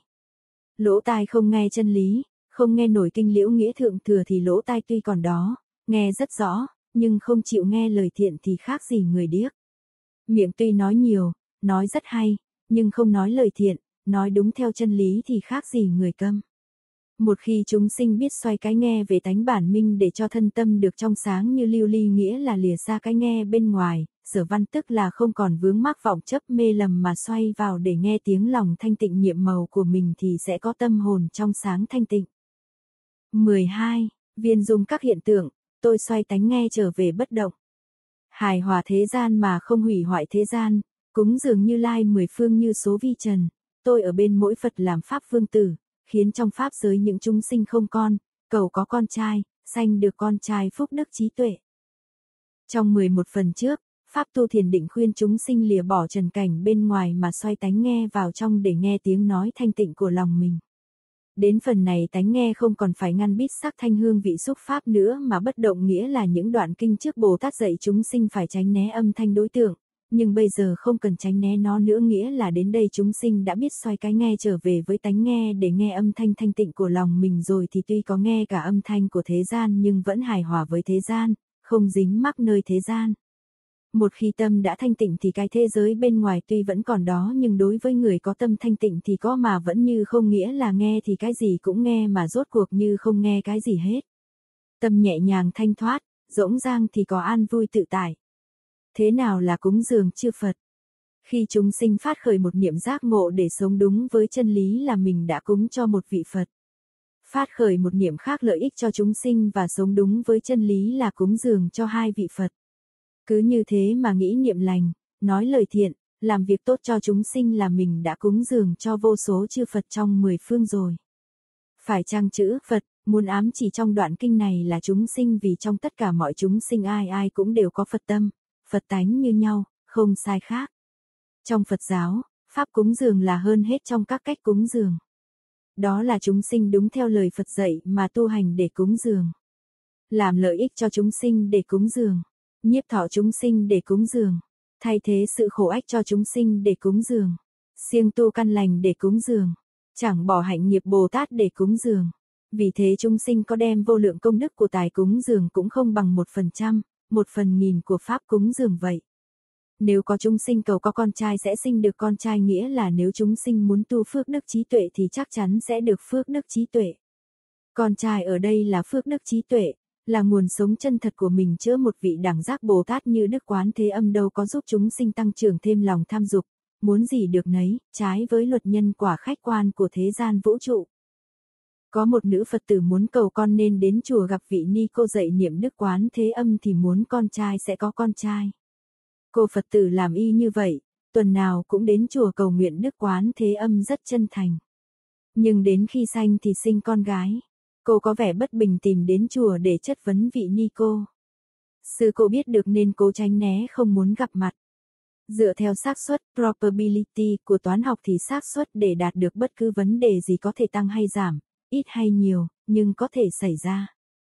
Lỗ tai không nghe chân lý, không nghe nổi kinh liễu nghĩa thượng thừa thì lỗ tai tuy còn đó, nghe rất rõ, nhưng không chịu nghe lời thiện thì khác gì người điếc. Miệng tuy nói nhiều, nói rất hay, nhưng không nói lời thiện, nói đúng theo chân lý thì khác gì người câm. Một khi chúng sinh biết xoay cái nghe về tánh bản minh để cho thân tâm được trong sáng như lưu ly nghĩa là lìa xa cái nghe bên ngoài, sở văn tức là không còn vướng mắc vọng chấp mê lầm mà xoay vào để nghe tiếng lòng thanh tịnh nhiệm màu của mình thì sẽ có tâm hồn trong sáng thanh tịnh. mười hai. Viên dung các hiện tượng, tôi xoay tánh nghe trở về bất động. Hài hòa thế gian mà không hủy hoại thế gian, cúng dường Như Lai mười phương như số vi trần, tôi ở bên mỗi Phật làm pháp vương tử, khiến trong pháp giới những chúng sinh không con, cầu có con trai, sanh được con trai phúc đức trí tuệ. Trong mười một phần trước, Pháp tu thiền định khuyên chúng sinh lìa bỏ trần cảnh bên ngoài mà xoay tánh nghe vào trong để nghe tiếng nói thanh tịnh của lòng mình. Đến phần này tánh nghe không còn phải ngăn bít sắc thanh hương vị xúc pháp nữa mà bất động nghĩa là những đoạn kinh trước Bồ Tát dạy chúng sinh phải tránh né âm thanh đối tượng, nhưng bây giờ không cần tránh né nó nữa nghĩa là đến đây chúng sinh đã biết xoay cái nghe trở về với tánh nghe để nghe âm thanh thanh tịnh của lòng mình rồi thì tuy có nghe cả âm thanh của thế gian nhưng vẫn hài hòa với thế gian, không dính mắc nơi thế gian. Một khi tâm đã thanh tịnh thì cái thế giới bên ngoài tuy vẫn còn đó nhưng đối với người có tâm thanh tịnh thì có mà vẫn như không nghĩa là nghe thì cái gì cũng nghe mà rốt cuộc như không nghe cái gì hết. Tâm nhẹ nhàng thanh thoát, dỗng dang thì có an vui tự tại. Thế nào là cúng dường chư Phật? Khi chúng sinh phát khởi một niệm giác ngộ để sống đúng với chân lý là mình đã cúng cho một vị Phật. Phát khởi một niệm khác lợi ích cho chúng sinh và sống đúng với chân lý là cúng dường cho hai vị Phật. Cứ như thế mà nghĩ niệm lành, nói lời thiện, làm việc tốt cho chúng sinh là mình đã cúng dường cho vô số chư Phật trong mười phương rồi. Phải chăng chữ Phật muốn ám chỉ trong đoạn kinh này là chúng sinh, vì trong tất cả mọi chúng sinh ai ai cũng đều có Phật tâm, Phật tánh như nhau, không sai khác. Trong Phật giáo, pháp cúng dường là hơn hết trong các cách cúng dường. Đó là chúng sinh đúng theo lời Phật dạy mà tu hành để cúng dường. Làm lợi ích cho chúng sinh để cúng dường. Nhiếp thọ chúng sinh để cúng dường. Thay thế sự khổ ách cho chúng sinh để cúng dường. Siêng tu căn lành để cúng dường. Chẳng bỏ hạnh nghiệp Bồ Tát để cúng dường. Vì thế chúng sinh có đem vô lượng công đức của tài cúng dường cũng không bằng một phần trăm, một phần nghìn của pháp cúng dường vậy. Nếu có chúng sinh cầu có con trai sẽ sinh được con trai, nghĩa là nếu chúng sinh muốn tu phước đức trí tuệ thì chắc chắn sẽ được phước đức trí tuệ. Con trai ở đây là phước đức trí tuệ, là nguồn sống chân thật của mình, chữa một vị đẳng giác Bồ Tát như Đức Quán Thế Âm đâu có giúp chúng sinh tăng trưởng thêm lòng tham dục, muốn gì được nấy, trái với luật nhân quả khách quan của thế gian vũ trụ. Có một nữ Phật tử muốn cầu con nên đến chùa gặp vị ni cô dạy niệm Đức Quán Thế Âm thì muốn con trai sẽ có con trai. Cô Phật tử làm y như vậy, tuần nào cũng đến chùa cầu nguyện Đức Quán Thế Âm rất chân thành. Nhưng đến khi sanh thì sinh con gái. Cô có vẻ bất bình tìm đến chùa để chất vấn vị ni cô. Sư cô biết được nên cô tránh né không muốn gặp mặt. Dựa theo xác suất probability của toán học thì xác suất để đạt được bất cứ vấn đề gì có thể tăng hay giảm, ít hay nhiều, nhưng có thể xảy ra.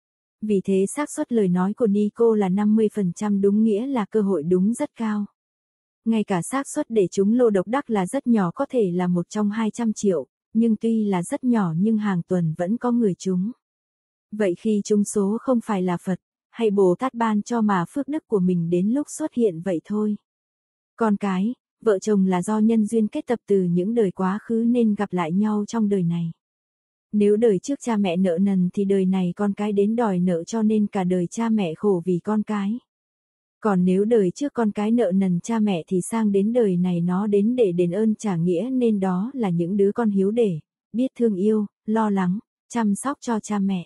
Vì thế xác suất lời nói của ni cô là năm mươi phần trăm đúng, nghĩa là cơ hội đúng rất cao. Ngay cả xác suất để trúng lô độc đắc là rất nhỏ, có thể là một trong hai trăm triệu, nhưng tuy là rất nhỏ nhưng hàng tuần vẫn có người trúng. Vậy khi trúng số không phải là Phật hay Bồ Tát ban cho mà phước đức của mình đến lúc xuất hiện vậy thôi. Con cái, vợ chồng là do nhân duyên kết tập từ những đời quá khứ nên gặp lại nhau trong đời này. Nếu đời trước cha mẹ nợ nần thì đời này con cái đến đòi nợ, cho nên cả đời cha mẹ khổ vì con cái. Còn nếu đời trước con cái nợ nần cha mẹ thì sang đến đời này nó đến để đền ơn trả nghĩa, nên đó là những đứa con hiếu để, biết thương yêu, lo lắng, chăm sóc cho cha mẹ.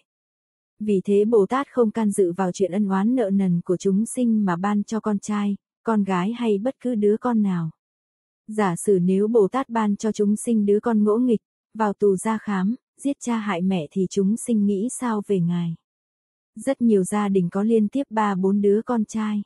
Vì thế Bồ Tát không can dự vào chuyện ân oán nợ nần của chúng sinh mà ban cho con trai, con gái hay bất cứ đứa con nào. Giả sử nếu Bồ Tát ban cho chúng sinh đứa con ngỗ nghịch, vào tù ra khám, giết cha hại mẹ thì chúng sinh nghĩ sao về Ngài? Rất nhiều gia đình có liên tiếp ba bốn đứa con trai.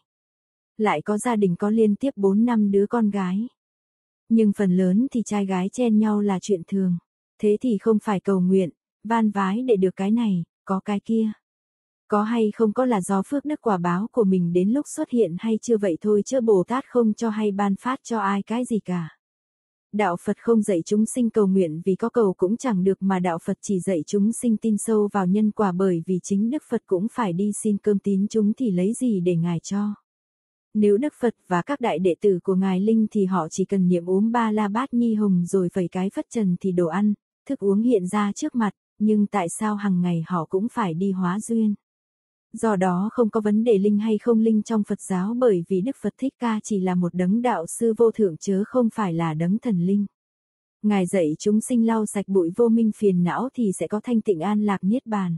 Lại có gia đình có liên tiếp bốn năm đứa con gái. Nhưng phần lớn thì trai gái chen nhau là chuyện thường. Thế thì không phải cầu nguyện, van vái để được cái này, có cái kia. Có hay không có là do phước đức quả báo của mình đến lúc xuất hiện hay chưa vậy thôi, chứ Bồ Tát không cho hay ban phát cho ai cái gì cả. Đạo Phật không dạy chúng sinh cầu nguyện vì có cầu cũng chẳng được, mà Đạo Phật chỉ dạy chúng sinh tin sâu vào nhân quả, bởi vì chính Đức Phật cũng phải đi xin cơm tín chúng thì lấy gì để Ngài cho. Nếu Đức Phật và các đại đệ tử của Ngài Linh thì họ chỉ cần niệm Ốm Ba La Bát Nhi Hồng rồi vẩy cái phất trần thì đồ ăn, thức uống hiện ra trước mặt, nhưng tại sao hàng ngày họ cũng phải đi hóa duyên? Do đó không có vấn đề linh hay không linh trong Phật giáo, bởi vì Đức Phật Thích Ca chỉ là một đấng đạo sư vô thượng chớ không phải là đấng thần linh. Ngài dạy chúng sinh lau sạch bụi vô minh phiền não thì sẽ có thanh tịnh an lạc niết bàn.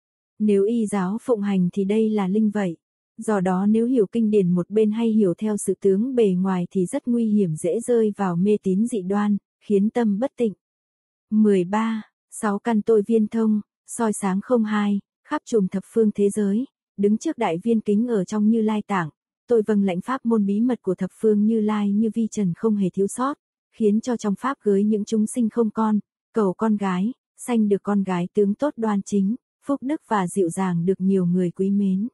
Nếu y giáo phụng hành thì đây là linh vậy. Do đó nếu hiểu kinh điển một bên hay hiểu theo sự tướng bề ngoài thì rất nguy hiểm, dễ rơi vào mê tín dị đoan, khiến tâm bất tịnh. mười ba. Sáu căn tôi viên thông, soi sáng không hai, khắp trùm thập phương thế giới, đứng trước đại viên kính ở trong Như Lai tạng, tôi vâng lãnh pháp môn bí mật của thập phương Như Lai như vi trần không hề thiếu sót, khiến cho trong pháp gới những chúng sinh không con, cầu con gái, sanh được con gái tướng tốt đoan chính, phúc đức và dịu dàng được nhiều người quý mến.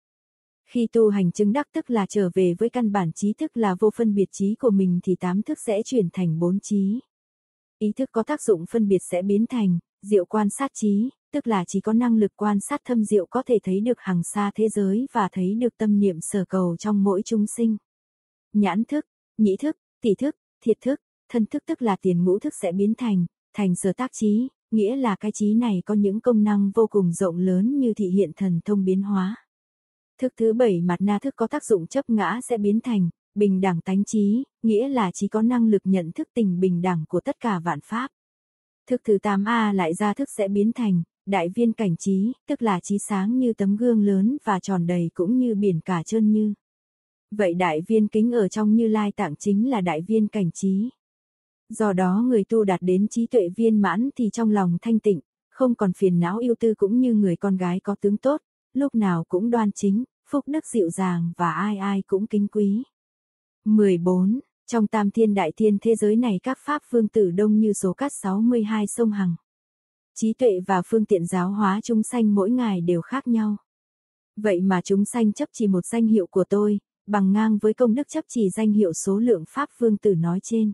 Khi tu hành chứng đắc tức là trở về với căn bản trí thức là vô phân biệt trí của mình thì tám thức sẽ chuyển thành bốn trí. Ý thức có tác dụng phân biệt sẽ biến thành diệu quan sát trí, tức là chỉ có năng lực quan sát thâm diệu có thể thấy được hằng xa thế giới và thấy được tâm niệm sở cầu trong mỗi chúng sinh. Nhãn thức, nhĩ thức, tỷ thức, thiệt thức, thân thức tức là tiền ngũ thức sẽ biến thành thành sở tác trí, nghĩa là cái trí này có những công năng vô cùng rộng lớn như thị hiện thần thông biến hóa. Thức thứ bảy mặt na thức có tác dụng chấp ngã sẽ biến thành bình đẳng tánh trí, nghĩa là chỉ có năng lực nhận thức tình bình đẳng của tất cả vạn pháp. Thức thứ tám a lại ra thức sẽ biến thành đại viên cảnh trí, tức là trí sáng như tấm gương lớn và tròn đầy cũng như biển cả trơn như. Vậy đại viên kính ở trong Như Lai tạng chính là đại viên cảnh trí. Do đó người tu đạt đến trí tuệ viên mãn thì trong lòng thanh tịnh, không còn phiền não ưu tư, cũng như người con gái có tướng tốt, lúc nào cũng đoan chính, phúc đức dịu dàng và ai ai cũng kính quý. mười bốn. Trong tam thiên đại thiên thế giới này các pháp vương tử đông như số cát sáu mươi hai sông hằng. Trí tuệ và phương tiện giáo hóa chúng sanh mỗi ngày đều khác nhau. Vậy mà chúng sanh chấp trì một danh hiệu của tôi, bằng ngang với công đức chấp trì danh hiệu số lượng pháp vương tử nói trên.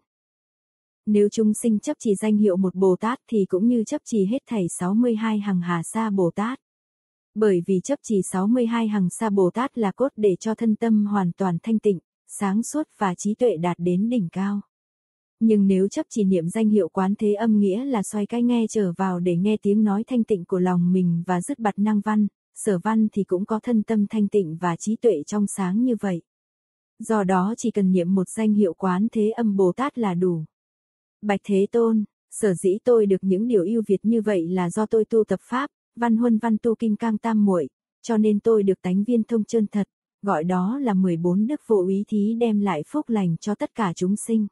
Nếu chúng sinh chấp trì danh hiệu một Bồ Tát thì cũng như chấp trì hết thảy sáu mươi hai hằng hà sa Bồ Tát. Bởi vì chấp trì sáu mươi hai hằng sa Bồ Tát là cốt để cho thân tâm hoàn toàn thanh tịnh, sáng suốt và trí tuệ đạt đến đỉnh cao. Nhưng nếu chấp trì niệm danh hiệu Quán Thế Âm nghĩa là xoay cái nghe trở vào để nghe tiếng nói thanh tịnh của lòng mình và dứt bặt năng văn, sở văn thì cũng có thân tâm thanh tịnh và trí tuệ trong sáng như vậy. Do đó chỉ cần niệm một danh hiệu Quán Thế Âm Bồ Tát là đủ. Bạch Thế Tôn, sở dĩ tôi được những điều ưu việt như vậy là do tôi tu tập pháp, văn huân văn tu kim cang tam muội, cho nên tôi được tánh viên thông chân thật, gọi đó là mười bốn đức vô úy thí đem lại phúc lành cho tất cả chúng sinh.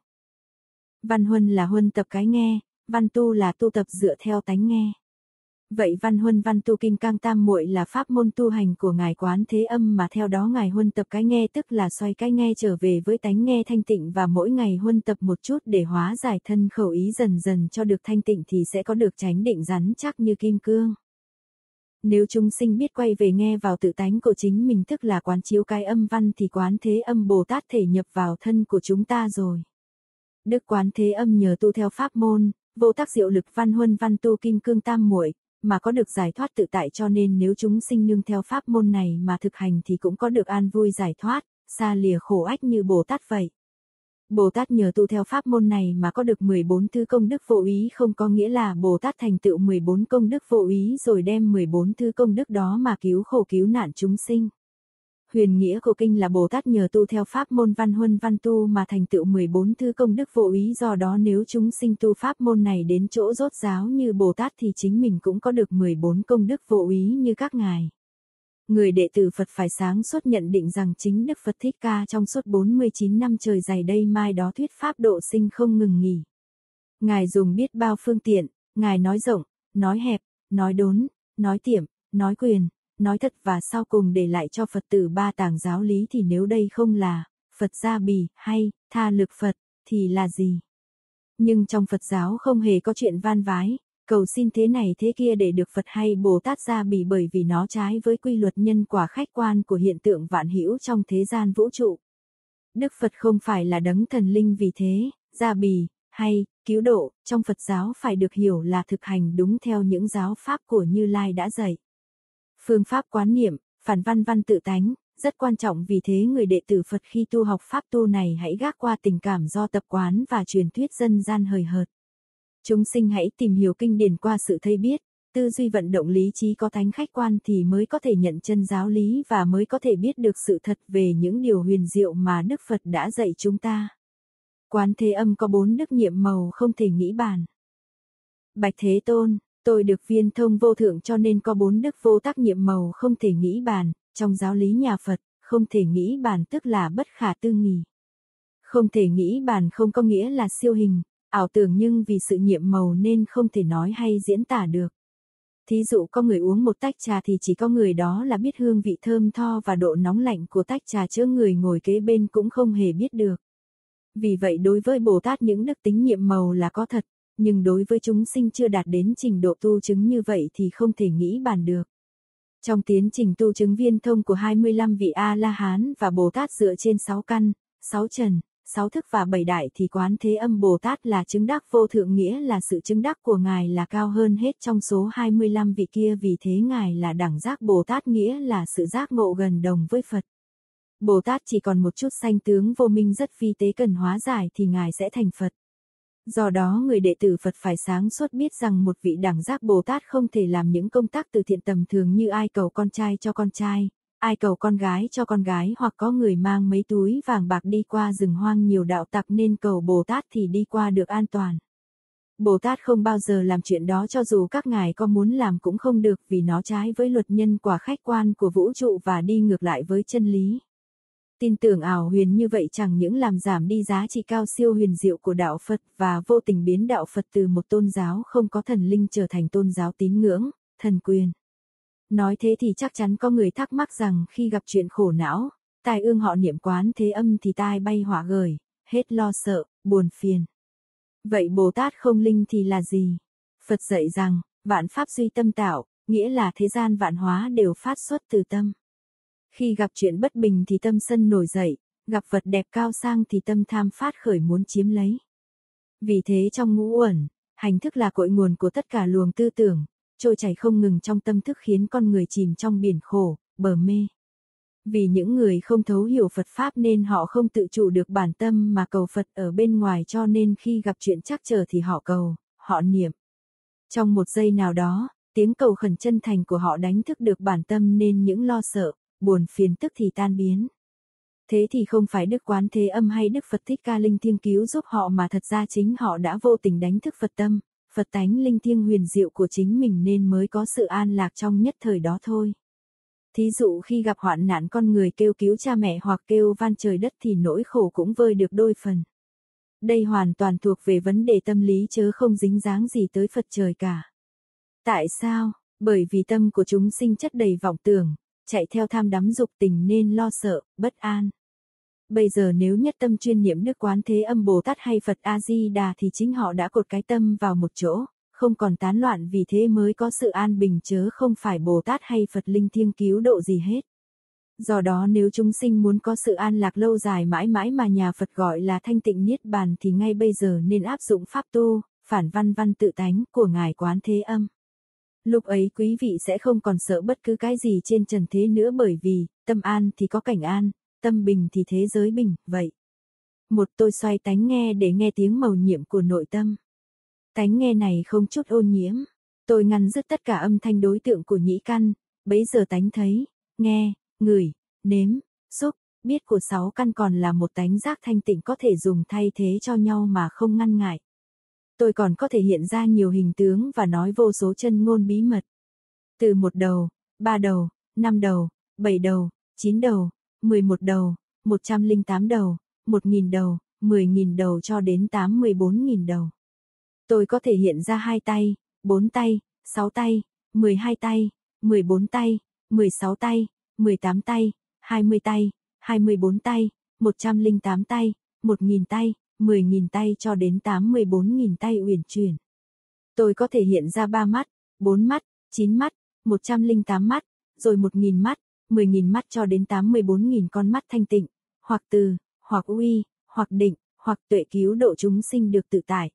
Văn huân là huân tập cái nghe, văn tu là tu tập dựa theo tánh nghe. Vậy văn huân văn tu kim cang tam muội là pháp môn tu hành của ngài Quán Thế Âm, mà theo đó ngài huân tập cái nghe tức là xoay cái nghe trở về với tánh nghe thanh tịnh, và mỗi ngày huân tập một chút để hóa giải thân khẩu ý dần dần cho được thanh tịnh thì sẽ có được chánh định rắn chắc như kim cương. Nếu chúng sinh biết quay về nghe vào tự tánh của chính mình tức là quán chiếu cái âm văn thì Quán Thế Âm Bồ Tát thể nhập vào thân của chúng ta rồi. Đức Quán Thế Âm nhờ tu theo pháp môn vô tác diệu lực văn huân văn tu kim cương tam muội mà có được giải thoát tự tại, cho nên nếu chúng sinh nương theo pháp môn này mà thực hành thì cũng có được an vui giải thoát, xa lìa khổ ách như Bồ Tát vậy. Bồ Tát nhờ tu theo pháp môn này mà có được mười bốn thứ công đức vô úy, không có nghĩa là Bồ Tát thành tựu mười bốn công đức vô úy rồi đem mười bốn thứ công đức đó mà cứu khổ cứu nạn chúng sinh. Huyền nghĩa của kinh là Bồ Tát nhờ tu theo pháp môn văn huân văn tu mà thành tựu mười bốn thứ công đức vô úy, do đó nếu chúng sinh tu pháp môn này đến chỗ rốt ráo như Bồ Tát thì chính mình cũng có được mười bốn công đức vô úy như các ngài. Người đệ tử Phật phải sáng suốt nhận định rằng chính Đức Phật Thích Ca trong suốt bốn mươi chín năm trời dày đây mai đó thuyết pháp độ sinh không ngừng nghỉ. Ngài dùng biết bao phương tiện, Ngài nói rộng, nói hẹp, nói đốn, nói tiệm, nói quyền, nói thật và sau cùng để lại cho Phật tử ba tàng giáo lý, thì nếu đây không là Phật gia bì hay tha lực Phật thì là gì? Nhưng trong Phật giáo không hề có chuyện van vái, cầu xin thế này thế kia để được Phật hay Bồ Tát gia bì, bởi vì nó trái với quy luật nhân quả khách quan của hiện tượng vạn hữu trong thế gian vũ trụ. Đức Phật không phải là đấng thần linh, vì thế, gia bì hay cứu độ trong Phật giáo phải được hiểu là thực hành đúng theo những giáo pháp của Như Lai đã dạy. Phương pháp quán niệm, phản văn văn tự tánh, rất quan trọng, vì thế người đệ tử Phật khi tu học pháp tu này hãy gác qua tình cảm do tập quán và truyền thuyết dân gian hời hợt. Chúng sinh hãy tìm hiểu kinh điển qua sự thấy biết, tư duy vận động lý trí có tánh khách quan thì mới có thể nhận chân giáo lý và mới có thể biết được sự thật về những điều huyền diệu mà Đức Phật đã dạy chúng ta. Quán Thế Âm có bốn đức nhiệm màu không thể nghĩ bàn. Bạch Thế Tôn, tôi được viên thông vô thượng cho nên có bốn đức vô tác nhiệm màu không thể nghĩ bàn. Trong giáo lý nhà Phật, không thể nghĩ bàn tức là bất khả tư nghì. Không thể nghĩ bàn không có nghĩa là siêu hình, ảo tưởng, nhưng vì sự nhiệm màu nên không thể nói hay diễn tả được. Thí dụ có người uống một tách trà thì chỉ có người đó là biết hương vị thơm tho và độ nóng lạnh của tách trà, chứ người ngồi kế bên cũng không hề biết được. Vì vậy đối với Bồ Tát những đức tính nhiệm màu là có thật, nhưng đối với chúng sinh chưa đạt đến trình độ tu chứng như vậy thì không thể nghĩ bàn được. Trong tiến trình tu chứng viên thông của hai mươi lăm vị A-la-hán và Bồ Tát dựa trên sáu căn, sáu trần, sáu thức và bảy đại thì Quán Thế Âm Bồ Tát là chứng đắc vô thượng, nghĩa là sự chứng đắc của Ngài là cao hơn hết trong số hai mươi lăm vị kia, vì thế Ngài là đẳng giác Bồ Tát, nghĩa là sự giác ngộ gần đồng với Phật. Bồ Tát chỉ còn một chút sanh tướng vô minh rất vi tế cần hóa giải thì Ngài sẽ thành Phật. Do đó người đệ tử Phật phải sáng suốt biết rằng một vị đẳng giác Bồ Tát không thể làm những công tác từ thiện tầm thường như ai cầu con trai cho con trai, ai cầu con gái cho con gái, hoặc có người mang mấy túi vàng bạc đi qua rừng hoang nhiều đạo tặc nên cầu Bồ Tát thì đi qua được an toàn. Bồ Tát không bao giờ làm chuyện đó, cho dù các ngài có muốn làm cũng không được, vì nó trái với luật nhân quả khách quan của vũ trụ và đi ngược lại với chân lý. Tin tưởng ảo huyền như vậy chẳng những làm giảm đi giá trị cao siêu huyền diệu của đạo Phật và vô tình biến đạo Phật từ một tôn giáo không có thần linh trở thành tôn giáo tín ngưỡng, thần quyền. Nói thế thì chắc chắn có người thắc mắc rằng khi gặp chuyện khổ não, tai ương họ niệm Quán Thế Âm thì tai bay họa gởi, hết lo sợ, buồn phiền. Vậy Bồ Tát không linh thì là gì? Phật dạy rằng, vạn pháp duy tâm tạo, nghĩa là thế gian vạn hóa đều phát xuất từ tâm. Khi gặp chuyện bất bình thì tâm sân nổi dậy, gặp vật đẹp cao sang thì tâm tham phát khởi muốn chiếm lấy. Vì thế trong ngũ uẩn, hành thức là cội nguồn của tất cả luồng tư tưởng, trôi chảy không ngừng trong tâm thức khiến con người chìm trong biển khổ, bờ mê. Vì những người không thấu hiểu Phật Pháp nên họ không tự chủ được bản tâm mà cầu Phật ở bên ngoài, cho nên khi gặp chuyện trắc trở thì họ cầu, họ niệm. Trong một giây nào đó, tiếng cầu khẩn chân thành của họ đánh thức được bản tâm nên những lo sợ, buồn phiền tức thì tan biến. Thế thì không phải Đức Quán Thế Âm hay Đức Phật Thích Ca Linh Thiêng cứu giúp họ mà thật ra chính họ đã vô tình đánh thức Phật tâm, Phật tánh linh thiêng huyền diệu của chính mình nên mới có sự an lạc trong nhất thời đó thôi. Thí dụ khi gặp hoạn nạn con người kêu cứu cha mẹ hoặc kêu van trời đất thì nỗi khổ cũng vơi được đôi phần. Đây hoàn toàn thuộc về vấn đề tâm lý chớ không dính dáng gì tới Phật trời cả. Tại sao? Bởi vì tâm của chúng sinh chất đầy vọng tưởng, chạy theo tham đắm dục tình nên lo sợ, bất an. Bây giờ nếu nhất tâm chuyên niệm Đức Quán Thế Âm Bồ Tát hay Phật A-di-đà thì chính họ đã cột cái tâm vào một chỗ, không còn tán loạn, vì thế mới có sự an bình chớ không phải Bồ Tát hay Phật linh thiêng cứu độ gì hết. Do đó nếu chúng sinh muốn có sự an lạc lâu dài mãi mãi mà nhà Phật gọi là thanh tịnh niết bàn thì ngay bây giờ nên áp dụng pháp tu, phản văn văn tự tánh của Ngài Quán Thế Âm. Lúc ấy quý vị sẽ không còn sợ bất cứ cái gì trên trần thế nữa, bởi vì, tâm an thì có cảnh an, tâm bình thì thế giới bình, vậy. Một tôi xoay tánh nghe để nghe tiếng mầu nhiệm của nội tâm. Tánh nghe này không chút ô nhiễm. Tôi ngăn dứt tất cả âm thanh đối tượng của nhĩ căn, bấy giờ tánh thấy, nghe, ngửi, nếm, xúc, biết của sáu căn còn là một tánh giác thanh tịnh có thể dùng thay thế cho nhau mà không ngăn ngại. Tôi còn có thể hiện ra nhiều hình tướng và nói vô số chân ngôn bí mật. Từ một đầu, ba đầu, năm đầu, bảy đầu, chín đầu, mười một đầu, một trăm linh tám đầu, một nghìn đầu, mười nghìn đầu cho đến tám mươi bốn nghìn đầu. Tôi có thể hiện ra hai tay, bốn tay, sáu tay, mười hai tay, mười bốn tay, mười sáu tay, mười tám tay, hai mươi tay, hai mươi bốn tay, một trăm linh tám tay, một nghìn tay, mười nghìn tay cho đến tám mươi bốn nghìn tay uyển chuyển. Tôi có thể hiện ra ba mắt, bốn mắt, chín mắt, một trăm linh tám mắt, rồi một nghìn mắt, mười nghìn mắt cho đến tám mươi bốn nghìn con mắt thanh tịnh, hoặc từ, hoặc uy, hoặc định, hoặc tuệ cứu độ chúng sinh được tự tại.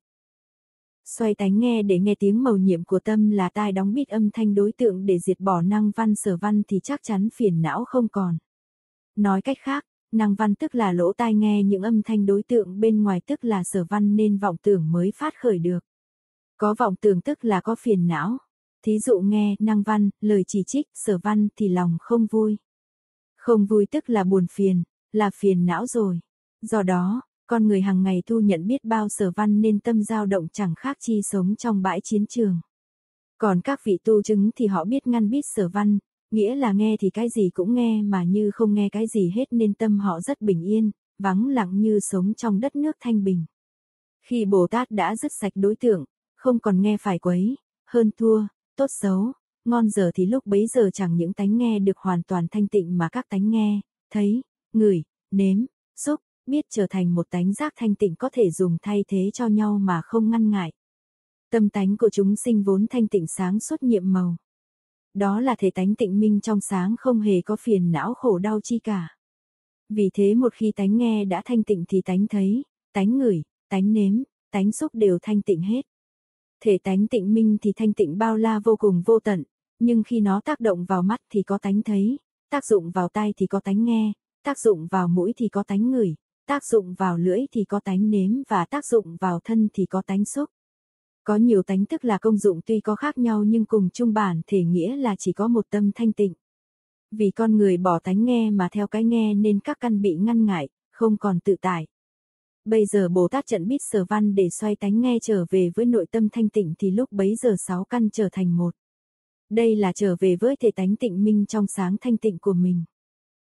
Xoay tánh nghe để nghe tiếng mầu nhiệm của tâm là tai đóng bít âm thanh đối tượng để diệt bỏ năng văn sở văn thì chắc chắn phiền não không còn. Nói cách khác, năng văn tức là lỗ tai nghe những âm thanh đối tượng bên ngoài tức là sở văn nên vọng tưởng mới phát khởi được. Có vọng tưởng tức là có phiền não. Thí dụ nghe năng văn, lời chỉ trích, sở văn thì lòng không vui. Không vui tức là buồn phiền, là phiền não rồi. Do đó, con người hàng ngày thu nhận biết bao sở văn nên tâm dao động chẳng khác chi sống trong bãi chiến trường. Còn các vị tu chứng thì họ biết ngăn biết sở văn, nghĩa là nghe thì cái gì cũng nghe mà như không nghe cái gì hết nên tâm họ rất bình yên, vắng lặng như sống trong đất nước thanh bình. Khi Bồ Tát đã dứt sạch đối tượng, không còn nghe phải quấy, hơn thua, tốt xấu, ngon dở thì lúc bấy giờ chẳng những tánh nghe được hoàn toàn thanh tịnh mà các tánh nghe, thấy, ngửi, nếm, xúc, biết trở thành một tánh giác thanh tịnh có thể dùng thay thế cho nhau mà không ngăn ngại. Tâm tánh của chúng sinh vốn thanh tịnh sáng suốt nhiệm màu. Đó là thể tánh tịnh minh trong sáng không hề có phiền não khổ đau chi cả. Vì thế một khi tánh nghe đã thanh tịnh thì tánh thấy, tánh ngửi, tánh nếm, tánh xúc đều thanh tịnh hết. Thể tánh tịnh minh thì thanh tịnh bao la vô cùng vô tận, nhưng khi nó tác động vào mắt thì có tánh thấy, tác dụng vào tai thì có tánh nghe, tác dụng vào mũi thì có tánh ngửi, tác dụng vào lưỡi thì có tánh nếm và tác dụng vào thân thì có tánh xúc. Có nhiều tánh tức là công dụng tuy có khác nhau nhưng cùng chung bản thể nghĩa là chỉ có một tâm thanh tịnh. Vì con người bỏ tánh nghe mà theo cái nghe nên các căn bị ngăn ngại, không còn tự tại. Bây giờ Bồ Tát trận bít sở văn để xoay tánh nghe trở về với nội tâm thanh tịnh thì lúc bấy giờ sáu căn trở thành một. Đây là trở về với thể tánh tịnh minh trong sáng thanh tịnh của mình.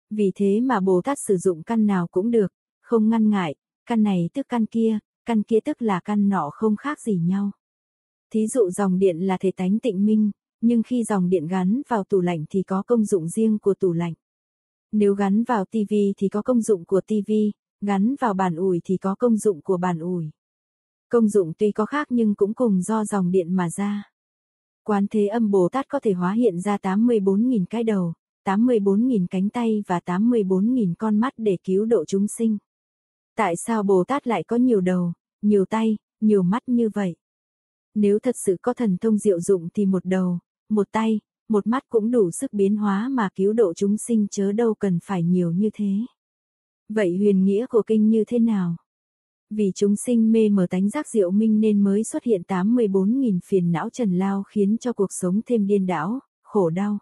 Vì thế mà Bồ Tát sử dụng căn nào cũng được, không ngăn ngại, căn này tức căn kia, căn kia tức là căn nọ không khác gì nhau. Thí dụ dòng điện là thể tánh tịnh minh, nhưng khi dòng điện gắn vào tủ lạnh thì có công dụng riêng của tủ lạnh. Nếu gắn vào tivi thì có công dụng của tivi, gắn vào bàn ủi thì có công dụng của bàn ủi. Công dụng tuy có khác nhưng cũng cùng do dòng điện mà ra. Quán Thế Âm Bồ Tát có thể hóa hiện ra tám mươi bốn nghìn cái đầu, tám mươi bốn nghìn cánh tay và tám mươi bốn nghìn con mắt để cứu độ chúng sinh. Tại sao Bồ Tát lại có nhiều đầu, nhiều tay, nhiều mắt như vậy? Nếu thật sự có thần thông diệu dụng thì một đầu, một tay, một mắt cũng đủ sức biến hóa mà cứu độ chúng sinh, chớ đâu cần phải nhiều như thế. Vậy huyền nghĩa của kinh như thế nào? Vì chúng sinh mê mờ tánh giác diệu minh nên mới xuất hiện tám mươi bốn nghìn phiền não trần lao khiến cho cuộc sống thêm điên đảo, khổ đau.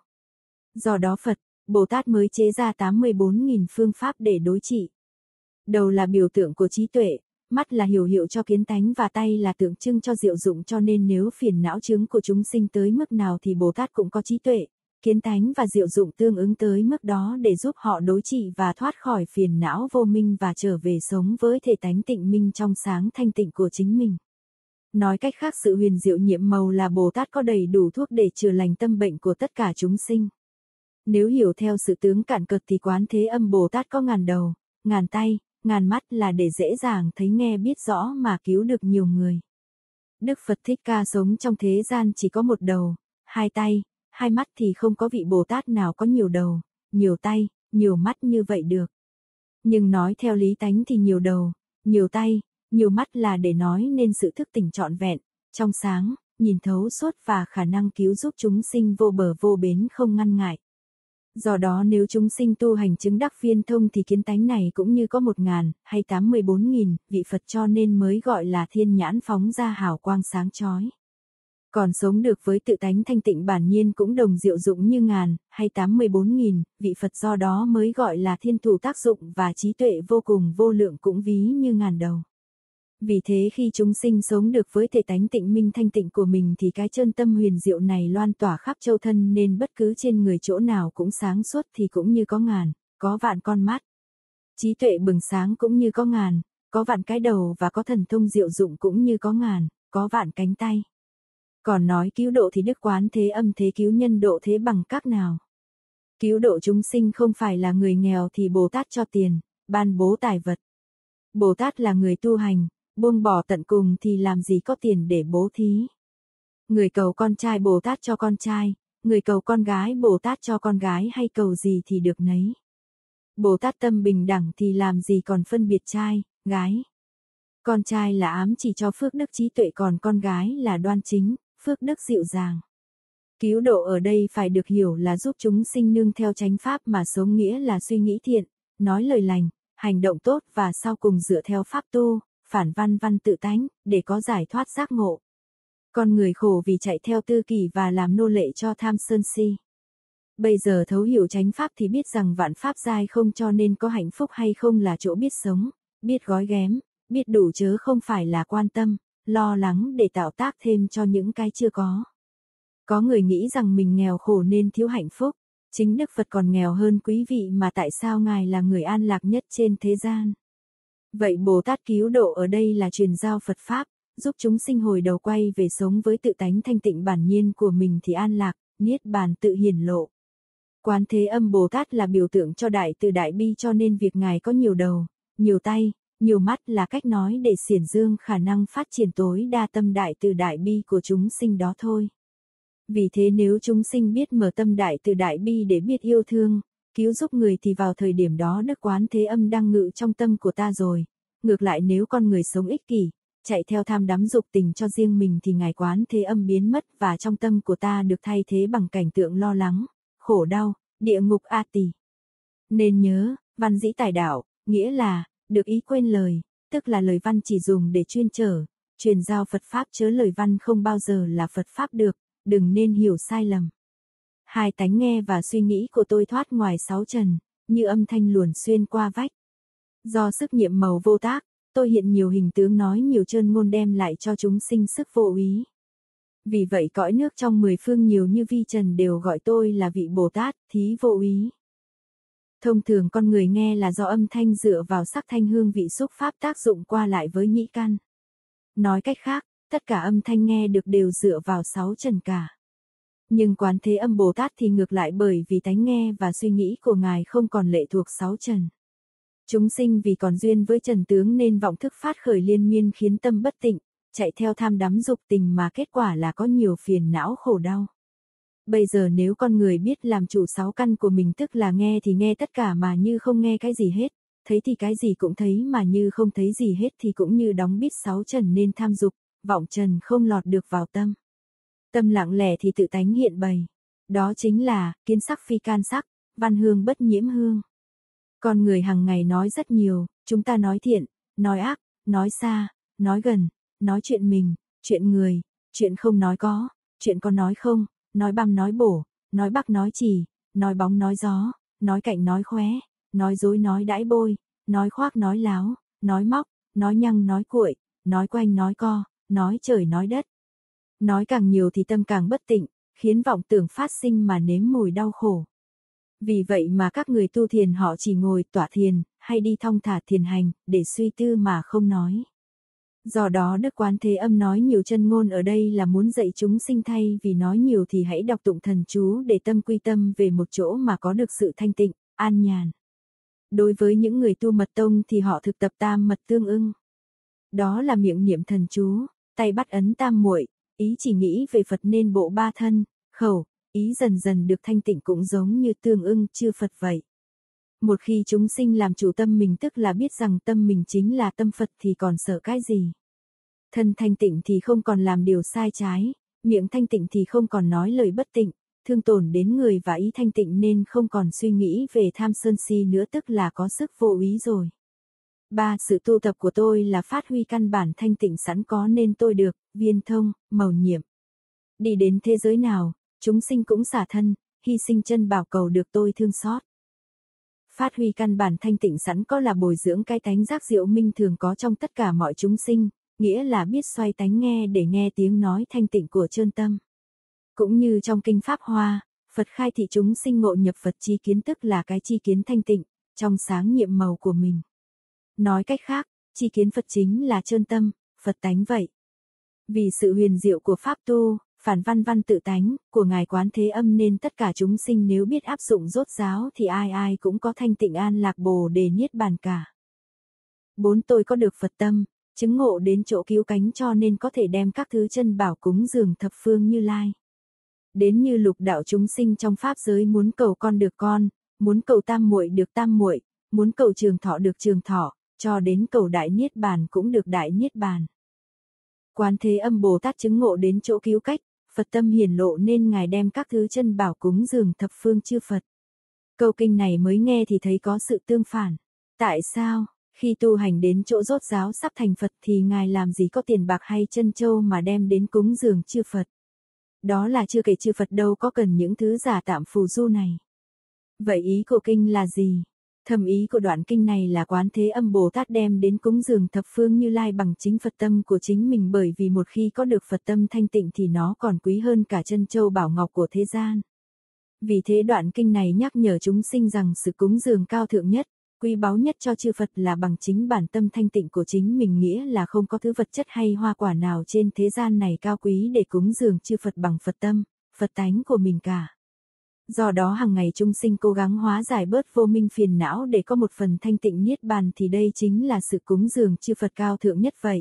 Do đó Phật, Bồ Tát mới chế ra tám mươi bốn nghìn phương pháp để đối trị. Đầu là biểu tượng của trí tuệ, mắt là hiểu hiệu cho kiến tánh và tay là tượng trưng cho diệu dụng, cho nên nếu phiền não chướng của chúng sinh tới mức nào thì Bồ Tát cũng có trí tuệ, kiến tánh và diệu dụng tương ứng tới mức đó để giúp họ đối trị và thoát khỏi phiền não vô minh và trở về sống với thể tánh tịnh minh trong sáng thanh tịnh của chính mình. Nói cách khác, sự huyền diệu nhiệm màu là Bồ Tát có đầy đủ thuốc để chữa lành tâm bệnh của tất cả chúng sinh. Nếu hiểu theo sự tướng cạn cực thì Quán Thế Âm Bồ Tát có ngàn đầu, ngàn tay, ngàn mắt là để dễ dàng thấy nghe biết rõ mà cứu được nhiều người. Đức Phật Thích Ca sống trong thế gian chỉ có một đầu, hai tay, hai mắt thì không có vị Bồ Tát nào có nhiều đầu, nhiều tay, nhiều mắt như vậy được. Nhưng nói theo lý tánh thì nhiều đầu, nhiều tay, nhiều mắt là để nói nên sự thức tỉnh trọn vẹn, trong sáng, nhìn thấu suốt và khả năng cứu giúp chúng sinh vô bờ vô bến không ngăn ngại. Do đó nếu chúng sinh tu hành chứng đắc viên thông thì kiến tánh này cũng như có một ngàn hay tám mươi bốn nghìn vị Phật, cho nên mới gọi là thiên nhãn phóng ra hào quang sáng chói. Còn sống được với tự tánh thanh tịnh bản nhiên cũng đồng diệu dụng như ngàn hay tám mươi bốn nghìn vị Phật, do đó mới gọi là thiên thủ tác dụng và trí tuệ vô cùng vô lượng cũng ví như ngàn đầu. Vì thế khi chúng sinh sống được với thể tánh tịnh minh thanh tịnh của mình thì cái chân tâm huyền diệu này loan tỏa khắp châu thân, nên bất cứ trên người chỗ nào cũng sáng suốt thì cũng như có ngàn, có vạn con mắt. Trí tuệ bừng sáng cũng như có ngàn, có vạn cái đầu, và có thần thông diệu dụng cũng như có ngàn, có vạn cánh tay. Còn nói cứu độ thì Đức Quán Thế Âm thế cứu nhân độ thế bằng các nào? Cứu độ chúng sinh không phải là người nghèo thì Bồ Tát cho tiền, ban bố tài vật. Bồ Tát là người tu hành, buông bỏ tận cùng thì làm gì có tiền để bố thí. Người cầu con trai Bồ Tát cho con trai, người cầu con gái Bồ Tát cho con gái, hay cầu gì thì được nấy. Bồ Tát tâm bình đẳng thì làm gì còn phân biệt trai, gái. Con trai là ám chỉ cho phước đức trí tuệ, còn con gái là đoan chính, phước đức dịu dàng. Cứu độ ở đây phải được hiểu là giúp chúng sinh nương theo chánh pháp mà sống, nghĩa là suy nghĩ thiện, nói lời lành, hành động tốt và sau cùng dựa theo pháp tu, phản văn văn tự tánh, để có giải thoát giác ngộ. Con người khổ vì chạy theo tư kỷ và làm nô lệ cho tham sân si. Bây giờ thấu hiểu chánh pháp thì biết rằng vạn pháp giai không, cho nên có hạnh phúc hay không là chỗ biết sống, biết gói ghém, biết đủ, chớ không phải là quan tâm, lo lắng để tạo tác thêm cho những cái chưa có. Có người nghĩ rằng mình nghèo khổ nên thiếu hạnh phúc, chính Đức Phật còn nghèo hơn quý vị mà tại sao Ngài là người an lạc nhất trên thế gian? Vậy Bồ Tát cứu độ ở đây là truyền giao Phật Pháp, giúp chúng sinh hồi đầu quay về sống với tự tánh thanh tịnh bản nhiên của mình thì an lạc, niết bàn tự hiển lộ. Quán Thế Âm Bồ Tát là biểu tượng cho đại từ đại bi, cho nên việc Ngài có nhiều đầu, nhiều tay, nhiều mắt là cách nói để xiển dương khả năng phát triển tối đa tâm đại từ đại bi của chúng sinh đó thôi. Vì thế nếu chúng sinh biết mở tâm đại từ đại bi để biết yêu thương, cứu giúp người thì vào thời điểm đó Đức Quán Thế Âm đang ngự trong tâm của ta rồi. Ngược lại nếu con người sống ích kỷ, chạy theo tham đắm dục tình cho riêng mình thì Ngài Quán Thế Âm biến mất và trong tâm của ta được thay thế bằng cảnh tượng lo lắng, khổ đau, địa ngục a tỳ. Nên nhớ, văn dĩ tài đạo, nghĩa là, được ý quên lời, tức là lời văn chỉ dùng để chuyên trở, truyền giao Phật Pháp, chớ lời văn không bao giờ là Phật Pháp được, đừng nên hiểu sai lầm. Hai tánh nghe và suy nghĩ của tôi thoát ngoài sáu trần, như âm thanh luồn xuyên qua vách. Do sức nhiệm màu vô tác, tôi hiện nhiều hình tướng nói nhiều trơn ngôn đem lại cho chúng sinh sức vô úy. Vì vậy cõi nước trong mười phương nhiều như vi trần đều gọi tôi là vị Bồ Tát, thí vô úy. Thông thường con người nghe là do âm thanh dựa vào sắc thanh hương vị xúc pháp tác dụng qua lại với nhĩ căn. Nói cách khác, tất cả âm thanh nghe được đều dựa vào sáu trần cả. Nhưng Quán Thế Âm Bồ Tát thì ngược lại, bởi vì tánh nghe và suy nghĩ của Ngài không còn lệ thuộc sáu trần. Chúng sinh vì còn duyên với trần tướng nên vọng thức phát khởi liên miên khiến tâm bất tịnh, chạy theo tham đắm dục tình mà kết quả là có nhiều phiền não khổ đau. Bây giờ nếu con người biết làm chủ sáu căn của mình, tức là nghe thì nghe tất cả mà như không nghe cái gì hết, thấy thì cái gì cũng thấy mà như không thấy gì hết, thì cũng như đóng bít sáu trần nên tham dục, vọng trần không lọt được vào tâm. Tâm lặng lẽ thì tự tánh hiện bày. Đó chính là, kiến sắc phi can sắc, văn hương bất nhiễm hương. Con người hàng ngày nói rất nhiều, chúng ta nói thiện, nói ác, nói xa, nói gần, nói chuyện mình, chuyện người, chuyện không nói có, chuyện có nói không, nói băm nói bổ, nói bắc nói chỉ, nói bóng nói gió, nói cạnh nói khóe, nói dối nói đãi bôi, nói khoác nói láo, nói móc, nói nhăng nói cuội, nói quanh nói co, nói trời nói đất. Nói càng nhiều thì tâm càng bất tịnh, khiến vọng tưởng phát sinh mà nếm mùi đau khổ. Vì vậy mà các người tu thiền họ chỉ ngồi tọa thiền, hay đi thong thả thiền hành, để suy tư mà không nói. Do đó Đức Quán Thế Âm nói nhiều chân ngôn ở đây là muốn dạy chúng sinh thay vì nói nhiều thì hãy đọc tụng thần chú để tâm quy tâm về một chỗ mà có được sự thanh tịnh, an nhàn. Đối với những người tu mật tông thì họ thực tập tam mật tương ưng. Đó là miệng niệm thần chú, tay bắt ấn tam muội, ý chỉ nghĩ về Phật nên bộ ba thân, khẩu, ý dần dần được thanh tịnh cũng giống như tương ưng chư Phật vậy. Một khi chúng sinh làm chủ tâm mình, tức là biết rằng tâm mình chính là tâm Phật, thì còn sợ cái gì. Thân thanh tịnh thì không còn làm điều sai trái, miệng thanh tịnh thì không còn nói lời bất tịnh, thương tổn đến người, và ý thanh tịnh nên không còn suy nghĩ về tham sân si nữa, tức là có sức vô ý rồi. Ba, sự tu tập của tôi là phát huy căn bản thanh tịnh sẵn có nên tôi được, viên thông, mầu nhiệm. Đi đến thế giới nào, chúng sinh cũng xả thân, hy sinh chân bảo cầu được tôi thương xót. Phát huy căn bản thanh tịnh sẵn có là bồi dưỡng cái tánh giác diệu minh thường có trong tất cả mọi chúng sinh, nghĩa là biết xoay tánh nghe để nghe tiếng nói thanh tịnh của chơn tâm. Cũng như trong kinh Pháp Hoa, Phật khai thị chúng sinh ngộ nhập Phật chi kiến, tức là cái chi kiến thanh tịnh, trong sáng nhiệm màu của mình. Nói cách khác, chi kiến Phật chính là chơn tâm, Phật tánh vậy. Vì sự huyền diệu của Pháp tu, phản văn văn tự tánh, của Ngài Quán Thế Âm nên tất cả chúng sinh nếu biết áp dụng rốt ráo thì ai ai cũng có thanh tịnh an lạc bồ đề niết bàn cả. Bốn, tôi có được Phật tâm, chứng ngộ đến chỗ cứu cánh cho nên có thể đem các thứ chân bảo cúng dường thập phương Như Lai. Đến như lục đạo chúng sinh trong Pháp giới muốn cầu con được con, muốn cầu tam muội được tam muội, muốn cầu trường thọ được trường thọ, cho đến cầu đại niết bàn cũng được đại niết bàn. Quán Thế Âm Bồ Tát chứng ngộ đến chỗ cứu cách, Phật tâm hiển lộ nên Ngài đem các thứ chân bảo cúng dường thập phương chư Phật. Câu kinh này mới nghe thì thấy có sự tương phản. Tại sao, khi tu hành đến chỗ rốt ráo sắp thành Phật thì Ngài làm gì có tiền bạc hay chân châu mà đem đến cúng dường chư Phật? Đó là chưa kể chư Phật đâu có cần những thứ giả tạm phù du này. Vậy ý của kinh là gì? Thầm ý của đoạn kinh này là Quán Thế Âm Bồ Tát đem đến cúng dường thập phương Như Lai bằng chính Phật tâm của chính mình, bởi vì một khi có được Phật tâm thanh tịnh thì nó còn quý hơn cả chân châu bảo ngọc của thế gian. Vì thế đoạn kinh này nhắc nhở chúng sinh rằng sự cúng dường cao thượng nhất, quý báu nhất cho chư Phật là bằng chính bản tâm thanh tịnh của chính mình, nghĩa là không có thứ vật chất hay hoa quả nào trên thế gian này cao quý để cúng dường chư Phật bằng Phật tâm, Phật tánh của mình cả. Do đó hàng ngày chúng sinh cố gắng hóa giải bớt vô minh phiền não để có một phần thanh tịnh niết bàn, thì đây chính là sự cúng dường chư Phật cao thượng nhất vậy.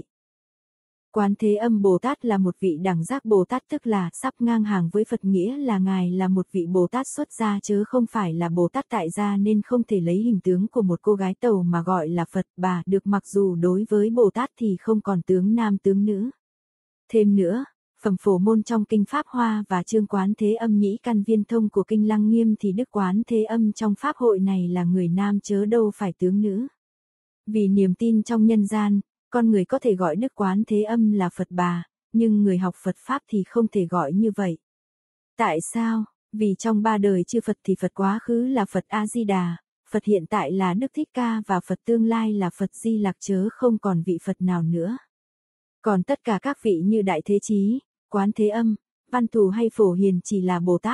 Quán Thế Âm Bồ Tát là một vị đẳng giác Bồ Tát, tức là sắp ngang hàng với Phật, nghĩa là Ngài là một vị Bồ Tát xuất gia chứ không phải là Bồ Tát tại gia, nên không thể lấy hình tướng của một cô gái tàu mà gọi là Phật bà được, mặc dù đối với Bồ Tát thì không còn tướng nam tướng nữ. Thêm nữa, phẩm Phổ Môn trong kinh Pháp Hoa và chương Quán Thế Âm Nhĩ Căn Viên Thông của kinh Lăng Nghiêm thì Đức Quán Thế Âm trong Pháp hội này là người nam chớ đâu phải tướng nữ. Vì niềm tin trong nhân gian, con người có thể gọi Đức Quán Thế Âm là Phật bà, nhưng người học Phật Pháp thì không thể gọi như vậy. Tại sao? Vì trong ba đời chư Phật thì Phật quá khứ là Phật A-di-đà, Phật hiện tại là Đức Thích Ca và Phật tương lai là Phật Di Lặc, chớ không còn vị Phật nào nữa. Còn tất cả các vị như Đại Thế Chí, Quán Thế Âm, Văn Thù hay Phổ Hiền chỉ là Bồ Tát,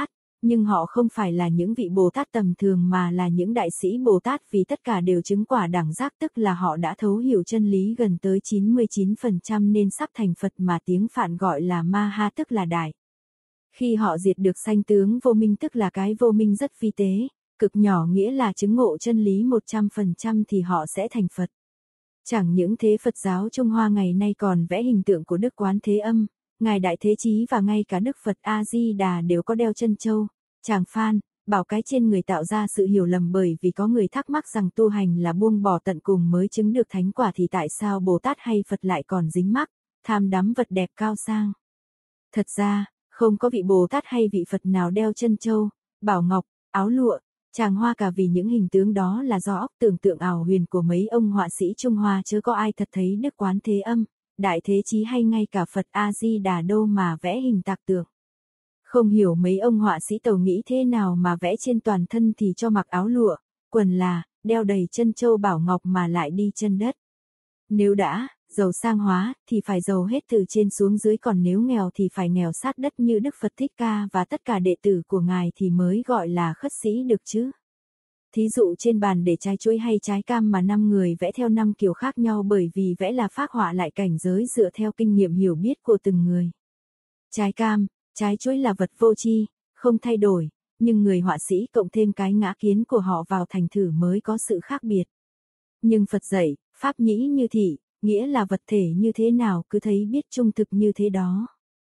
nhưng họ không phải là những vị Bồ Tát tầm thường mà là những đại sĩ Bồ Tát vì tất cả đều chứng quả đẳng giác, tức là họ đã thấu hiểu chân lý gần tới chín mươi chín phần trăm nên sắp thành Phật mà tiếng Phạn gọi là Ma Ha tức là đại. Khi họ diệt được sanh tướng vô minh tức là cái vô minh rất vi tế, cực nhỏ nghĩa là chứng ngộ chân lý một trăm phần trăm thì họ sẽ thành Phật. Chẳng những thế Phật giáo Trung Hoa ngày nay còn vẽ hình tượng của Đức Quán Thế Âm, Ngài Đại Thế Chí và ngay cả Đức Phật A-di-đà đều có đeo chân châu, tràng phan, bảo cái trên người tạo ra sự hiểu lầm bởi vì có người thắc mắc rằng tu hành là buông bỏ tận cùng mới chứng được thánh quả thì tại sao Bồ Tát hay Phật lại còn dính mắc, tham đắm vật đẹp cao sang. Thật ra, không có vị Bồ Tát hay vị Phật nào đeo chân châu, bảo ngọc, áo lụa, tràng hoa cả vì những hình tướng đó là do óc tưởng tượng ảo huyền của mấy ông họa sĩ Trung Hoa chứ có ai thật thấy Đức Quán Thế Âm, Đại Thế Chí hay ngay cả Phật A-di-đà đâu mà vẽ hình tạc tượng. Không hiểu mấy ông họa sĩ Tàu nghĩ thế nào mà vẽ trên toàn thân thì cho mặc áo lụa, quần là, đeo đầy chân châu bảo ngọc mà lại đi chân đất. Nếu đã, giàu sang hóa, thì phải giàu hết từ trên xuống dưới, còn nếu nghèo thì phải nghèo sát đất như Đức Phật Thích Ca và tất cả đệ tử của Ngài thì mới gọi là khất sĩ được chứ. Thí dụ trên bàn để trái chuối hay trái cam mà năm người vẽ theo năm kiểu khác nhau bởi vì vẽ là phác họa lại cảnh giới dựa theo kinh nghiệm hiểu biết của từng người. Trái cam, trái chuối là vật vô tri, không thay đổi, nhưng người họa sĩ cộng thêm cái ngã kiến của họ vào thành thử mới có sự khác biệt. Nhưng Phật dạy, pháp nhĩ như thị, nghĩa là vật thể như thế nào cứ thấy biết trung thực như thế đó.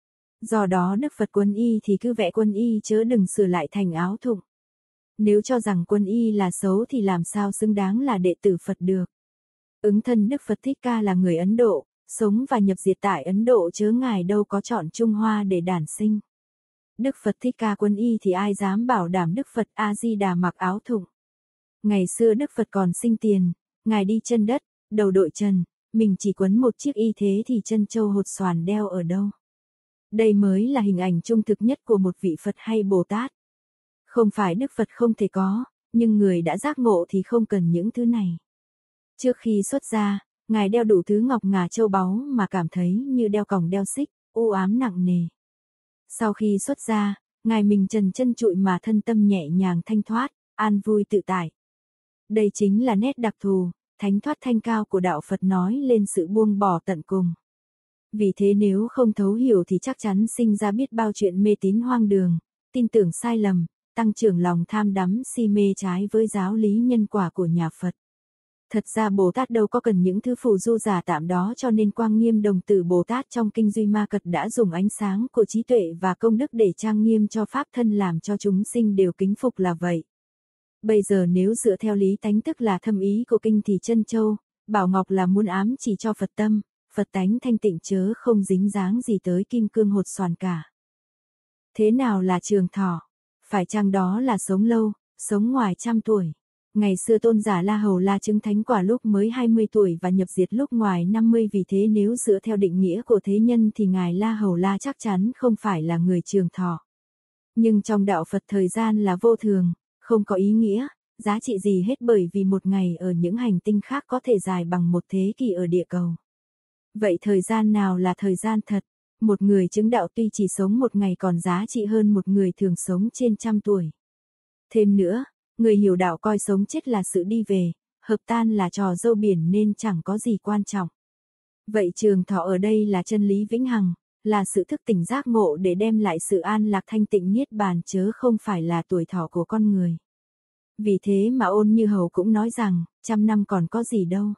Do đó Đức Phật Quân Y thì cứ vẽ quân y chớ đừng sửa lại thành áo thụng. Nếu cho rằng quân y là xấu thì làm sao xứng đáng là đệ tử Phật được. Ứng thân Đức Phật Thích Ca là người Ấn Độ, sống và nhập diệt tại Ấn Độ chớ Ngài đâu có chọn Trung Hoa để đản sinh. Đức Phật Thích Ca quân y thì ai dám bảo đảm Đức Phật A-di-đà mặc áo thụng. Ngày xưa Đức Phật còn sinh tiền, Ngài đi chân đất, đầu đội trần, mình chỉ quấn một chiếc y thế thì chân châu hột xoàn đeo ở đâu. Đây mới là hình ảnh trung thực nhất của một vị Phật hay Bồ Tát. Không phải Đức Phật không thể có, nhưng người đã giác ngộ thì không cần những thứ này. Trước khi xuất gia, Ngài đeo đủ thứ ngọc ngà châu báu mà cảm thấy như đeo còng đeo xích, u ám nặng nề. Sau khi xuất gia, Ngài mình trần chân trụi mà thân tâm nhẹ nhàng thanh thoát, an vui tự tại. Đây chính là nét đặc thù, thánh thoát thanh cao của đạo Phật nói lên sự buông bỏ tận cùng. Vì thế nếu không thấu hiểu thì chắc chắn sinh ra biết bao chuyện mê tín hoang đường, tin tưởng sai lầm, tăng trưởng lòng tham đắm si mê trái với giáo lý nhân quả của nhà Phật. Thật ra Bồ Tát đâu có cần những thứ phù du giả tạm đó, cho nên Quang Nghiêm Đồng Tử Bồ Tát trong Kinh Duy Ma Cật đã dùng ánh sáng của trí tuệ và công đức để trang nghiêm cho pháp thân làm cho chúng sinh đều kính phục là vậy. Bây giờ nếu dựa theo lý tánh tức là thâm ý của kinh thì chân châu, bảo ngọc là muốn ám chỉ cho Phật tâm, Phật tánh thanh tịnh chớ không dính dáng gì tới kim cương hột xoàn cả. Thế nào là trường thọ? Phải chăng đó là sống lâu, sống ngoài trăm tuổi? Ngày xưa tôn giả La Hầu La chứng thánh quả lúc mới hai mươi tuổi và nhập diệt lúc ngoài năm mươi, vì thế nếu dựa theo định nghĩa của thế nhân thì ngài La Hầu La chắc chắn không phải là người trường thọ. Nhưng trong đạo Phật thời gian là vô thường, không có ý nghĩa, giá trị gì hết bởi vì một ngày ở những hành tinh khác có thể dài bằng một thế kỷ ở địa cầu. Vậy thời gian nào là thời gian thật? Một người chứng đạo tuy chỉ sống một ngày còn giá trị hơn một người thường sống trên trăm tuổi. Thêm nữa, người hiểu đạo coi sống chết là sự đi về, hợp tan là trò dâu biển nên chẳng có gì quan trọng. Vậy trường thọ ở đây là chân lý vĩnh hằng, là sự thức tỉnh giác ngộ để đem lại sự an lạc thanh tịnh niết bàn chớ không phải là tuổi thọ của con người. Vì thế mà Ôn Như Hầu cũng nói rằng, trăm năm còn có gì đâu.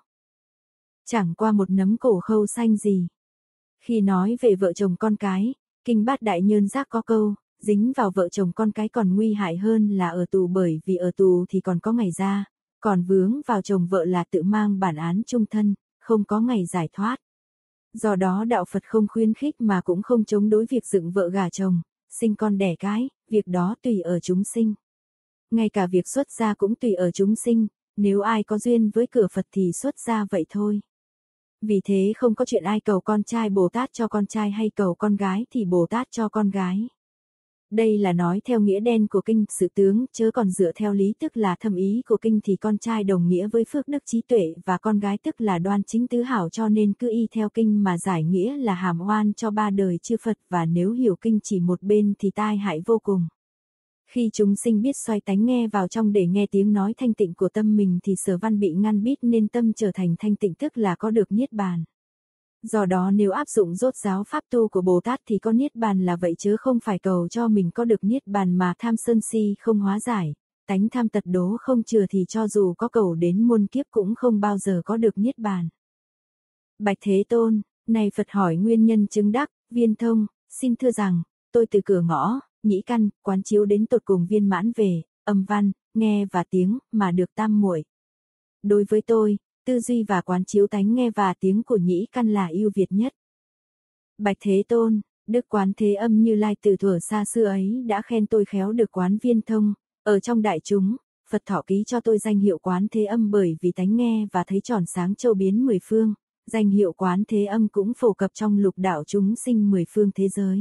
Chẳng qua một nấm cổ khâu xanh gì. Khi nói về vợ chồng con cái, Kinh Bát Đại Nhơn Giác có câu, dính vào vợ chồng con cái còn nguy hại hơn là ở tù, bởi vì ở tù thì còn có ngày ra, còn vướng vào chồng vợ là tự mang bản án chung thân, không có ngày giải thoát. Do đó đạo Phật không khuyến khích mà cũng không chống đối việc dựng vợ gả chồng, sinh con đẻ cái, việc đó tùy ở chúng sinh. Ngay cả việc xuất gia cũng tùy ở chúng sinh, nếu ai có duyên với cửa Phật thì xuất gia vậy thôi. Vì thế không có chuyện ai cầu con trai Bồ Tát cho con trai hay cầu con gái thì Bồ Tát cho con gái. Đây là nói theo nghĩa đen của kinh sự tướng, chớ còn dựa theo lý tức là thâm ý của kinh thì con trai đồng nghĩa với phước đức trí tuệ và con gái tức là đoan chính tứ hảo, cho nên cứ y theo kinh mà giải nghĩa là hàm oan cho ba đời chư Phật, và nếu hiểu kinh chỉ một bên thì tai hại vô cùng. Khi chúng sinh biết xoay tánh nghe vào trong để nghe tiếng nói thanh tịnh của tâm mình thì sở văn bị ngăn bít nên tâm trở thành thanh tịnh, tức là có được niết bàn. Do đó nếu áp dụng rốt giáo pháp tu của Bồ Tát thì có niết bàn là vậy, chứ không phải cầu cho mình có được niết bàn mà tham sân si không hóa giải, tánh tham tật đố không chừa thì cho dù có cầu đến muôn kiếp cũng không bao giờ có được niết bàn. Bạch Thế Tôn, này Phật hỏi nguyên nhân chứng đắc. Viên Thông, xin thưa rằng, tôi từ cửa ngõ, nhĩ căn, quán chiếu đến tột cùng viên mãn về, âm văn, nghe và tiếng, mà được tam muội. Đối với tôi, tư duy và quán chiếu tánh nghe và tiếng của nhĩ căn là ưu việt nhất. Bạch Thế Tôn, Đức Quán Thế Âm Như Lai từ thuở xa xưa ấy đã khen tôi khéo được quán viên thông, ở trong đại chúng, Phật thọ ký cho tôi danh hiệu Quán Thế Âm bởi vì tánh nghe và thấy tròn sáng châu biến mười phương, danh hiệu Quán Thế Âm cũng phổ cập trong lục đạo chúng sinh mười phương thế giới.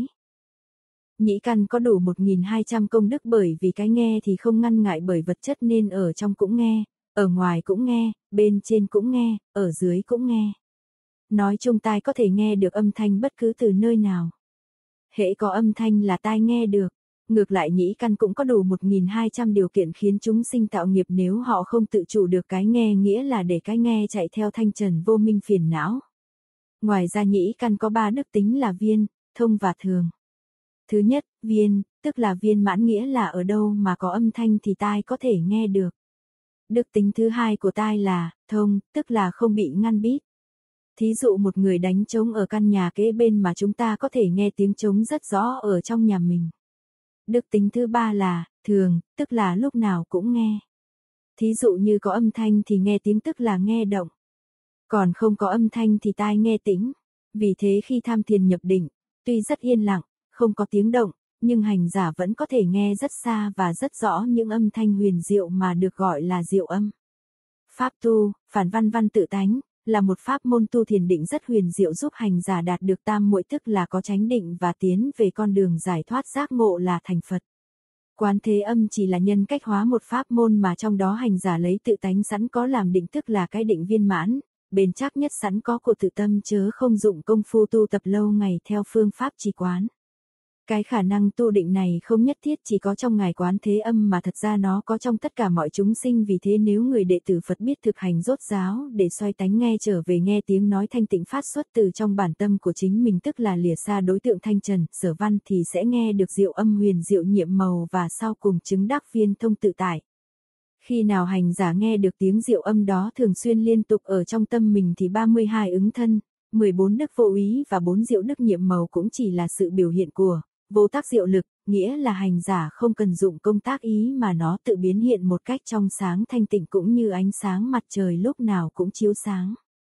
Nhĩ căn có đủ một nghìn hai trăm công đức bởi vì cái nghe thì không ngăn ngại bởi vật chất nên ở trong cũng nghe, ở ngoài cũng nghe, bên trên cũng nghe, ở dưới cũng nghe. Nói chung tai có thể nghe được âm thanh bất cứ từ nơi nào. Hễ có âm thanh là tai nghe được. Ngược lại nhĩ căn cũng có đủ một nghìn hai trăm điều kiện khiến chúng sinh tạo nghiệp nếu họ không tự chủ được cái nghe, nghĩa là để cái nghe chạy theo thanh trần vô minh phiền não. Ngoài ra nhĩ căn có ba đức tính là viên, thông và thường. Thứ nhất, viên, tức là viên mãn, nghĩa là ở đâu mà có âm thanh thì tai có thể nghe được. Đức tính thứ hai của tai là thông, tức là không bị ngăn bít. Thí dụ một người đánh trống ở căn nhà kế bên mà chúng ta có thể nghe tiếng trống rất rõ ở trong nhà mình. Đức tính thứ ba là thường, tức là lúc nào cũng nghe. Thí dụ như có âm thanh thì nghe tiếng, tức là nghe động. Còn không có âm thanh thì tai nghe tĩnh. Vì thế khi tham thiền nhập định, tuy rất yên lặng, không có tiếng động, nhưng hành giả vẫn có thể nghe rất xa và rất rõ những âm thanh huyền diệu mà được gọi là diệu âm. Pháp tu, phản văn văn tự tánh, là một pháp môn tu thiền định rất huyền diệu giúp hành giả đạt được tam muội, tức là có chánh định và tiến về con đường giải thoát giác ngộ là thành Phật. Quán Thế Âm chỉ là nhân cách hóa một pháp môn mà trong đó hành giả lấy tự tánh sẵn có làm định, tức là cái định viên mãn, bền chắc nhất sẵn có của tự tâm, chớ không dụng công phu tu tập lâu ngày theo phương pháp trì quán. Cái khả năng tu định này không nhất thiết chỉ có trong ngài Quán Thế Âm mà thật ra nó có trong tất cả mọi chúng sinh. Vì thế nếu người đệ tử Phật biết thực hành rốt giáo để xoay tánh nghe trở về nghe tiếng nói thanh tịnh phát xuất từ trong bản tâm của chính mình, tức là lìa xa đối tượng thanh trần, sở văn, thì sẽ nghe được diệu âm huyền diệu nhiệm màu và sau cùng chứng đắc viên thông tự tại. Khi nào hành giả nghe được tiếng diệu âm đó thường xuyên liên tục ở trong tâm mình thì ba mươi hai ứng thân, mười bốn đức vô úy và bốn diệu đức nhiệm màu cũng chỉ là sự biểu hiện của vô tác diệu lực, nghĩa là hành giả không cần dụng công tác ý mà nó tự biến hiện một cách trong sáng thanh tịnh, cũng như ánh sáng mặt trời lúc nào cũng chiếu sáng.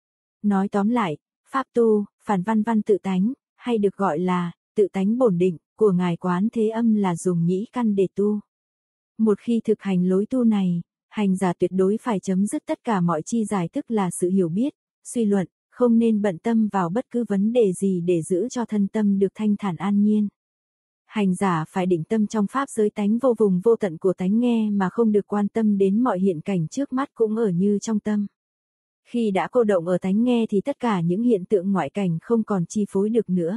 Nói tóm lại, pháp tu, phản văn văn tự tánh, hay được gọi là tự tánh bổn định, của ngài Quán Thế Âm là dùng nhĩ căn để tu. Một khi thực hành lối tu này, hành giả tuyệt đối phải chấm dứt tất cả mọi chi giải, tức là sự hiểu biết, suy luận, không nên bận tâm vào bất cứ vấn đề gì để giữ cho thân tâm được thanh thản an nhiên. Hành giả phải định tâm trong pháp giới tánh vô vùng vô tận của tánh nghe mà không được quan tâm đến mọi hiện cảnh trước mắt cũng ở như trong tâm. Khi đã cô động ở tánh nghe thì tất cả những hiện tượng ngoại cảnh không còn chi phối được nữa.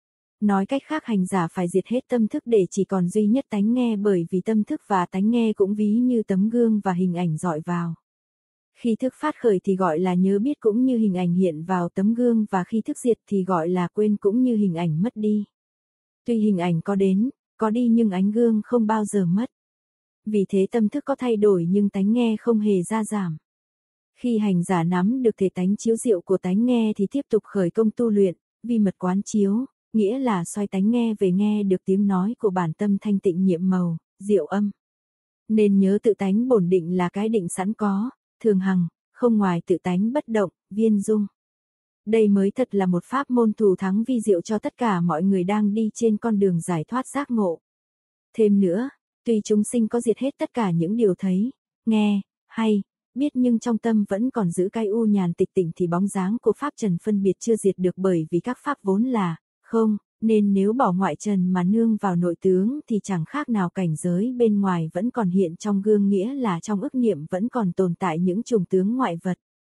Nói cách khác, hành giả phải diệt hết tâm thức để chỉ còn duy nhất tánh nghe, bởi vì tâm thức và tánh nghe cũng ví như tấm gương và hình ảnh dọi vào. Khi thức phát khởi thì gọi là nhớ biết cũng như hình ảnh hiện vào tấm gương, và khi thức diệt thì gọi là quên cũng như hình ảnh mất đi. Tuy hình ảnh có đến, có đi nhưng ánh gương không bao giờ mất. Vì thế tâm thức có thay đổi nhưng tánh nghe không hề gia giảm. Khi hành giả nắm được thể tánh chiếu diệu của tánh nghe thì tiếp tục khởi công tu luyện, vi mật quán chiếu, nghĩa là xoay tánh nghe về nghe được tiếng nói của bản tâm thanh tịnh nhiệm màu, diệu âm. Nên nhớ tự tánh bổn định là cái định sẵn có, thường hằng, không ngoài tự tánh bất động, viên dung. Đây mới thật là một pháp môn thù thắng vi diệu cho tất cả mọi người đang đi trên con đường giải thoát giác ngộ. Thêm nữa, tuy chúng sinh có diệt hết tất cả những điều thấy, nghe, hay, biết nhưng trong tâm vẫn còn giữ cái u nhàn tịch tỉnh thì bóng dáng của pháp trần phân biệt chưa diệt được, bởi vì các pháp vốn là không, nên nếu bỏ ngoại trần mà nương vào nội tướng thì chẳng khác nào cảnh giới bên ngoài vẫn còn hiện trong gương, nghĩa là trong ức niệm vẫn còn tồn tại những trùng tướng ngoại vật.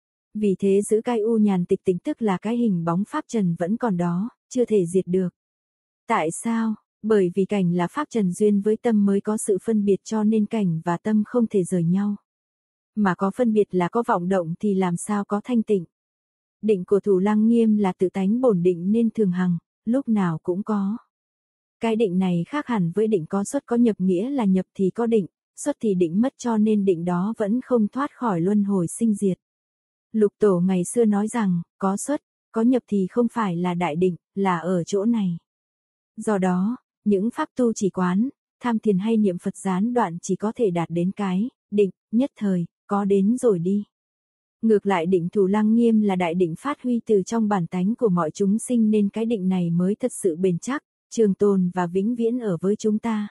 Vì thế giữ cái u nhàn tịch tỉnh tức là cái hình bóng pháp trần vẫn còn đó, chưa thể diệt được. Tại sao? Bởi vì cảnh là pháp trần duyên với tâm mới có sự phân biệt cho nên cảnh và tâm không thể rời nhau. Mà có phân biệt là có vọng động thì làm sao có thanh tịnh. Định của Thủ Lăng Nghiêm là tự tánh bổn định nên thường hằng, lúc nào cũng có. Cái định này khác hẳn với định có xuất có nhập, nghĩa là nhập thì có định, xuất thì định mất, cho nên định đó vẫn không thoát khỏi luân hồi sinh diệt. Lục Tổ ngày xưa nói rằng, có xuất, có nhập thì không phải là đại định, là ở chỗ này. Do đó, những pháp tu chỉ quán, tham thiền hay niệm Phật gián đoạn chỉ có thể đạt đến cái định nhất thời, có đến rồi đi. Ngược lại định Thủ Lăng Nghiêm là đại định phát huy từ trong bản tánh của mọi chúng sinh nên cái định này mới thật sự bền chắc, trường tồn và vĩnh viễn ở với chúng ta.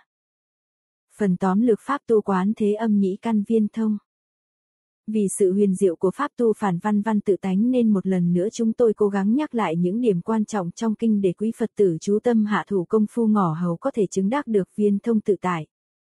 Phần tóm lược pháp tu quán thế âm nhĩ căn viên thông. Vì sự huyền diệu của pháp tu phản văn văn tự tánh nên một lần nữa chúng tôi cố gắng nhắc lại những điểm quan trọng trong kinh để quý Phật tử chú tâm hạ thủ công phu ngỏ hầu có thể chứng đắc được viên thông tự tại.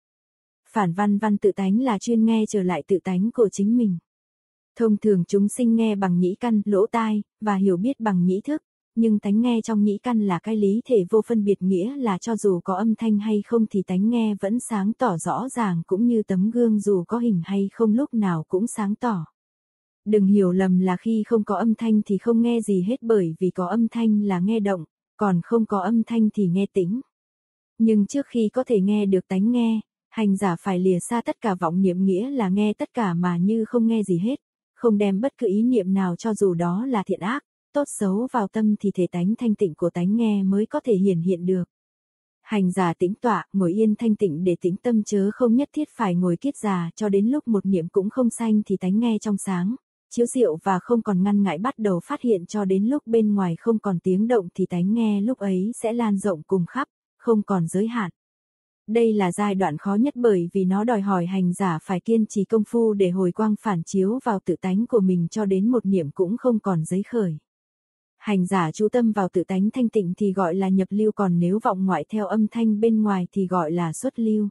Phản văn văn tự tánh là chuyên nghe trở lại tự tánh của chính mình. Thông thường chúng sinh nghe bằng nhĩ căn, lỗ tai, và hiểu biết bằng nhĩ thức, nhưng tánh nghe trong nhĩ căn là cái lý thể vô phân biệt, nghĩa là cho dù có âm thanh hay không thì tánh nghe vẫn sáng tỏ rõ ràng, cũng như tấm gương dù có hình hay không lúc nào cũng sáng tỏ. Đừng hiểu lầm là khi không có âm thanh thì không nghe gì hết, bởi vì có âm thanh là nghe động, còn không có âm thanh thì nghe tĩnh. Nhưng trước khi có thể nghe được tánh nghe, hành giả phải lìa xa tất cả vọng niệm, nghĩa là nghe tất cả mà như không nghe gì hết, không đem bất cứ ý niệm nào cho dù đó là thiện ác, tốt xấu vào tâm thì thể tánh thanh tịnh của tánh nghe mới có thể hiển hiện được. Hành giả tĩnh tọa, ngồi yên thanh tịnh để tĩnh tâm, chớ không nhất thiết phải ngồi kiết già cho đến lúc một niệm cũng không sanh thì tánh nghe trong sáng, chiếu diệu và không còn ngăn ngại bắt đầu phát hiện, cho đến lúc bên ngoài không còn tiếng động thì tánh nghe lúc ấy sẽ lan rộng cùng khắp, không còn giới hạn. Đây là giai đoạn khó nhất bởi vì nó đòi hỏi hành giả phải kiên trì công phu để hồi quang phản chiếu vào tự tánh của mình cho đến một niệm cũng không còn giấy khởi. Hành giả chú tâm vào tự tánh thanh tịnh thì gọi là nhập lưu, còn nếu vọng ngoại theo âm thanh bên ngoài thì gọi là xuất lưu.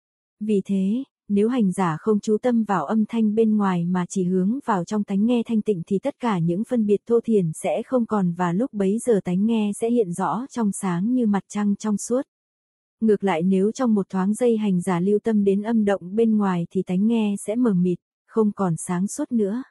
Vì thế, nếu hành giả không chú tâm vào âm thanh bên ngoài mà chỉ hướng vào trong tánh nghe thanh tịnh thì tất cả những phân biệt thô thiển sẽ không còn, và lúc bấy giờ tánh nghe sẽ hiện rõ trong sáng như mặt trăng trong suốt. Ngược lại, nếu trong một thoáng giây hành giả lưu tâm đến âm động bên ngoài thì tánh nghe sẽ mờ mịt, không còn sáng suốt nữa.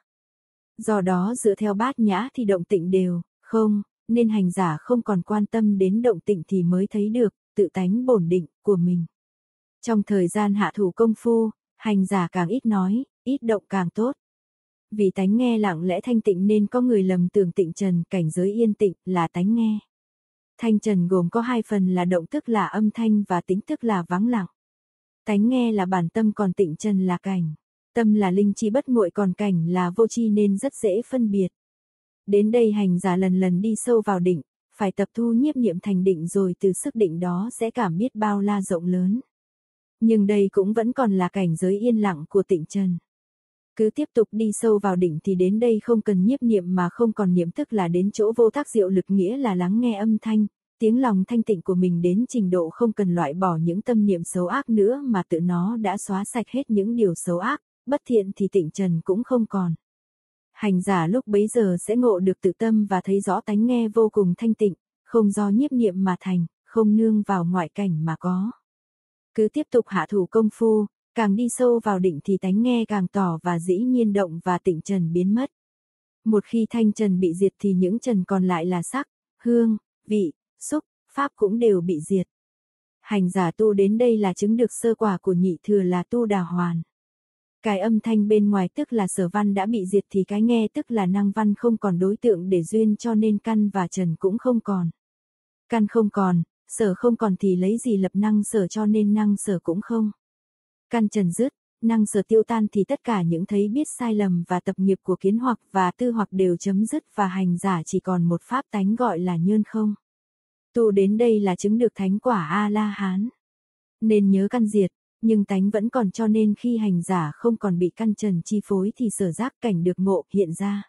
Do đó dựa theo bát nhã thì động tịnh đều không, nên hành giả không còn quan tâm đến động tịnh thì mới thấy được tự tánh bổn định của mình. Trong thời gian hạ thủ công phu, hành giả càng ít nói, ít động càng tốt. Vì tánh nghe lặng lẽ thanh tịnh nên có người lầm tưởng tịnh trần, cảnh giới yên tịnh, là tánh nghe. Thanh trần gồm có hai phần là động tức là âm thanh và tĩnh tức là vắng lặng. Tánh nghe là bản tâm, còn tịnh trần là cảnh. Tâm là linh trí bất nguội, còn cảnh là vô tri nên rất dễ phân biệt. Đến đây hành giả lần lần đi sâu vào định, phải tập thu nhiếp niệm thành định rồi từ sức định đó sẽ cảm biết bao la rộng lớn. Nhưng đây cũng vẫn còn là cảnh giới yên lặng của tịnh trần. Cứ tiếp tục đi sâu vào định thì đến đây không cần nhiếp niệm mà không còn niệm, tức là đến chỗ vô tác diệu lực, nghĩa là lắng nghe âm thanh, tiếng lòng thanh tịnh của mình đến trình độ không cần loại bỏ những tâm niệm xấu ác nữa mà tự nó đã xóa sạch hết những điều xấu ác, bất thiện thì tịnh trần cũng không còn. Hành giả lúc bấy giờ sẽ ngộ được tự tâm và thấy rõ tánh nghe vô cùng thanh tịnh, không do nhiếp niệm mà thành, không nương vào ngoại cảnh mà có. Cứ tiếp tục hạ thủ công phu, càng đi sâu vào định thì tánh nghe càng tỏ và dĩ nhiên động và tịnh trần biến mất. Một khi thanh trần bị diệt thì những trần còn lại là sắc, hương, vị, xúc, pháp cũng đều bị diệt. Hành giả tu đến đây là chứng được sơ quả của nhị thừa là tu đà hoàn. Cái âm thanh bên ngoài tức là sở văn đã bị diệt thì cái nghe tức là năng văn không còn đối tượng để duyên, cho nên căn và trần cũng không còn. Căn không còn, sở không còn thì lấy gì lập năng sở, cho nên năng sở cũng không. Căn trần dứt, năng sở tiêu tan thì tất cả những thấy biết sai lầm và tập nghiệp của kiến hoặc và tư hoặc đều chấm dứt và hành giả chỉ còn một pháp tánh gọi là nhơn không. Tu đến đây là chứng được thánh quả A-la-hán. Nên nhớ căn diệt, nhưng tánh vẫn còn, cho nên khi hành giả không còn bị căn trần chi phối thì sở giác cảnh được ngộ hiện ra.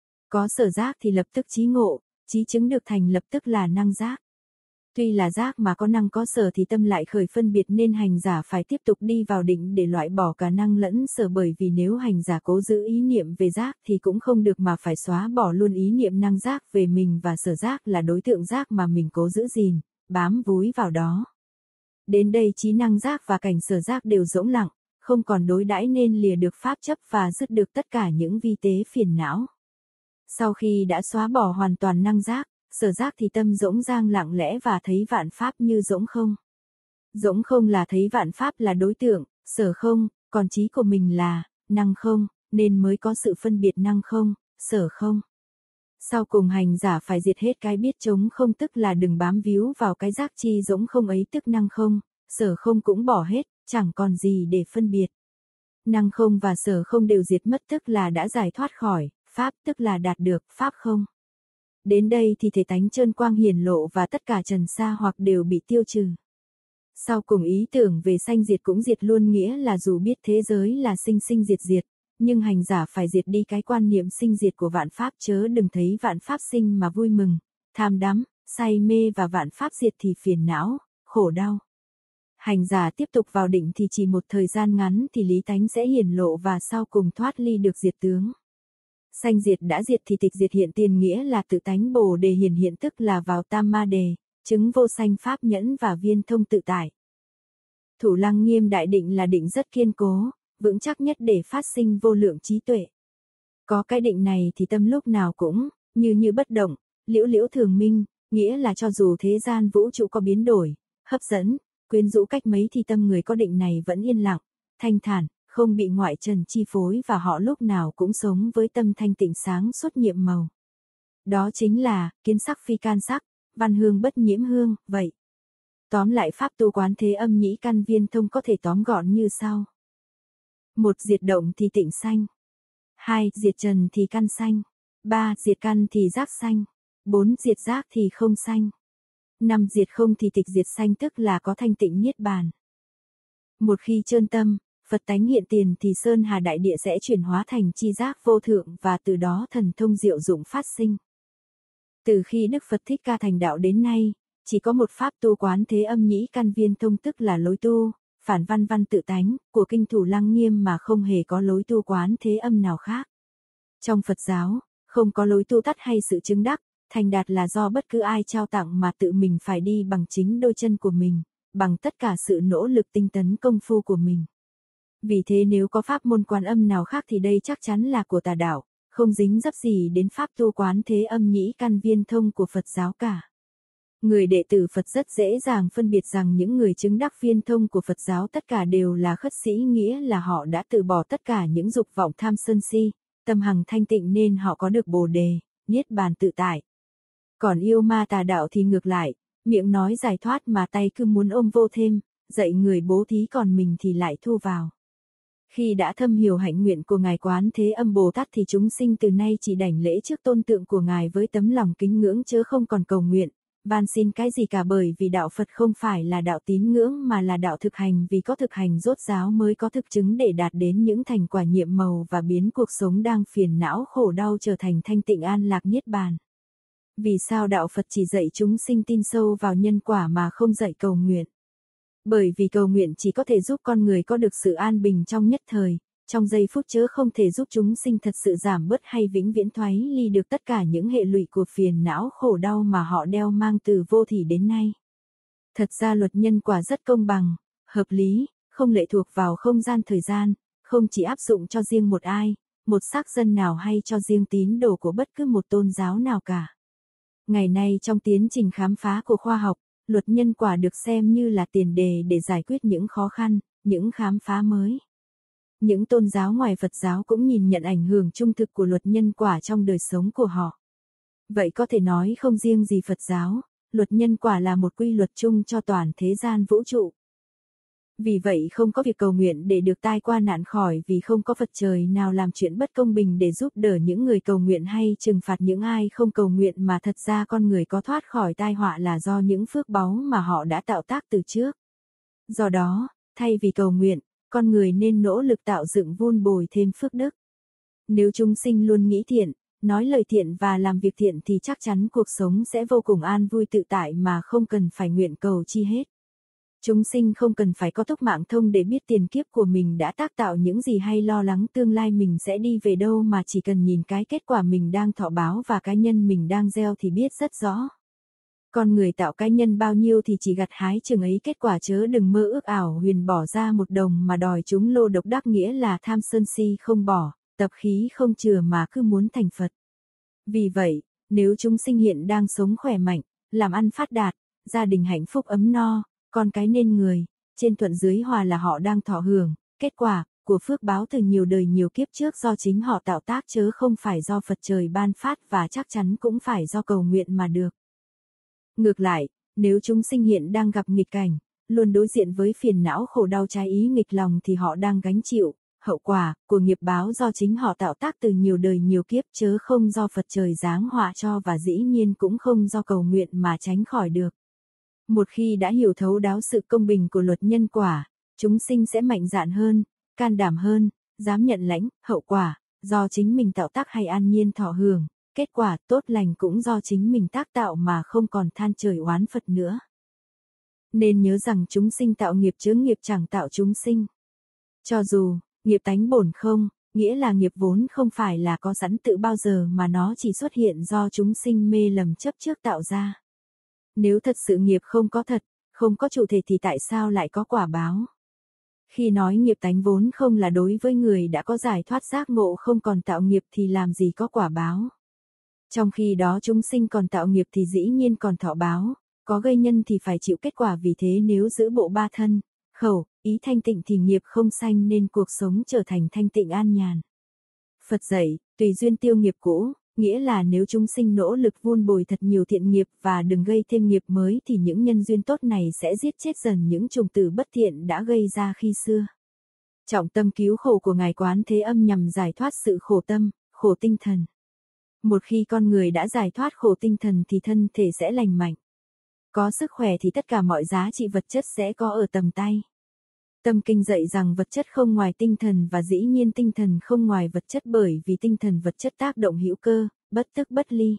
Có sở giác thì lập tức trí ngộ, trí chứng được thành lập tức là năng giác. Tuy là giác mà có năng có sở thì tâm lại khởi phân biệt, nên hành giả phải tiếp tục đi vào định để loại bỏ cả năng lẫn sở, bởi vì nếu hành giả cố giữ ý niệm về giác thì cũng không được mà phải xóa bỏ luôn ý niệm năng giác về mình và sở giác là đối tượng giác mà mình cố giữ gìn, bám vúi vào đó. Đến đây trí năng giác và cảnh sở giác đều rỗng lặng, không còn đối đãi nên lìa được pháp chấp và dứt được tất cả những vi tế phiền não. Sau khi đã xóa bỏ hoàn toàn năng giác, sở giác thì tâm rỗng rang lặng lẽ và thấy vạn pháp như rỗng không. Rỗng không là thấy vạn pháp là đối tượng, sở không, còn trí của mình là năng không, nên mới có sự phân biệt năng không, sở không. Sau cùng hành giả phải diệt hết cái biết trống không, tức là đừng bám víu vào cái giác chi rỗng không ấy, tức năng không, sở không cũng bỏ hết, chẳng còn gì để phân biệt. Năng không và sở không đều diệt mất, tức là đã giải thoát khỏi pháp, tức là đạt được pháp không. Đến đây thì thể tánh trơn quang hiển lộ và tất cả trần sa hoặc đều bị tiêu trừ. Sau cùng ý tưởng về sanh diệt cũng diệt luôn, nghĩa là dù biết thế giới là sinh sinh diệt diệt, nhưng hành giả phải diệt đi cái quan niệm sinh diệt của vạn pháp, chớ đừng thấy vạn pháp sinh mà vui mừng, tham đắm, say mê, và vạn pháp diệt thì phiền não, khổ đau. Hành giả tiếp tục vào định thì chỉ một thời gian ngắn thì lý tánh sẽ hiển lộ và sau cùng thoát ly được diệt tướng. Sanh diệt đã diệt thì tịch diệt hiện tiền, nghĩa là tự tánh bồ đề hiển hiện, tức là vào tam ma đề, chứng vô sanh pháp nhẫn và viên thông tự tại. Thủ Lăng Nghiêm đại định là định rất kiên cố, vững chắc nhất để phát sinh vô lượng trí tuệ. Có cái định này thì tâm lúc nào cũng như như bất động, liễu liễu thường minh, nghĩa là cho dù thế gian vũ trụ có biến đổi, hấp dẫn, quyến rũ cách mấy thì tâm người có định này vẫn yên lặng, thanh thản, không bị ngoại trần chi phối, và họ lúc nào cũng sống với tâm thanh tịnh sáng suốt nhiệm màu. Đó chính là kiến sắc phi can sắc, văn hương bất nhiễm hương, vậy. Tóm lại pháp tu quán thế âm nhĩ căn viên thông có thể tóm gọn như sau. Một Diệt động thì tịnh sanh. Hai Diệt trần thì căn sanh. Ba Diệt căn thì giác sanh. Bốn Diệt giác thì không sanh. Năm Diệt không thì tịch diệt sanh, tức là có thanh tịnh niết bàn. Một khi trơn tâm, Phật tánh hiện tiền thì sơn hà đại địa sẽ chuyển hóa thành chi giác vô thượng, và từ đó thần thông diệu dụng phát sinh. Từ khi Đức Phật Thích Ca thành đạo đến nay, chỉ có một pháp tu quán thế âm nhĩ căn viên thông, tức là lối tu phản văn văn tự tánh của kinh Thủ Lăng Nghiêm, mà không hề có lối tu quán thế âm nào khác. Trong Phật giáo, không có lối tu tắt hay sự chứng đắc thành đạt là do bất cứ ai trao tặng, mà tự mình phải đi bằng chính đôi chân của mình, bằng tất cả sự nỗ lực tinh tấn công phu của mình. Vì thế nếu có pháp môn Quan Âm nào khác thì đây chắc chắn là của tà đạo, không dính dấp gì đến pháp tu quán thế âm nhĩ căn viên thông của Phật giáo cả. Người đệ tử Phật rất dễ dàng phân biệt rằng những người chứng đắc viên thông của Phật giáo tất cả đều là khất sĩ, nghĩa là họ đã từ bỏ tất cả những dục vọng tham sân si, tâm hằng thanh tịnh nên họ có được bồ đề, niết bàn tự tại. Còn yêu ma tà đạo thì ngược lại, miệng nói giải thoát mà tay cứ muốn ôm vô thêm, dạy người bố thí còn mình thì lại thu vào. Khi đã thâm hiểu hạnh nguyện của Ngài Quán Thế Âm Bồ Tát thì chúng sinh từ nay chỉ đảnh lễ trước tôn tượng của Ngài với tấm lòng kính ngưỡng, chớ không còn cầu nguyện, van xin cái gì cả, bởi vì đạo Phật không phải là đạo tín ngưỡng mà là đạo thực hành, vì có thực hành rốt ráo mới có thực chứng để đạt đến những thành quả nhiệm màu và biến cuộc sống đang phiền não khổ đau trở thành thanh tịnh an lạc niết bàn. Vì sao đạo Phật chỉ dạy chúng sinh tin sâu vào nhân quả mà không dạy cầu nguyện? Bởi vì cầu nguyện chỉ có thể giúp con người có được sự an bình trong nhất thời, trong giây phút, chớ không thể giúp chúng sinh thật sự giảm bớt hay vĩnh viễn thoái ly được tất cả những hệ lụy của phiền não khổ đau mà họ đeo mang từ vô thỉ đến nay. Thật ra luật nhân quả rất công bằng, hợp lý, không lệ thuộc vào không gian thời gian, không chỉ áp dụng cho riêng một ai, một sắc dân nào hay cho riêng tín đồ của bất cứ một tôn giáo nào cả. Ngày nay trong tiến trình khám phá của khoa học, luật nhân quả được xem như là tiền đề để giải quyết những khó khăn, những khám phá mới. Những tôn giáo ngoài Phật giáo cũng nhìn nhận ảnh hưởng trung thực của luật nhân quả trong đời sống của họ. Vậy có thể nói không riêng gì Phật giáo, luật nhân quả là một quy luật chung cho toàn thế gian vũ trụ. Vì vậy không có việc cầu nguyện để được tai qua nạn khỏi, vì không có Phật trời nào làm chuyện bất công bình để giúp đỡ những người cầu nguyện hay trừng phạt những ai không cầu nguyện, mà thật ra con người có thoát khỏi tai họa là do những phước báu mà họ đã tạo tác từ trước. Do đó, thay vì cầu nguyện, con người nên nỗ lực tạo dựng vun bồi thêm phước đức. Nếu chúng sinh luôn nghĩ thiện, nói lời thiện và làm việc thiện thì chắc chắn cuộc sống sẽ vô cùng an vui tự tại mà không cần phải nguyện cầu chi hết. Chúng sinh không cần phải có túc mạng thông để biết tiền kiếp của mình đã tác tạo những gì hay lo lắng tương lai mình sẽ đi về đâu, mà chỉ cần nhìn cái kết quả mình đang thọ báo và cái nhân mình đang gieo thì biết rất rõ. Con người tạo cái nhân bao nhiêu thì chỉ gặt hái chừng ấy, kết quả chớ đừng mơ ước ảo huyền bỏ ra một đồng mà đòi chúng lô độc đắc, nghĩa là tham sân si không bỏ, tập khí không chừa mà cứ muốn thành Phật. Vì vậy, nếu chúng sinh hiện đang sống khỏe mạnh, làm ăn phát đạt, gia đình hạnh phúc ấm no, con cái nên người, trên thuận dưới hòa là họ đang thọ hưởng, kết quả của phước báo từ nhiều đời nhiều kiếp trước do chính họ tạo tác chớ không phải do Phật trời ban phát, và chắc chắn cũng phải do cầu nguyện mà được. Ngược lại, nếu chúng sinh hiện đang gặp nghịch cảnh, luôn đối diện với phiền não khổ đau trái ý nghịch lòng thì họ đang gánh chịu hậu quả của nghiệp báo do chính họ tạo tác từ nhiều đời nhiều kiếp, chớ không do Phật trời giáng họa cho, và dĩ nhiên cũng không do cầu nguyện mà tránh khỏi được. Một khi đã hiểu thấu đáo sự công bình của luật nhân quả, chúng sinh sẽ mạnh dạn hơn, can đảm hơn, dám nhận lãnh hậu quả do chính mình tạo tác hay an nhiên thọ hưởng, kết quả tốt lành cũng do chính mình tác tạo mà không còn than trời oán Phật nữa. Nên nhớ rằng chúng sinh tạo nghiệp chớ nghiệp chẳng tạo chúng sinh. Cho dù nghiệp tánh bổn không, nghĩa là nghiệp vốn không phải là có sẵn tự bao giờ mà nó chỉ xuất hiện do chúng sinh mê lầm chấp trước tạo ra. Nếu thật sự nghiệp không có thật, không có chủ thể thì tại sao lại có quả báo? Khi nói nghiệp tánh vốn không là đối với người đã có giải thoát giác ngộ không còn tạo nghiệp thì làm gì có quả báo? Trong khi đó chúng sinh còn tạo nghiệp thì dĩ nhiên còn thọ báo, có gây nhân thì phải chịu kết quả, vì thế nếu giữ bộ ba thân, khẩu, ý thanh tịnh thì nghiệp không sanh nên cuộc sống trở thành thanh tịnh an nhàn. Phật dạy, tùy duyên tiêu nghiệp cũ, nghĩa là nếu chúng sinh nỗ lực vun bồi thật nhiều thiện nghiệp và đừng gây thêm nghiệp mới thì những nhân duyên tốt này sẽ giết chết dần những trùng tử bất thiện đã gây ra khi xưa. Trọng tâm cứu khổ của Ngài Quán Thế Âm nhằm giải thoát sự khổ tâm, khổ tinh thần. Một khi con người đã giải thoát khổ tinh thần thì thân thể sẽ lành mạnh. Có sức khỏe thì tất cả mọi giá trị vật chất sẽ có ở tầm tay. Tâm kinh dạy rằng vật chất không ngoài tinh thần, và dĩ nhiên tinh thần không ngoài vật chất, bởi vì tinh thần vật chất tác động hữu cơ, bất tức bất ly.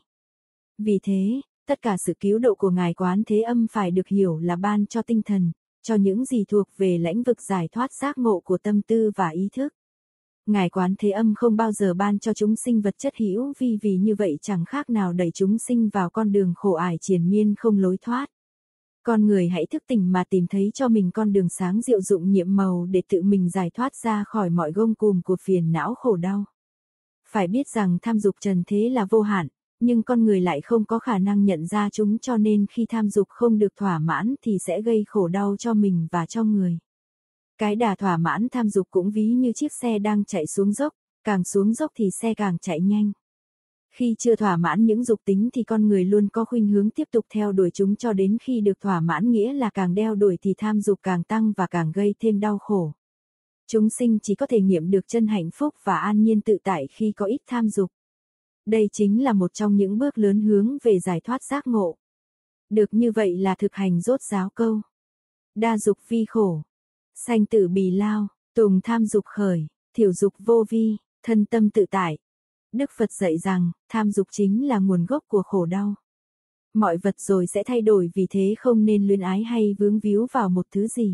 Vì thế, tất cả sự cứu độ của Ngài Quán Thế Âm phải được hiểu là ban cho tinh thần, cho những gì thuộc về lĩnh vực giải thoát giác ngộ của tâm tư và ý thức. Ngài Quán Thế Âm không bao giờ ban cho chúng sinh vật chất hữu vi, vì như vậy chẳng khác nào đẩy chúng sinh vào con đường khổ ải triền miên không lối thoát. Con người hãy thức tỉnh mà tìm thấy cho mình con đường sáng diệu dụng nhiệm màu để tự mình giải thoát ra khỏi mọi gông cùm của phiền não khổ đau. Phải biết rằng tham dục trần thế là vô hạn, nhưng con người lại không có khả năng nhận ra chúng, cho nên khi tham dục không được thỏa mãn thì sẽ gây khổ đau cho mình và cho người. Cái đà thỏa mãn tham dục cũng ví như chiếc xe đang chạy xuống dốc, càng xuống dốc thì xe càng chạy nhanh. Khi chưa thỏa mãn những dục tính thì con người luôn có khuynh hướng tiếp tục theo đuổi chúng cho đến khi được thỏa mãn, nghĩa là càng đeo đuổi thì tham dục càng tăng và càng gây thêm đau khổ. Chúng sinh chỉ có thể nghiệm được chân hạnh phúc và an nhiên tự tại khi có ít tham dục. Đây chính là một trong những bước lớn hướng về giải thoát giác ngộ. Được như vậy là thực hành rốt ráo câu: đa dục vi khổ, sanh tử bì lao, tùng tham dục khởi, thiểu dục vô vi, thân tâm tự tại. Đức Phật dạy rằng, tham dục chính là nguồn gốc của khổ đau. Mọi vật rồi sẽ thay đổi, vì thế không nên luyến ái hay vướng víu vào một thứ gì.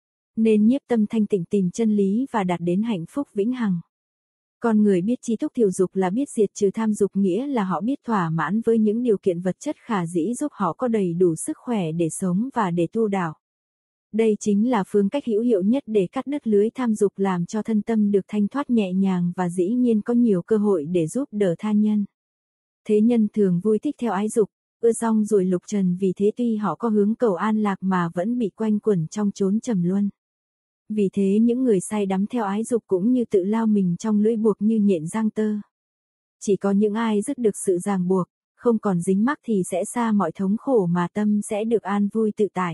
Nên nhiếp tâm thanh tịnh tìm chân lý và đạt đến hạnh phúc vĩnh hằng. Con người biết chi túc thiểu dục là biết diệt trừ tham dục, nghĩa là họ biết thỏa mãn với những điều kiện vật chất khả dĩ giúp họ có đầy đủ sức khỏe để sống và để tu đạo. Đây chính là phương cách hữu hiệu nhất để cắt đứt lưới tham dục, làm cho thân tâm được thanh thoát nhẹ nhàng và dĩ nhiên có nhiều cơ hội để giúp đỡ tha nhân. Thế nhân thường vui thích theo ái dục, ưa rong ruổi lục trần, vì thế tuy họ có hướng cầu an lạc mà vẫn bị quanh quẩn trong chốn trầm luân. Vì thế những người say đắm theo ái dục cũng như tự lao mình trong lưỡi buộc như nhện giang tơ. Chỉ có những ai dứt được sự ràng buộc, không còn dính mắc thì sẽ xa mọi thống khổ mà tâm sẽ được an vui tự tại.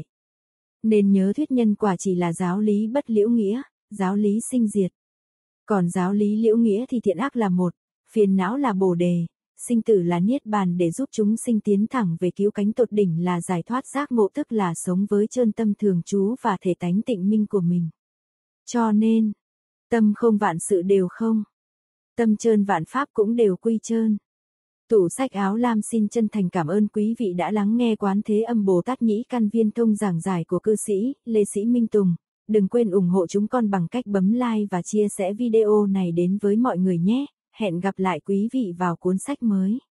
Nên nhớ thuyết nhân quả chỉ là giáo lý bất liễu nghĩa, giáo lý sinh diệt. Còn giáo lý liễu nghĩa thì thiện ác là một, phiền não là bồ đề, sinh tử là niết bàn, để giúp chúng sinh tiến thẳng về cứu cánh tột đỉnh là giải thoát giác ngộ, tức là sống với trơn tâm thường trú và thể tánh tịnh minh của mình. Cho nên, tâm không vạn sự đều không, tâm trơn vạn pháp cũng đều quy trơn. Tủ sách Áo Lam xin chân thành cảm ơn quý vị đã lắng nghe Quán Thế Âm Bồ Tát Nhĩ Căn Viên Thông giảng giải của cư sĩ Lê Sĩ Minh Tùng. Đừng quên ủng hộ chúng con bằng cách bấm like và chia sẻ video này đến với mọi người nhé. Hẹn gặp lại quý vị vào cuốn sách mới.